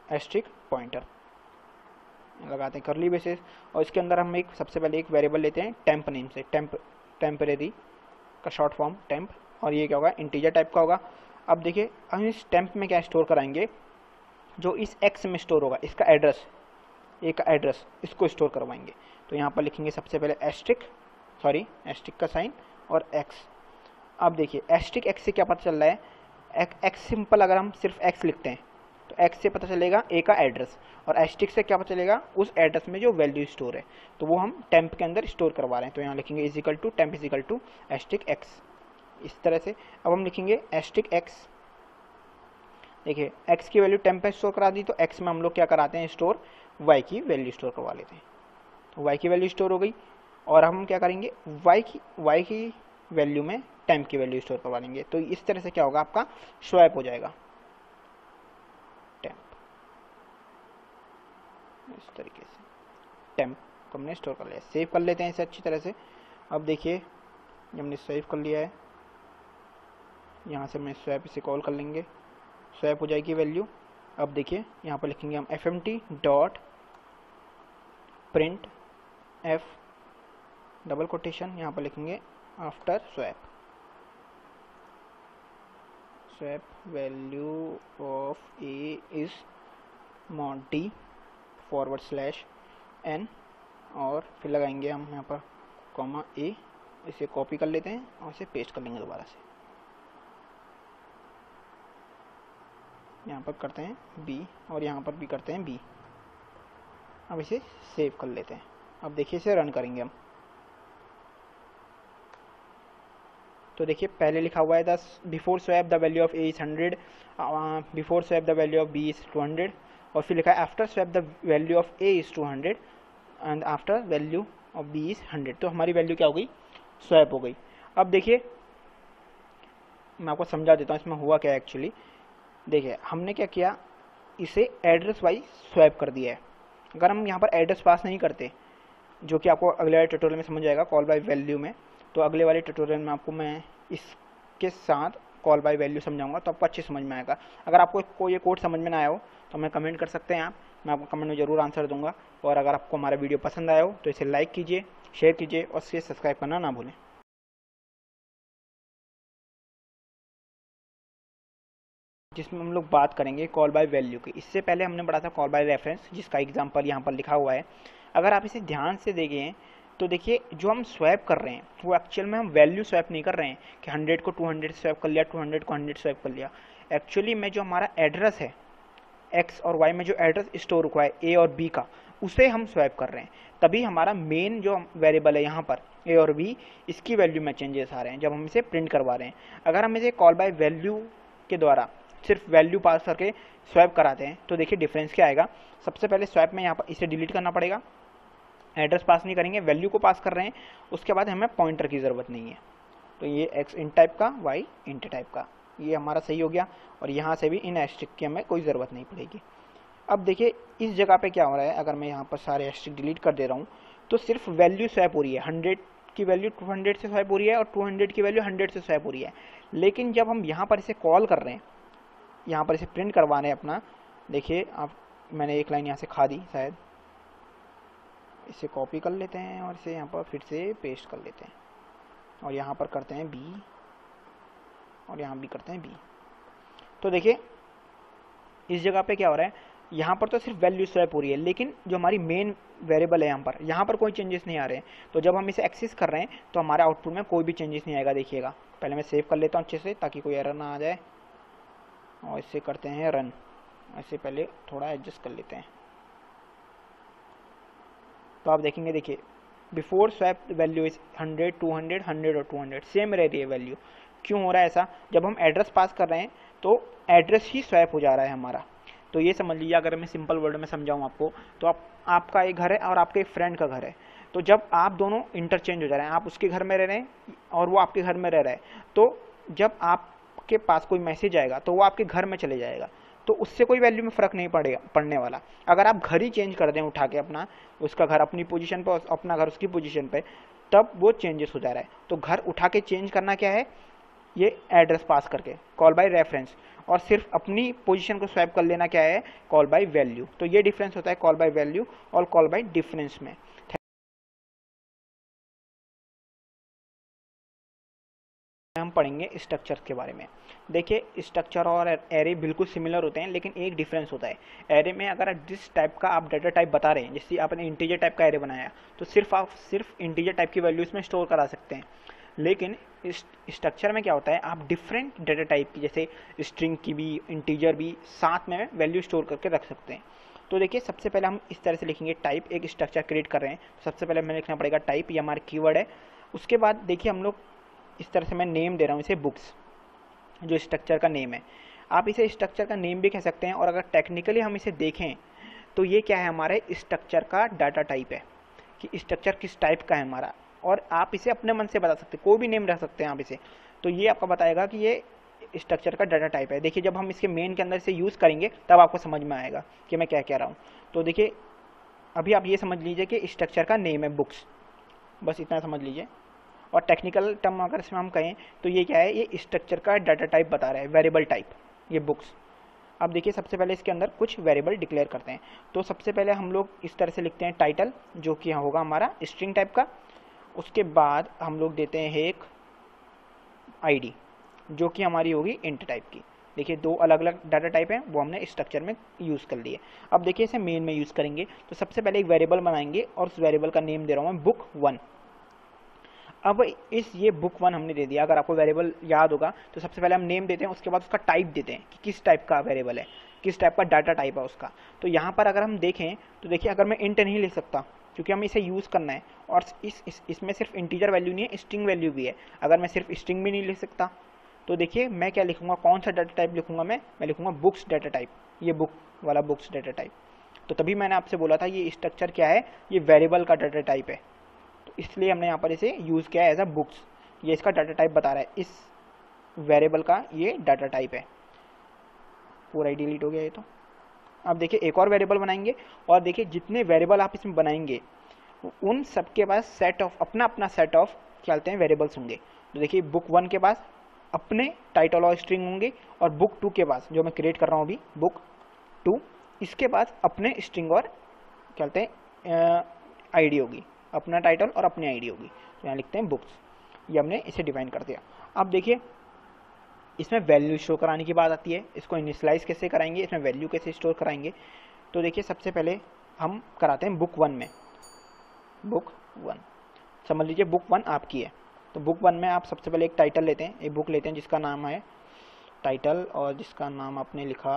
एस्ट्रिक पॉइंटर लगाते हैं करली ब्रेसेस, और इसके अंदर हम एक सबसे पहले एक वेरिएबल लेते हैं टेम्प नेम से, टेम्परेरी का शॉर्ट फॉर्म टेम्प, और ये क्या होगा इंटीजर टाइप का होगा। अब देखिए हम इस टेम्प में क्या स्टोर कराएंगे, जो इस एक्स में स्टोर होगा इसका एड्रेस, एक एड्रेस इसको स्टोर करवाएंगे। तो यहाँ पर लिखेंगे सबसे पहले एस्ट्रिक का साइन और एक्स। अब देखिए एस्ट्रिक एक्स से क्या पता चल रहा है, एक्स सिंपल अगर हम सिर्फ एक्स लिखते हैं तो एक्स से पता चलेगा ए का एड्रेस, और एस्ट्रिक से क्या पता चलेगा उस एड्रेस में जो वैल्यू स्टोर है, तो वो हम टेम्प के अंदर स्टोर करवा रहे हैं। तो यहाँ लिखेंगे is equal to temp is equal to asterisk x, इस तरह से। अब हम लिखेंगे एस्ट्रिक एक्स, देखिए एक्स की वैल्यू टेम्प में स्टोर करा दी, तो एक्स में हम लोग क्या कराते हैं स्टोर, वाई की वैल्यू स्टोर करवा लेते हैं। तो वाई की वैल्यू स्टोर हो गई, और हम क्या करेंगे वाई की वैल्यू में टेम्प की वैल्यू स्टोर करवा लेंगे। तो इस तरह से क्या होगा आपका स्वैप हो जाएगा टेम्प, इस तरीके से टेम्प को हमने स्टोर कर लिया। सेव कर लेते हैं इसे अच्छी तरह से। अब देखिए जब हमने सेव कर लिया है, यहाँ से हमने स्वैप इसे कॉल कर लेंगे, स्वैप हो जाएगी वैल्यू। अब देखिए यहाँ पर लिखेंगे हम fmt dot print f double quotation, यहाँ पर लिखेंगे after swap value of a is mod d /n, और फिर लगाएंगे हम यहाँ पर कॉमा a, इसे कॉपी कर लेते हैं और इसे पेस्ट कर लेंगे दोबारा से, यहाँ पर करते हैं b और यहाँ पर भी करते हैं b। अब इसे सेव कर लेते हैं। अब देखिए इसे रन करेंगे हम, तो देखिए पहले लिखा हुआ है before swap the value of a is 100, before swap the value of b is 200, और फिर लिखा है after swap the value of a is 200 and after value of b is 100। तो हमारी वैल्यू क्या हो गई, स्वैप हो गई। अब देखिए मैं आपको समझा देता हूँ इसमें हुआ क्या है एक्चुअली। देखिए हमने क्या किया, इसे एड्रेस वाइज स्वैप कर दिया है। अगर हम यहाँ पर एड्रेस पास नहीं करते, जो कि आपको अगले वाले ट्यूटोरियल में समझ आएगा कॉल बाय वैल्यू में, तो अगले वाले ट्यूटोरियल में आपको मैं इसके साथ कॉल बाय वैल्यू समझाऊंगा, तो आपको अच्छे समझ में आएगा। अगर आपको कोई ये कोड समझ में ना आया हो तो मैं कमेंट कर सकते हैं आप, मैं आपको कमेंट में ज़रूर आंसर दूंगा। और अगर आपको हमारा वीडियो पसंद आया हो तो इसे लाइक कीजिए, शेयर कीजिए और इसे सब्सक्राइब करना ना भूलें। जिसमें हम लोग बात करेंगे कॉल बाय वैल्यू की। इससे पहले हमने पढ़ा था कॉल बाय रेफरेंस, जिसका एग्जांपल यहाँ पर लिखा हुआ है। अगर आप इसे ध्यान से देखें तो देखिए जो हम स्वैप कर रहे हैं वो एक्चुअल में हम वैल्यू स्वैप नहीं कर रहे हैं कि 100 को 200 स्वैप कर लिया, 200 को 100 स्वैप कर लिया। एक्चुअली में जो हमारा एड्रेस है एक्स और वाई में जो एड्रेस स्टोर हुआ है ए और बी का, उसे हम स्वैप कर रहे हैं। तभी हमारा मेन जो वेरिएबल है यहाँ पर ए और बी, इसकी वैल्यू में चेंजेस आ रहे हैं जब हम इसे प्रिंट करवा रहे हैं। अगर हम इसे कॉल बाय वैल्यू के द्वारा सिर्फ वैल्यू पास करके स्वैप कराते हैं तो देखिए डिफरेंस क्या आएगा। सबसे पहले स्वैप में यहाँ पर इसे डिलीट करना पड़ेगा, एड्रेस पास नहीं करेंगे, वैल्यू को पास कर रहे हैं। उसके बाद हमें पॉइंटर की ज़रूरत नहीं है, तो ये एक्स इंट टाइप का, वाई इंट टाइप का, ये हमारा सही हो गया। और यहाँ से भी इन एस्ट्रिक की हमें कोई ज़रूरत नहीं पड़ेगी। अब देखिए इस जगह पे क्या हो रहा है, अगर मैं यहाँ पर सारे एस्ट्रिक डिलीट कर दे रहा हूँ तो सिर्फ वैल्यू स्वैप हो रही है। 100 की वैल्यू 200 से स्वैप हो रही है और 200 की वैल्यू 100 से स्वैप हो रही है। लेकिन जब हम यहाँ पर इसे कॉल कर रहे हैं, यहाँ पर इसे प्रिंट करवा रहे हैं अपना, देखिए आप मैंने एक लाइन यहाँ से खा दी शायद, इसे कॉपी कर लेते हैं और इसे यहाँ पर फिर से पेस्ट कर लेते हैं और यहाँ पर करते हैं बी और यहाँ भी करते हैं बी। तो देखिए इस जगह पे क्या हो रहा है, यहाँ पर तो सिर्फ वैल्यू स्वैप हो रही है, लेकिन जो हमारी मेन वेरिएबल है यहाँ पर कोई चेंजेस नहीं आ रहे हैं। तो जब हम इसे एक्सेस कर रहे हैं तो हमारे आउटपुट में कोई भी चेंजेस नहीं आएगा। देखिएगा पहले मैं सेव कर लेता हूँ अच्छे से ताकि कोई एरर ना आ जाए, और इसे करते हैं रन। ऐसे पहले थोड़ा एडजस्ट कर लेते हैं, तो आप देखेंगे, देखिए बिफोर स्वैप वैल्यू इज 100 200 100 और 200 सेम रह रही है वैल्यू। क्यों हो रहा है ऐसा, जब हम एड्रेस पास कर रहे हैं तो एड्रेस ही स्वैप हो जा रहा है हमारा। तो ये समझ लीजिए, अगर मैं सिंपल वर्ड में समझाऊँ आपको, तो आपका एक घर है और आपके एक फ्रेंड का घर है। तो जब आप दोनों इंटरचेंज हो जा रहे हैं, आप उसके घर में रह रहे हैं और वो आपके घर में रह रहा है, तो जब आपके पास कोई मैसेज आएगा तो वो आपके घर में चले जाएगा, तो उससे कोई वैल्यू में फ़र्क नहीं पड़ने वाला। अगर आप घर ही चेंज कर दें उठा के अपना, उसका घर अपनी पोजीशन पर, अपना घर उसकी पोजीशन पे, तब वो चेंजेस हो जा रहा है। तो घर उठा के चेंज करना क्या है, ये एड्रेस पास करके, कॉल बाय रेफरेंस। और सिर्फ अपनी पोजीशन को स्वैप कर लेना क्या है, कॉल बाय वैल्यू। तो ये डिफरेंस होता है कॉल बाय वैल्यू और कॉल बाय डिफरेंस में। हम पढ़ेंगे स्ट्रक्चर्स के बारे में। देखिए स्ट्रक्चर और एरे बिल्कुल सिमिलर होते हैं, लेकिन एक डिफरेंस होता है। एरे में अगर जिस टाइप का आप डाटा टाइप बता रहे हैं, जैसे आपने इंटीजर टाइप का एरे बनाया तो आप सिर्फ इंटीजर टाइप की वैल्यू इसमें स्टोर करा सकते हैं। लेकिन इस स्ट्रक्चर में क्या होता है, आप डिफरेंट डाटा टाइप की जैसे स्ट्रिंग की भी इंटीजर भी साथ में वैल्यू स्टोर करके रख सकते हैं। तो देखिए सबसे पहले हम इस तरह से लिखेंगे टाइप, एक स्ट्रक्चर क्रिएट कर रहे हैं। सबसे पहले हमें लिखना पड़ेगा टाइप, ये हमारा कीवर्ड है। उसके बाद देखिए हम लोग इस तरह से मैं नेम दे रहा हूँ इसे बुक्स, जो स्ट्रक्चर का नेम है। आप इसे स्ट्रक्चर का नेम भी कह सकते हैं, और अगर टेक्निकली हम इसे देखें तो ये क्या है, हमारे स्ट्रक्चर का डाटा टाइप है कि स्ट्रक्चर किस टाइप का है हमारा। और आप इसे अपने मन से बता सकते हैं, कोई भी नेम रख सकते हैं आप इसे, तो ये आपका बताएगा कि ये स्ट्रक्चर का डाटा टाइप है। देखिए जब हम इसके मेन के अंदर इसे यूज़ करेंगे तब आपको समझ में आएगा कि मैं क्या कह रहा हूँ। तो देखिए अभी आप ये समझ लीजिए कि स्ट्रक्चर का नेम है बुक्स, बस इतना समझ लीजिए। और टेक्निकल टर्म अगर इसमें हम कहें तो ये क्या है, ये स्ट्रक्चर का डाटा टाइप बता रहा है, वेरिएबल टाइप, ये बुक्स। अब देखिए सबसे पहले इसके अंदर कुछ वेरिएबल डिक्लेयर करते हैं। तो सबसे पहले हम लोग इस तरह से लिखते हैं टाइटल, जो कि होगा हमारा स्ट्रिंग टाइप का। उसके बाद हम लोग देते हैं एक आईडी, जो कि हमारी होगी इंट टाइप की। देखिए दो अलग अलग डाटा टाइप हैं, वो हमने स्ट्रक्चर में यूज़ कर लिए। अब देखिए इसे मेन में यूज़ करेंगे, तो सबसे पहले एक वेरिएबल बनाएंगे और उस वेरिएबल का नेम दे रहा हूँ मैं बुक 1। अब इस ये बुक 1 हमने दे दिया। अगर आपको वेरिएबल याद होगा तो सबसे पहले हम नेम देते हैं, उसके बाद उसका टाइप देते हैं कि किस टाइप का वेरिएबल है, किस टाइप का डाटा टाइप है उसका। तो यहाँ पर अगर हम देखें तो देखिए अगर मैं इंट नहीं लिख सकता क्योंकि हमें इसे यूज़ करना है, और इसमें सिर्फ इंटीजर वैल्यू नहीं है, स्ट्रिंग वैल्यू भी है। अगर मैं सिर्फ स्ट्रिंग भी नहीं लिख सकता तो देखिए मैं क्या लिखूंगा, कौन सा डाटा टाइप लिखूंगा, मैं लिखूंगा बुक्स डाटा टाइप, ये बुक वाला बुक्स डाटा टाइप। तो तभी मैंने आपसे बोला था ये स्ट्रक्चर क्या है, ये वेरिएबल का डाटा टाइप है, तो इसलिए हमने यहाँ पर इसे यूज़ किया है एज अ बुक्स। ये इसका डाटा टाइप बता रहा है, इस वेरिएबल का ये डाटा टाइप है। पूरा ही डिलीट हो गया ये तो। अब देखिए एक और वेरिएबल बनाएंगे, और देखिए जितने वेरिएबल आप इसमें बनाएंगे उन सबके पास सेट ऑफ अपना अपना सेट ऑफ क्या कहते हैं वेरिएबल्स होंगे। तो देखिए बुक 1 के पास अपने टाइटल और स्ट्रिंग होंगे, और बुक 2 के पास, जो मैं क्रिएट कर रहा हूँ अभी बुक 2, इसके पास अपने स्ट्रिंग और क्या कहते हैं आईडी होगी, अपना टाइटल और अपनी आईडी होगी। तो यहाँ लिखते हैं बुक्स, ये हमने इसे डिफाइन कर दिया। अब देखिए इसमें वैल्यू शो कराने की बात आती है, इसको इनिशियलाइज कैसे कराएंगे, इसमें वैल्यू कैसे स्टोर कराएंगे। तो देखिए सबसे पहले हम कराते हैं बुक 1 में, बुक 1 समझ लीजिए बुक 1 आपकी है। तो बुक 1 में आप सबसे पहले एक टाइटल लेते हैं, एक बुक लेते हैं जिसका नाम है टाइटल, और जिसका नाम आपने लिखा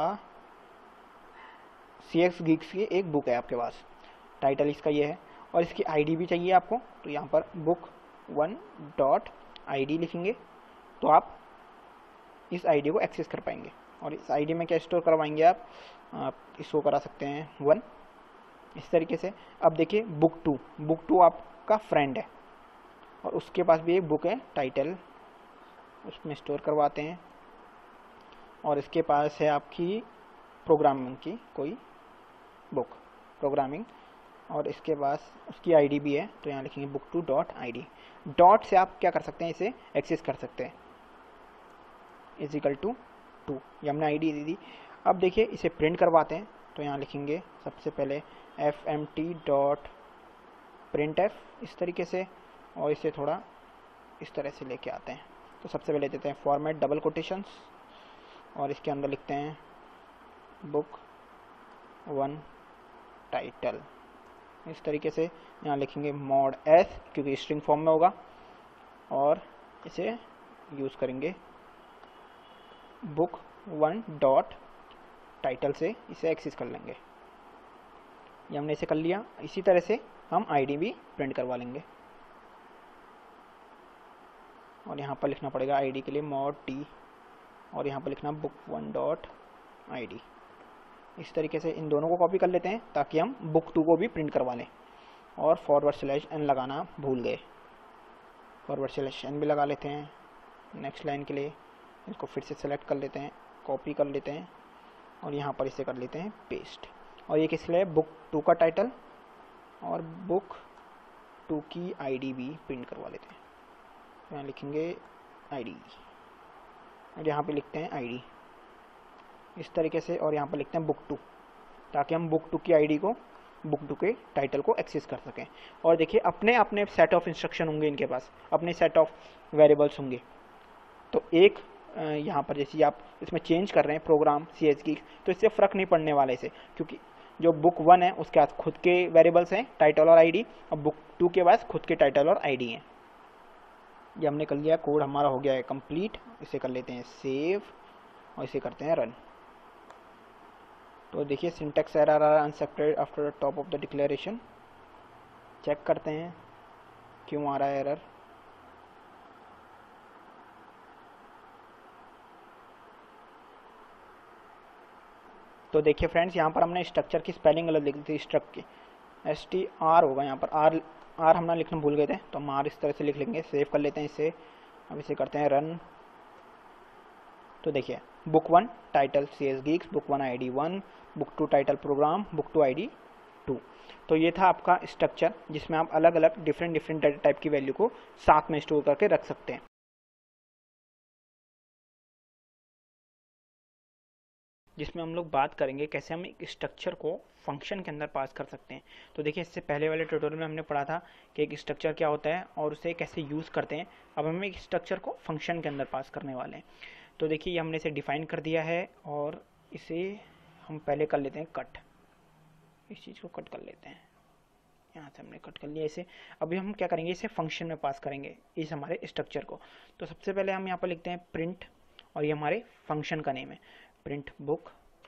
CX Geeks की एक बुक है आपके पास, टाइटल इसका ये है, और इसकी आईडी भी चाहिए आपको। तो यहाँ पर बुक 1 डॉट आईडी लिखेंगे, तो आप इस आईडी को एक्सेस कर पाएंगे। और इस आईडी में क्या स्टोर करवाएंगे आप इसको करा सकते हैं 1 इस तरीके से। अब देखिए बुक 2 आपका फ्रेंड है, और उसके पास भी एक बुक है टाइटल, उसमें स्टोर करवाते हैं। और इसके पास है आपकी प्रोग्रामिंग की कोई बुक, प्रोग्रामिंग, और इसके पास उसकी आईडी भी है। तो यहाँ लिखेंगे बुक 2 डॉट आईडी। डॉट से आप क्या कर सकते हैं, इसे एक्सेस कर सकते हैं, इजिकल टू 2, ये हमने आईडी दे दी। अब देखिए इसे प्रिंट करवाते हैं। तो यहाँ लिखेंगे सबसे पहले fmt डॉट printf इस तरीके से, और इसे थोड़ा इस तरह से लेके आते हैं। तो सबसे पहले देते हैं फॉर्मेट डबल कोटेशंस, और इसके अंदर लिखते हैं बुक 1 टाइटल इस तरीके से। यहाँ लिखेंगे mod s क्योंकि स्ट्रिंग फॉर्म में होगा, और इसे यूज़ करेंगे बुक 1 डॉट टाइटल से इसे एक्सेस कर लेंगे। ये हमने इसे कर लिया। इसी तरह से हम आईडी भी प्रिंट करवा लेंगे, और यहाँ पर लिखना पड़ेगा आईडी के लिए mod t, और यहाँ पर लिखना बुक 1 डॉट आईडी। इस तरीके से इन दोनों को कॉपी कर लेते हैं ताकि हम बुक 2 को भी प्रिंट करवा लें। और /n लगाना भूल गए, /n भी लगा लेते हैं नेक्स्ट लाइन के लिए। इसको फिर से सेलेक्ट कर लेते हैं, कॉपी कर लेते हैं, और यहाँ पर इसे कर लेते हैं पेस्ट। और ये किस लिए, बुक 2 का टाइटल और बुक 2 की आईडी भी प्रिंट करवा लेते हैं। यहाँ लिखेंगे आईडी, और यहाँ पे लिखते हैं आईडी। इस तरीके से, और यहाँ पर लिखते हैं book2, ताकि हम book2 की आईडी को, book2 के टाइटल को एक्सेस कर सकें। और देखिए अपने अपने सेट ऑफ इंस्ट्रक्शन होंगे इनके पास, अपने सेट ऑफ वेरिएबल्स होंगे। तो एक यहाँ पर जैसे आप इसमें चेंज कर रहे हैं प्रोग्राम CS की, तो इससे फ़र्क नहीं पड़ने वाला इसे, क्योंकि जो book1 है उसके पास खुद के वेरिएबल्स हैं टाइटल और आईडी, और book2 के पास खुद के टाइटल और आईडी हैं। ये हमने कर लिया, कोड हमारा हो गया है कंप्लीट। इसे कर लेते हैं सेव और इसे करते हैं रन। तो देखिए syntax error unexpected after the top of the declaration. Check करते हैं क्यों आ रहा है एरर। तो देखिए फ्रेंड्स, यहाँ पर हमने स्ट्रक्चर की स्पेलिंग गलत लिखी थी, स्ट्रक की STR होगा, यहाँ पर आर हमने लिखना भूल गए थे, तो हम आर इस तरह से लिख लेंगे। सेव कर लेते हैं इसे, अब इसे करते हैं रन। तो देखिए book1 title CS Geeks, book1 ID 1, book2 title program, book2 ID 2। तो ये था आपका स्ट्रक्चर, जिसमें आप अलग अलग डिफरेंट डाटा टाइप की वैल्यू को साथ में स्टोर करके रख सकते हैं। जिसमें हम लोग बात करेंगे कैसे हम एक स्ट्रक्चर को फंक्शन के अंदर पास कर सकते हैं। तो देखिए इससे पहले वाले ट्यूटोरियल में हमने पढ़ा था कि एक स्ट्रक्चर क्या होता है और उसे कैसे यूज़ करते हैं। अब हम एक स्ट्रक्चर को फंक्शन के अंदर पास करने वाले हैं। तो देखिए ये हमने इसे डिफाइन कर दिया है, और इसे हम पहले कर लेते हैं कट। इस चीज़ को कट कर लेते हैं, यहाँ से हमने कट कर लिया इसे। अभी हम क्या करेंगे, इसे फंक्शन में पास करेंगे इस हमारे स्ट्रक्चर को। तो सबसे पहले हम यहाँ पर लिखते हैं प्रिंट, और ये हमारे फंक्शन का नेम है, प्रिंट बुक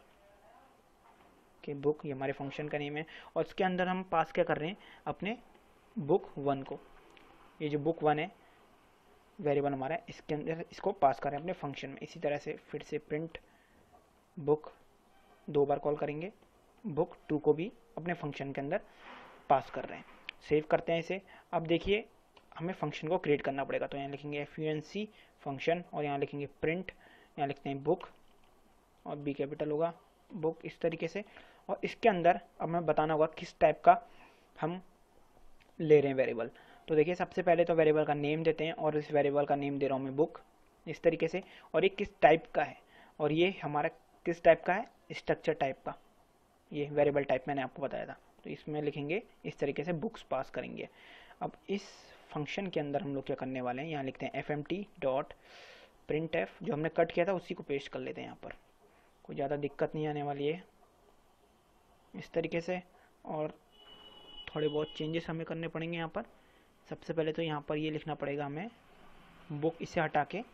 के बुक, ये हमारे फंक्शन का नेम है। और इसके अंदर हम पास क्या कर रहे हैं, अपने book1 को। ये जो book1 है वेरिएबल हमारा है, इसके अंदर इसको पास कर रहे हैं अपने फंक्शन में। इसी तरह से फिर से प्रिंट बुक 2 बार कॉल करेंगे, book2 को भी अपने फंक्शन के अंदर पास कर रहे हैं। सेव करते हैं इसे। अब देखिए हमें फंक्शन को क्रिएट करना पड़ेगा, तो यहाँ लिखेंगे func फंक्शन, और यहाँ लिखेंगे प्रिंट, यहाँ लिखते हैं बुक और B कैपिटल होगा बुक, इस तरीके से। और इसके अंदर अब हमें बताना होगा किस टाइप का हम ले रहे हैं वेरिएबल। तो देखिए सबसे पहले तो वेरिएबल का नेम देते हैं, और इस वेरिएबल का नेम दे रहा हूँ मैं बुक, इस तरीके से। और ये किस टाइप का है, और ये हमारा किस टाइप का है, स्ट्रक्चर टाइप का। ये वेरिएबल टाइप मैंने आपको बताया था, तो इसमें लिखेंगे इस तरीके से बुक्स पास करेंगे। अब इस फंक्शन के अंदर हम लोग क्या करने वाले हैं, यहाँ लिखते हैं fmt.printf, जो हमने कट किया था उसी को पेस्ट कर लेते हैं यहाँ पर। कोई ज़्यादा दिक्कत नहीं आने वाली है, इस तरीके से। और थोड़े बहुत चेंजेस हमें करने पड़ेंगे यहाँ पर। सबसे पहले तो यहाँ पर ये लिखना पड़ेगा हमें बुक, इसे हटा के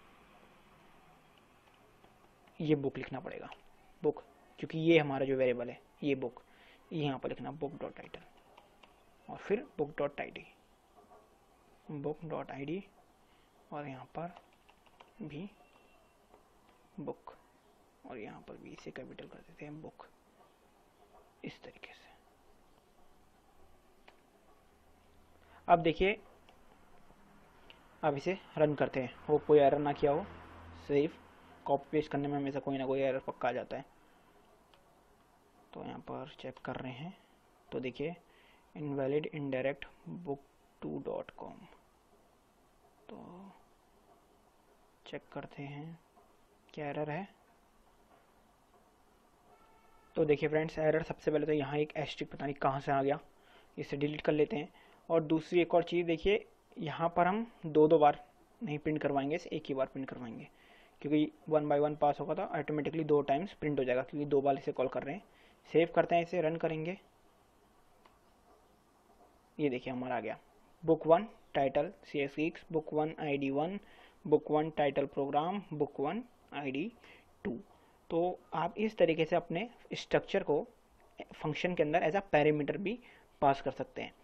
ये बुक लिखना पड़ेगा, बुक, क्योंकि ये हमारा जो वेरिएबल है ये बुक। यहाँ पर लिखना बुक डॉट टाइटल, और फिर बुक डॉट आई डी, और यहाँ पर भी बुक, और यहाँ पर भी इसे कैपिटल कर देते हैं बुक, इस तरीके से। अब देखिए अब इसे रन करते हैं, हो कोई एरर ना किया हो। सेव, कॉपी पेस्ट करने में हमेशा कोई ना कोई एरर पक्का आ जाता है। तो यहाँ पर चेक कर रहे हैं, तो देखिए इनवैलिड इनडायरेक्ट book2.com। तो चेक करते हैं क्या एरर है। तो देखिए फ्रेंड्स, एरर सबसे पहले तो यहाँ एक एस्ट्रिक पता नहीं कहाँ से आ गया, इसे डिलीट कर लेते हैं। और दूसरी एक और चीज़ देखिए, यहाँ पर हम दो बार नहीं प्रिंट करवाएंगे, इसे एक ही बार प्रिंट करवाएंगे, क्योंकि 1 बाय 1 पास होगा तो ऑटोमेटिकली 2 टाइम्स प्रिंट हो जाएगा, क्योंकि 2 बार इसे कॉल कर रहे हैं। सेव करते हैं, इसे रन करेंगे। ये देखिए हमारा आ गया book1 title CS Geeks, book1 ID 1, book1 title program, book1 ID 2। तो आप इस तरीके से अपने स्ट्रक्चर को फंक्शन के अंदर एज अ पैरामीटर भी पास कर सकते हैं।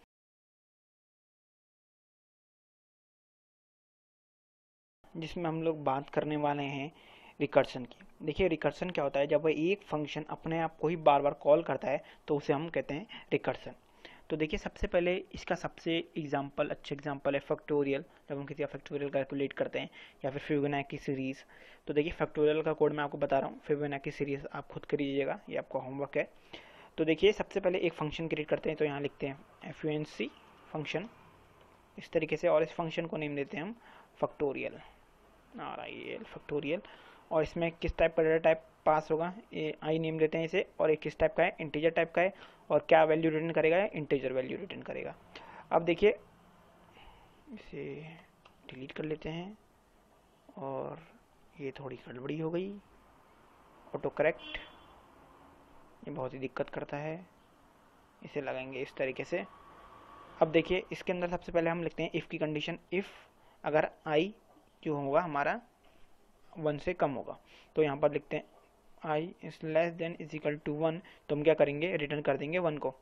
जिसमें हम लोग बात करने वाले हैं रिकर्सन की। देखिए रिकर्सन क्या होता है, जब एक फंक्शन अपने आप को ही बार बार कॉल करता है तो उसे हम कहते हैं रिकर्सन। तो देखिए सबसे पहले इसका सबसे अच्छा एग्जांपल है फैक्टोरियल। जब हम किसी का फैक्टोरियल कैलकुलेट करते हैं, या फिर फिबोनाची सीरीज़। तो देखिए फैक्टोरियल का कोड मैं आपको बता रहा हूँ, फिबोनाची सीरीज़ आप खुद करिएगा, ये आपका होमवर्क है। तो देखिए सबसे पहले एक फंक्शन क्रिएट करते हैं, तो यहाँ लिखते हैं func फंक्शन, इस तरीके से। और इस फंक्शन को नेम देते हैं हम फैक्टोरियल, फैक्टोरियल। और इसमें किस टाइप का डेटा टाइप पास होगा, ये आई नेम देते हैं इसे, और एक किस टाइप का है, इंटीजर टाइप का है, और क्या वैल्यू रिटर्न करेगा, इंटीजर वैल्यू रिटर्न करेगा। अब देखिए इसे डिलीट कर लेते हैं, और ये थोड़ी गड़बड़ी हो गई, ऑटो करेक्ट ये बहुत ही दिक्कत करता है, इसे लगाएंगे इस तरीके से। अब देखिए इसके अंदर सबसे पहले हम लिखते हैं इफ़ की कंडीशन, इफ़ अगर आई जो होगा हमारा 1 से कम होगा, तो यहाँ पर लिखते हैं i is less than is equal to 1, तो हम क्या करेंगे, रिटर्न कर देंगे 1 को।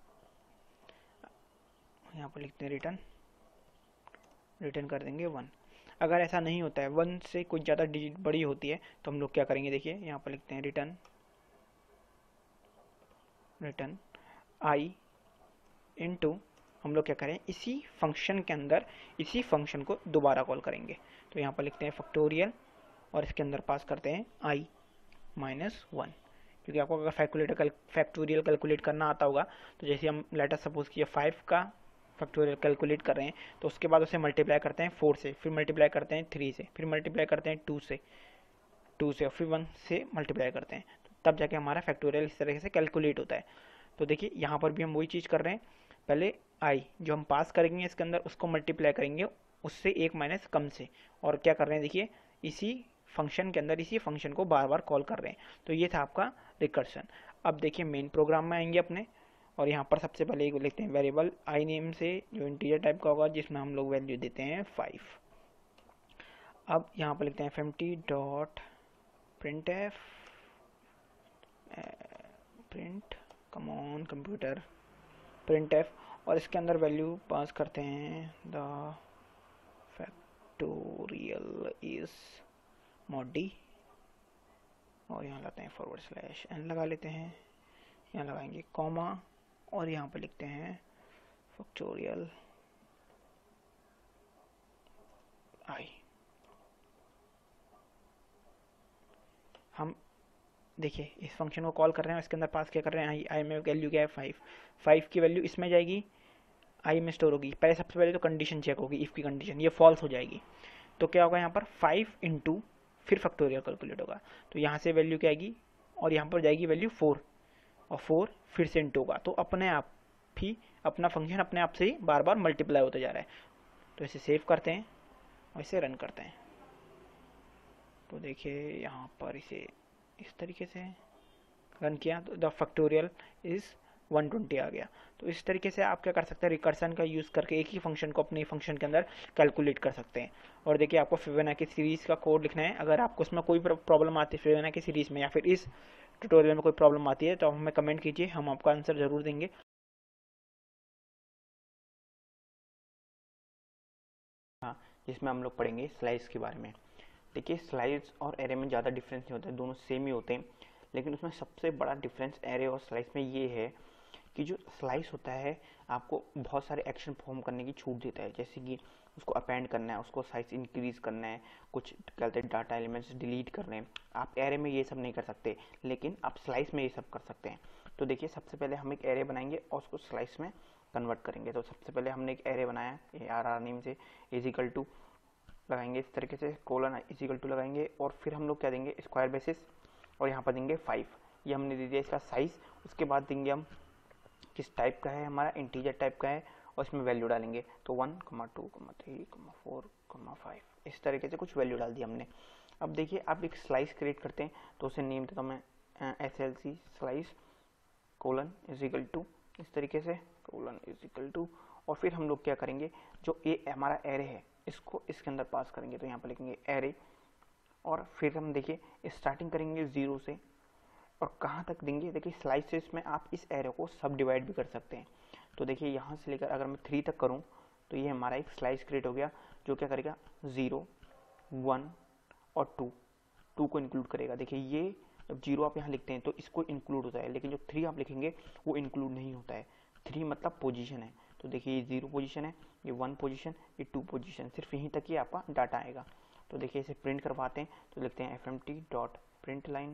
यहाँ पर लिखते हैं रिटर्न कर देंगे 1। अगर ऐसा नहीं होता है, 1 से कुछ ज़्यादा डिजिट बड़ी होती है, तो हम लोग क्या करेंगे, देखिए यहाँ पर लिखते हैं रिटर्न आई इनटू, हम लोग क्या करें, इसी फंक्शन के अंदर इसी फंक्शन को दोबारा कॉल करेंगे। तो यहाँ पर लिखते हैं फैक्टोरियल, और इसके अंदर पास करते हैं आई माइनस 1, क्योंकि आपको अगर फैक्टोरियल कैलकुलेट करना आता होगा, तो जैसे हम लेटर सपोज किया 5 का फैक्टोरियल कैलकुलेट कर रहे हैं, तो उसके बाद उसे मल्टीप्लाई करते हैं 4 से, फिर मल्टीप्लाई करते हैं 3 से, फिर मल्टीप्लाई करते हैं 2 से, और फिर 1 से मल्टीप्लाई करते हैं, तब जाके हमारा फैक्टोरियल इस तरह से कैलकुलेट होता है। तो देखिए यहाँ पर भी हम वही चीज़ कर रहे हैं, पहले आई जो हम पास करेंगे इसके अंदर उसको मल्टीप्लाई करेंगे उससे 1 माइनस कम से, और क्या कर रहे हैं, देखिए इसी फंक्शन के अंदर इसी फंक्शन को बार बार कॉल कर रहे हैं। तो ये था आपका रिकर्सन। अब देखिए मेन प्रोग्राम में आएंगे अपने, और यहाँ पर सबसे पहले लिखते हैं वेरिएबल आई नेम से जो इंटीजर टाइप का होगा, जिसमें हम लोग वैल्यू देते हैं 5। अब यहाँ पर लिखते हैं fmt dot printf print come on computer printf, और इसके अंदर वैल्यू पास करते हैं द फैक्टोरियल इज मॉडी, और यहाँ लाते हैं फॉरवर्ड स्लैश एन लगा लेते हैं, यहाँ लगाएंगे कॉमा, और यहाँ पे लिखते हैं फैक्टोरियल आई। हम देखिए इस फंक्शन को कॉल कर रहे हैं, इसके अंदर पास क्या कर रहे हैं, आई में वैल्यू क्या है 5 की वैल्यू इसमें जाएगी, आई में स्टोर होगी। पहले सबसे पहले तो कंडीशन चेक होगी, इफ़ की कंडीशन ये फॉल्स हो जाएगी, तो क्या होगा यहाँ पर 5 इंटू फिर फैक्टोरियल कैलकुलेट होगा, तो यहाँ से वैल्यू क्या आएगी, और यहाँ पर जाएगी वैल्यू 4, और 4 फिर से इंटू होगा, तो अपने आप ही अपना फंक्शन अपने आप से ही बार बार मल्टीप्लाई होता जा रहा है। तो इसे सेव करते हैं और इसे रन करते हैं, तो देखिए यहाँ पर इसे इस तरीके से रन किया तो द फैक्टोरियल इज़ 120 आ गया। तो इस तरीके से आप क्या कर सकते हैं, रिकर्सन का यूज़ करके एक ही फंक्शन को अपने फंक्शन के अंदर कैलकुलेट कर सकते हैं। और देखिए आपको फिबोनाची सीरीज़ का कोड लिखना है, अगर आपको उसमें कोई प्रॉब्लम आती है फिबोनाची सीरीज़ में या फिर इस ट्यूटोरियल में कोई प्रॉब्लम आती है, तो आप हमें कमेंट कीजिए, हम आपका आंसर ज़रूर देंगे। हाँ, जिसमें हम लोग पढ़ेंगे स्लाइस के बारे में। देखिए स्लाइस और एरे में ज़्यादा डिफरेंस नहीं होता है, दोनों सेम ही होते हैं, लेकिन उसमें सबसे बड़ा डिफरेंस एरे और स्लाइस में ये है कि जो स्लाइस होता है आपको बहुत सारे एक्शन परफॉर्म करने की छूट देता है, जैसे कि उसको अपेंड करना है, उसको साइज इंक्रीज करना है, कुछ कहते हैं डाटा एलिमेंट्स डिलीट करने हैं। आप एरे में ये सब नहीं कर सकते, लेकिन आप स्लाइस में ये सब कर सकते हैं। तो देखिए सबसे पहले हम एक एरे बनाएंगे और उसको स्लाइस में कन्वर्ट करेंगे। तो सबसे पहले हमने एक एरे बनाया ARR नेम से इजिकल टू लगाएंगे इस तरीके से, कोलन इजिकल टू लगाएंगे, और फिर हम लोग क्या देंगे स्क्वायर बेसिस, और यहाँ पर देंगे 5, ये हमने दे दिया इसका साइज। उसके बाद देंगे हम किस टाइप का है, हमारा इंटीजर टाइप का है, और इसमें वैल्यू डालेंगे, तो 1, 2, 3, 4, 5 इस तरीके से कुछ वैल्यू डाल दी हमने। अब देखिए आप एक स्लाइस क्रिएट करते हैं, तो उसे नेम देता हूँ मैं SLC slice colon is equal to इस तरीके से कोलन इजिकल टू, और फिर हम लोग क्या करेंगे, जो ये हमारा एरे है इसको इसके अंदर पास करेंगे, तो यहाँ पर लिखेंगे एरे, और फिर हम देखिए स्टार्टिंग करेंगे 0 से, और कहाँ तक देंगे, देखिए स्लाइसेस में आप इस एरे को सब डिवाइड भी कर सकते हैं। तो देखिए यहाँ से लेकर अगर मैं 3 तक करूँ, तो ये हमारा एक स्लाइस क्रिएट हो गया, जो क्या करेगा 0, 1 और 2 को इंक्लूड करेगा। देखिए ये जब 0 आप यहाँ लिखते हैं तो इसको इंक्लूड होता है, लेकिन जो 3 आप लिखेंगे वो इंक्लूड नहीं होता है। 3 मतलब पोजीशन है, तो देखिए ये 0 पोजीशन है, ये 1 पोजीशन, ये 2 पोजीशन, सिर्फ यहीं तक ही आपका डाटा आएगा। तो देखिए इसे प्रिंट करवाते हैं, तो लिखते हैं fmt dot print line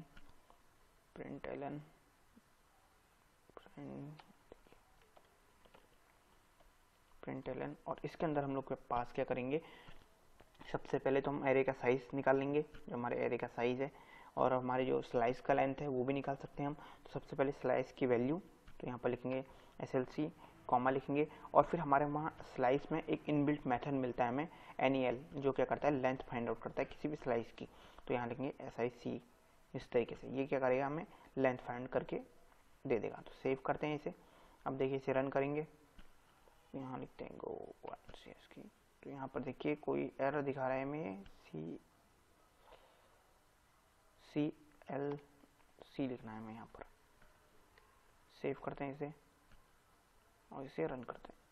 print ln, और इसके अंदर हम लोग के पास क्या करेंगे सबसे पहले तो हम एरे का साइज़ निकाल लेंगे, जो हमारे एरे का साइज़ है, और हमारे जो स्लाइस का लेंथ है वो भी निकाल सकते हैं हम। तो सबसे पहले स्लाइस की वैल्यू, तो यहाँ पर लिखेंगे SLC, कॉमा लिखेंगे, और फिर हमारे वहाँ स्लाइस में एक इनबिल्ट मेथड मिलता है हमें NEL, जो क्या करता है लेंथ फाइंड आउट करता है किसी भी स्लाइस की। तो यहाँ लिखेंगे SIC, इस तरीके से ये क्या करेगा हमें लेंथ फाइंड करके दे देगा। तो सेव करते हैं इसे। अब देखिए इसे रन करेंगे, यहाँ लिखते हैं गो CS की, तो यहाँ पर देखिए कोई एरर दिखा रहा है हमें, CLC लिखना है हमें यहाँ पर। सेव करते हैं इसे और इसे रन करते हैं।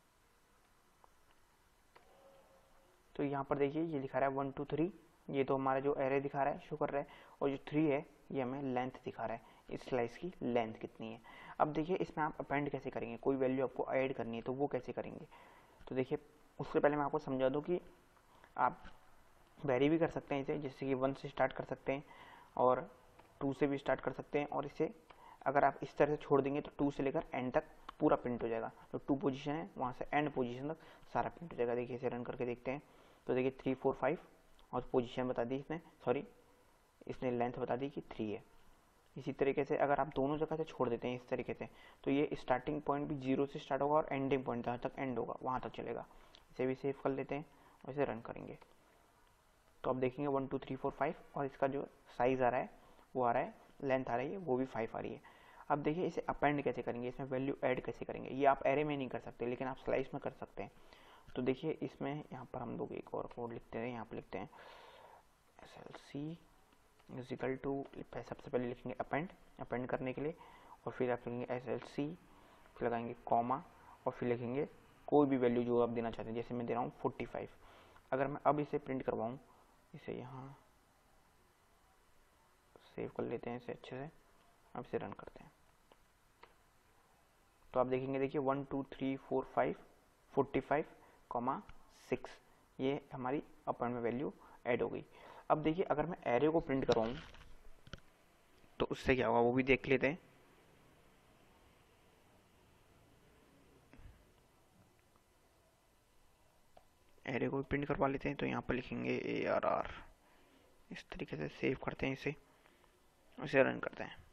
तो यहाँ पर देखिए ये दिखा रहा है 1 2 3, ये तो हमारा जो एरे दिखा रहा है शो कर रहा है, और जो 3 है ये हमें लेंथ दिखा रहा है, इस स्लाइस की लेंथ कितनी है। अब देखिए इसमें आप अपेंड कैसे करेंगे, कोई वैल्यू आपको ऐड करनी है तो वो कैसे करेंगे। तो देखिए उससे पहले मैं आपको समझा दूँ कि आप वेरी भी कर सकते हैं इसे, जैसे कि 1 से स्टार्ट कर सकते हैं और 2 से भी स्टार्ट कर सकते हैं, और इसे अगर आप इस तरह से छोड़ देंगे तो 2 से लेकर एंड तक पूरा प्रिंट हो जाएगा। तो 2 पोजीशन है वहाँ से एंड पोजीशन तक सारा प्रिंट हो जाएगा। देखिए इसे रन करके देखते हैं। तो देखिए 3 4 5 और पोजीशन बता दी इसने, सॉरी इसने लेंथ बता दी कि 3 है। इसी तरीके से अगर आप दोनों जगह से छोड़ देते हैं इस तरीके से, तो ये स्टार्टिंग पॉइंट भी 0 से स्टार्ट होगा और एंडिंग पॉइंट जहाँ तक एंड होगा वहाँ तक चलेगा। इसे भी सेव कर लेते हैं और इसे रन करेंगे। तो आप देखेंगे 1 2 3 4 5, और इसका जो साइज आ रहा है वो आ रहा है, लेंथ आ रही है वो भी 5 आ रही है। अब देखिए इसे अपेंड कैसे करेंगे, इसमें वैल्यू ऐड कैसे करेंगे। ये आप एरे में नहीं कर सकते लेकिन आप स्लाइस में कर सकते हैं। तो देखिए इसमें यहाँ पर हम लोग एक और कोड लिखते हैं, यहाँ पर लिखते हैं SLC इज इक्वल टू, सबसे पहले लिखेंगे अपेंड करने के लिए, और फिर आप लिखेंगे SLC, फिर लगाएंगे कॉमा, और फिर लिखेंगे कोई भी वैल्यू जो आप देना चाहते हैं। जैसे मैं दे रहा हूँ 45। अगर मैं अब इसे प्रिंट करवाऊँ, इसे यहाँ सेव कर लेते हैं इसे अच्छे से, अब इसे रन करते हैं। तो आप देखेंगे देखिए 1 2 3 4 5 45, 6, ये हमारी अपेंड में वैल्यू ऐड हो गई। अब देखिए अगर मैं एरे को प्रिंट करवाऊँ तो उससे क्या होगा वो भी देख लेते हैं। एरे को भी प्रिंट करवा लेते हैं। तो यहाँ पर लिखेंगे ARR, इस तरीके से सेव करते हैं इसे रन करते हैं।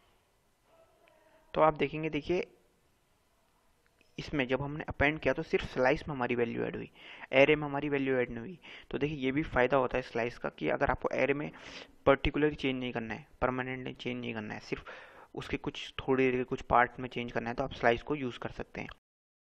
तो आप देखेंगे देखिए इसमें जब हमने अपेंड किया तो सिर्फ स्लाइस में हमारी वैल्यू ऐड हुई, एरे में हमारी वैल्यू ऐड नहीं हुई। तो देखिए ये भी फ़ायदा होता है स्लाइस का कि अगर आपको एरे में पर्टिकुलरली चेंज नहीं करना है, परमानेंटली चेंज नहीं करना है, सिर्फ उसके कुछ थोड़ी देर के कुछ पार्ट में चेंज करना है, तो आप स्लाइस को यूज़ कर सकते हैं।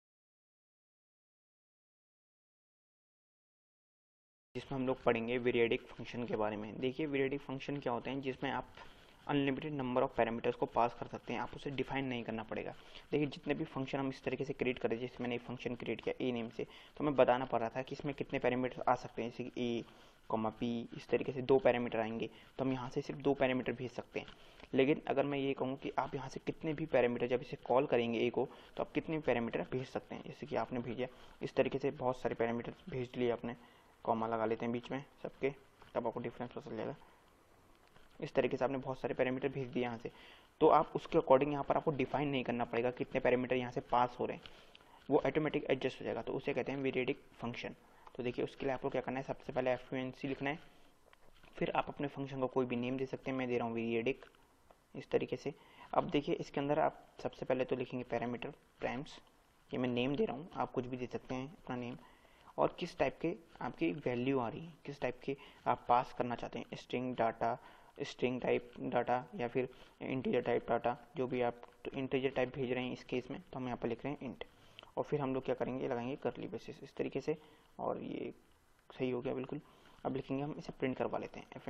जिसमें हम लोग पढ़ेंगे वेरिएडिक फंक्शन के बारे में। देखिए वेरिएडिक फंक्शन क्या होते हैं, जिसमें आप अनलिमिटेड नंबर ऑफ पैरामीटर्स को पास कर सकते हैं, आप उसे डिफाइन नहीं करना पड़ेगा। देखिए जितने भी फंक्शन हम इस तरीके से क्रिएट करें, जैसे मैंने एक फंक्शन क्रिएट किया ए नेम से, तो हमें बताना पड़ रहा था कि इसमें कितने पैरामीटर्स आ सकते हैं, जैसे कि ए पी, इस तरीके से 2 पैरामीटर आएंगे, तो हम यहाँ से सिर्फ 2 पैरामीटर भेज सकते हैं। लेकिन अगर मैं ये कहूँ कि आप यहाँ से कितने भी पैरामीटर, जब इसे कॉल करेंगे ए को, तो आप कितने भी पैरामीटर भेज सकते हैं। जैसे कि आपने भेजा इस तरीके से बहुत सारे पैरामीटर भेज लिए आपने, कॉमा लगा लेते हैं बीच में सबके, तब आपको डिफरेंस पता चल जाएगा। इस तरीके से आपने बहुत सारे पैरामीटर भेज दिए यहाँ से, तो आप उसके अकॉर्डिंग यहाँ पर आपको डिफाइन नहीं करना पड़ेगा कितने पैरामीटर यहाँ से पास हो रहे हैं, वो ऑटोमेटिक एडजस्ट हो जाएगा। तो उसे कहते हैं वेरिएडिक फंक्शन। तो देखिए उसके लिए आपको क्या करना है, सबसे पहले FUNC लिखना है, फिर आप अपने फंक्शन को कोई भी नेम दे सकते हैं। मैं दे रहा हूँ वेरिएडिक, इस तरीके से। अब देखिए इसके अंदर आप सबसे पहले तो लिखेंगे पैरामीटर प्राइम्स, ये मैं नेम दे रहा हूँ, आप कुछ भी दे सकते हैं अपना नेम, और किस टाइप के आपकी वैल्यू आ रही है, किस टाइप के आप पास करना चाहते हैं, string data, string type data, या फिर इंटीजर टाइप डाटा, जो भी आप। तो इंटीजर टाइप भेज रहे हैं इस केस में, तो हम यहाँ पर लिख रहे हैं इंट, और फिर हम लोग क्या करेंगे, लगाएंगे कर्ली ब्रेसेस इस तरीके से, और ये सही हो गया बिल्कुल। अब लिखेंगे हम इसे प्रिंट करवा लेते हैं,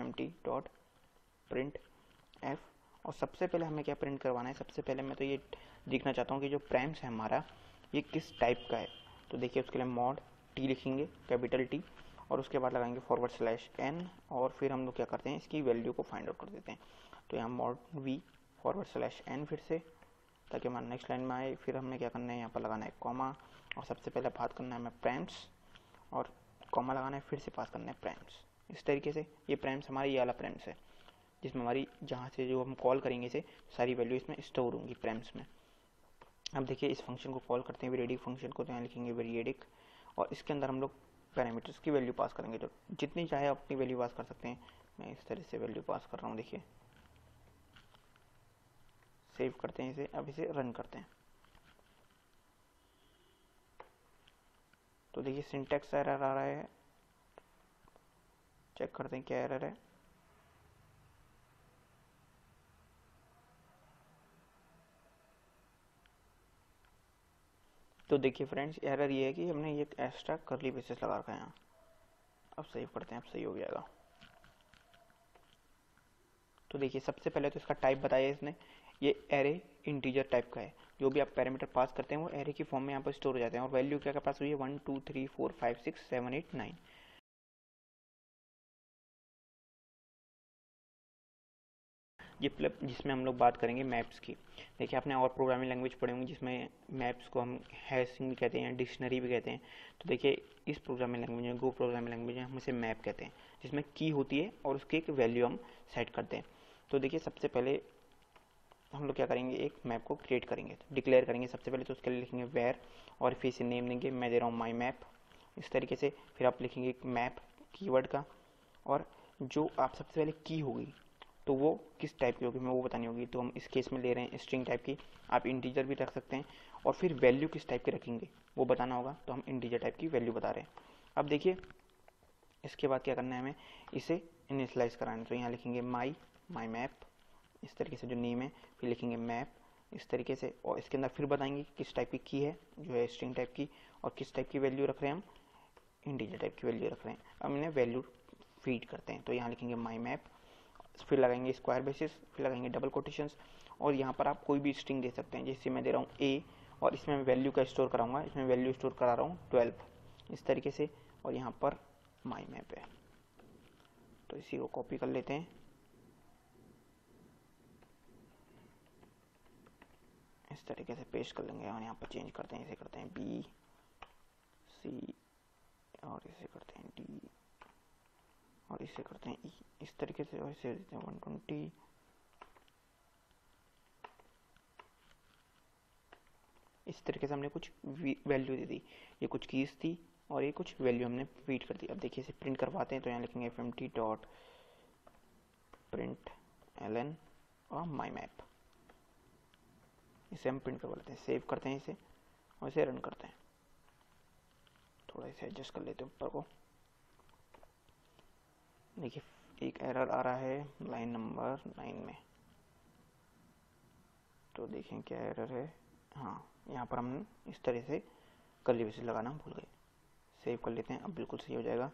fmt.printf, और सबसे पहले हमें क्या प्रिंट करवाना है, सबसे पहले मैं तो ये देखना चाहता हूँ कि जो प्राइम्स है हमारा ये किस टाइप का है। तो देखिए उसके लिए मॉड टी लिखेंगे, कैपिटल टी, और उसके बाद लगाएंगे /n, और फिर हम लोग क्या करते हैं, इसकी वैल्यू को फाइंड आउट कर देते हैं। तो यहाँ मॉड v /n फिर से, ताकि हमारा नेक्स्ट लाइन में आए। फिर हमें क्या करना है, यहाँ पर लगाना है कॉमा, और सबसे पहले बात करना है हमें प्राइम्स, और कॉमा लगाना है, फिर से पास करना है प्राइम्स। इस तरीके से ये प्राइम्स हमारी, ये वाला प्राइम्स है जिसमें हमारी जहाँ से जो हम कॉल करेंगे इसे, सारी वैल्यू इसमें स्टोर होंगी प्राइम्स में। अब देखिए इस फंक्शन को कॉल करते हैं वेरिएडिक फंक्शन को, तो यहाँ लिखेंगे वेरिएडिक, और इसके अंदर हम लोग पैरामीटर्स की वैल्यू पास करेंगे, तो जितनी चाहे अपनी वैल्यू पास कर सकते हैं। मैं इस तरह से वैल्यू पास कर रहा हूँ, देखिए। सेव करते हैं इसे, अब इसे रन करते हैं। तो देखिए सिंटैक्स एरर आ रहा है, चेक करते हैं क्या एरर है। तो देखिए फ्रेंड्स, एरर ये है कि हमने ये एक्स्ट्रा कर्ली ब्रेसेस लगा रखा है यहाँ। अब सेव करते हैं, अब सही हो जाएगा। तो देखिए सबसे पहले तो इसका टाइप बताया इसने, ये एरे इंटीजर टाइप का है। जो भी आप पैरामीटर पास करते हैं वो एरे की फॉर्म में यहाँ पर स्टोर हो जाते हैं। और वैल्यू क्या पास हुई है, 1 2 3 4 5 6 7 8 9। ये जिसमें हम लोग बात करेंगे मैप्स की। देखिए आपने और प्रोग्रामिंग लैंग्वेज पढ़े होंगे जिसमें मैप्स को हम हैशिंग भी कहते हैं, डिक्शनरी भी कहते हैं। तो देखिए इस प्रोग्रामिंग लैंग्वेज में, गो प्रोग्रामिंग लैंग्वेज में हम इसे मैप कहते हैं, जिसमें की होती है और उसकी एक वैल्यू हम सेट करते हैं। तो देखिए सबसे पहले हम लोग क्या करेंगे, एक मैप को क्रिएट करेंगे, तो डिक्लेयर करेंगे सबसे पहले। तो उसके लिए लिखेंगे वेयर, और फिर इसे नेम देंगे, मैं दे रहा हूँ माई मैप, इस तरीके से। फिर आप लिखेंगे मैप कीवर्ड का, और जो आप सबसे पहले की होगी तो वो किस टाइप की होगी, मैं वो बतानी होगी। तो हम इस केस में ले रहे हैं स्ट्रिंग टाइप की, आप इंटीजर भी रख सकते हैं। और फिर वैल्यू किस टाइप की रखेंगे वो बताना होगा, तो हम इंटीजर टाइप की वैल्यू बता रहे हैं। अब देखिए इसके बाद क्या करना है, हमें इसे इनिशियलाइज कराना है। तो यहाँ लिखेंगे माई मैप, इस तरीके से जो नेम है, फिर लिखेंगे मैप इस तरीके से, और इसके अंदर फिर बताएंगे किस टाइप की है, जो है स्ट्रिंग टाइप की, और किस टाइप की वैल्यू रख रहे हैं हम, इंटीजर टाइप की वैल्यू रख रहे हैं। अब इन्हें वैल्यू फीड करते हैं। तो यहाँ लिखेंगे माई मैप, फिर लगाएंगे स्क्वायर ब्रेसेस, फिर लगाएंगे डबल कोटेशंस, और यहाँ पर आप कोई भी स्ट्रिंग दे सकते हैं। जैसे मैं दे रहा हूँ ए, और इसमें मैं वैल्यू का स्टोर कराऊंगा, इसमें वैल्यू स्टोर करा रहा हूँ 12 इस तरीके से, और यहाँ पर माई मैप है। तो इसी को कॉपी कर लेते हैं, इस तरीके से पेस्ट कर लेंगे, और यहाँ पर चेंज करते हैं, इसे करते हैं बी सी, और इसे करते हैं डी, और इसे करते हैं ई, इस तरीके से, और इसे देते हैं 120। इस तरीके से हमने कुछ वैल्यू दे दी, ये कुछ कीज थी और ये कुछ वैल्यू हमने फीड कर दी। अब देखिए इसे प्रिंट करवाते हैं। तो यहाँ लिखेंगे fmt डॉट प्रिंट ln और माई मैप, इसे हम प्रिंट करवा लेते हैं। सेव करते हैं इसे, और इसे रन करते हैं। थोड़ा इसे एडजस्ट कर लेते हैं ऊपर को। देखिए एक एरर आ रहा है लाइन नंबर 9 में, तो देखें क्या एरर है। हाँ, यहाँ पर हम इस तरह से कर्ली ब्रेसेस लगाना भूल गए। सेव कर लेते हैं, अब बिल्कुल सही हो जाएगा।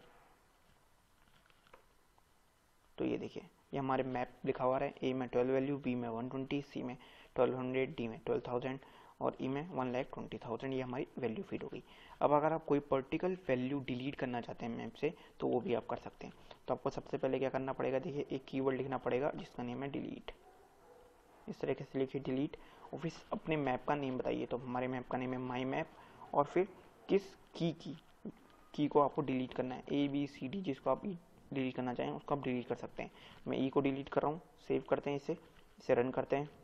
तो ये देखिए ये हमारे मैप लिखा हुआ है, ए में 12 वैल्यू, बी में 120, सी में 1200, डी में 12,000 और ई में 1,20,000। ये हमारी वैल्यू फीड हो गई। अब अगर आप कोई पर्टिकुलर वैल्यू डिलीट करना चाहते हैं मैप से, तो वो भी आप कर सकते हैं। तो आपको सबसे पहले क्या करना पड़ेगा, देखिए एक कीवर्ड लिखना पड़ेगा जिसका नेम है डिलीट। इस तरीके से लिखिए डिलीट, और फिर अपने मैप का नेम बताइए। तो हमारे मैप का नेम है माई मैप, और फिर किस की को आपको डिलीट करना है, ए बी सी डी, जिसको आप डिलीट करना चाहें उसको आप डिलीट कर सकते हैं। मैं ई को डिलीट कर रहा हूँ। सेव करते हैं इसे रन करते हैं।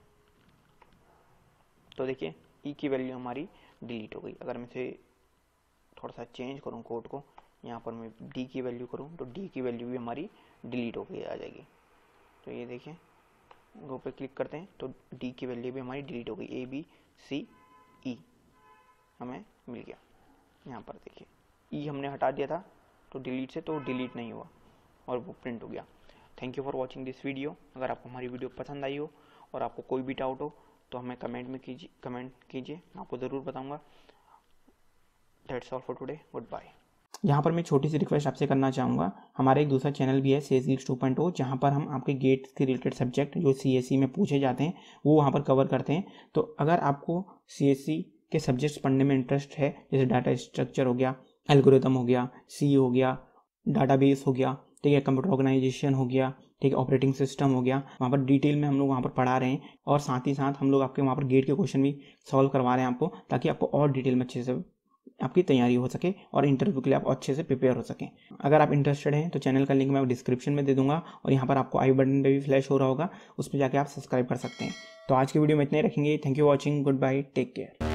तो देखिए ई की वैल्यू हमारी डिलीट हो गई। अगर मैं इसे थोड़ा सा चेंज करूँ कोड को, यहाँ पर मैं डी की वैल्यू करूँ, तो डी की वैल्यू भी हमारी डिलीट हो गई, आ जाएगी। तो ये देखिए गो पे क्लिक करते हैं, तो डी की वैल्यू भी हमारी डिलीट हो गई। ए बी सी ई हमें मिल गया। यहाँ पर देखिए ई हमने हटा दिया था तो डिलीट से, तो डिलीट नहीं हुआ और वो प्रिंट हो गया। Thank you for watching this video. अगर आपको हमारी वीडियो पसंद आई हो और आपको कोई भी डाउट हो तो हमें कमेंट कीजिए, मैं आपको ज़रूर बताऊँगा। That's all for today, goodbye. यहाँ पर मैं छोटी सी रिक्वेस्ट आपसे करना चाहूँगा, हमारा एक दूसरा चैनल भी है CSGeeks 2.0, जहाँ पर हम आपके गेट के रिलेटेड सब्जेक्ट जो CSE में पूछे जाते हैं वो वहाँ पर कवर करते हैं। तो अगर आपको CSE के सब्जेक्ट्स पढ़ने में इंटरेस्ट है, जैसे डाटा स्ट्रक्चर हो गया, एल्गोरिथम हो गया, C हो गया, डाटाबेस हो गया, ठीक है, कंप्यूटर ऑर्गेनाइजेशन हो गया, ठीक है, ऑपरेटिंग सिस्टम हो गया, वहाँ पर डिटेल में हम लोग वहाँ पर पढ़ा रहे हैं। और साथ ही साथ हम लोग आपके वहाँ पर गेट के क्वेश्चन भी सॉल्व करवा रहे हैं आपको, ताकि आपको और डिटेल में अच्छे से आपकी तैयारी हो सके और इंटरव्यू के लिए आप अच्छे से प्रिपेयर हो सकें। अगर आप इंटरेस्टेड हैं तो चैनल का लिंक मैं डिस्क्रिप्शन में दे दूंगा, और यहाँ पर आपको आई बटन पे भी फ्लैश हो रहा होगा, उस पर जाके आप सब्सक्राइब कर सकते हैं। तो आज की वीडियो में इतना ही रखेंगे। Thank you watching, goodbye, take care.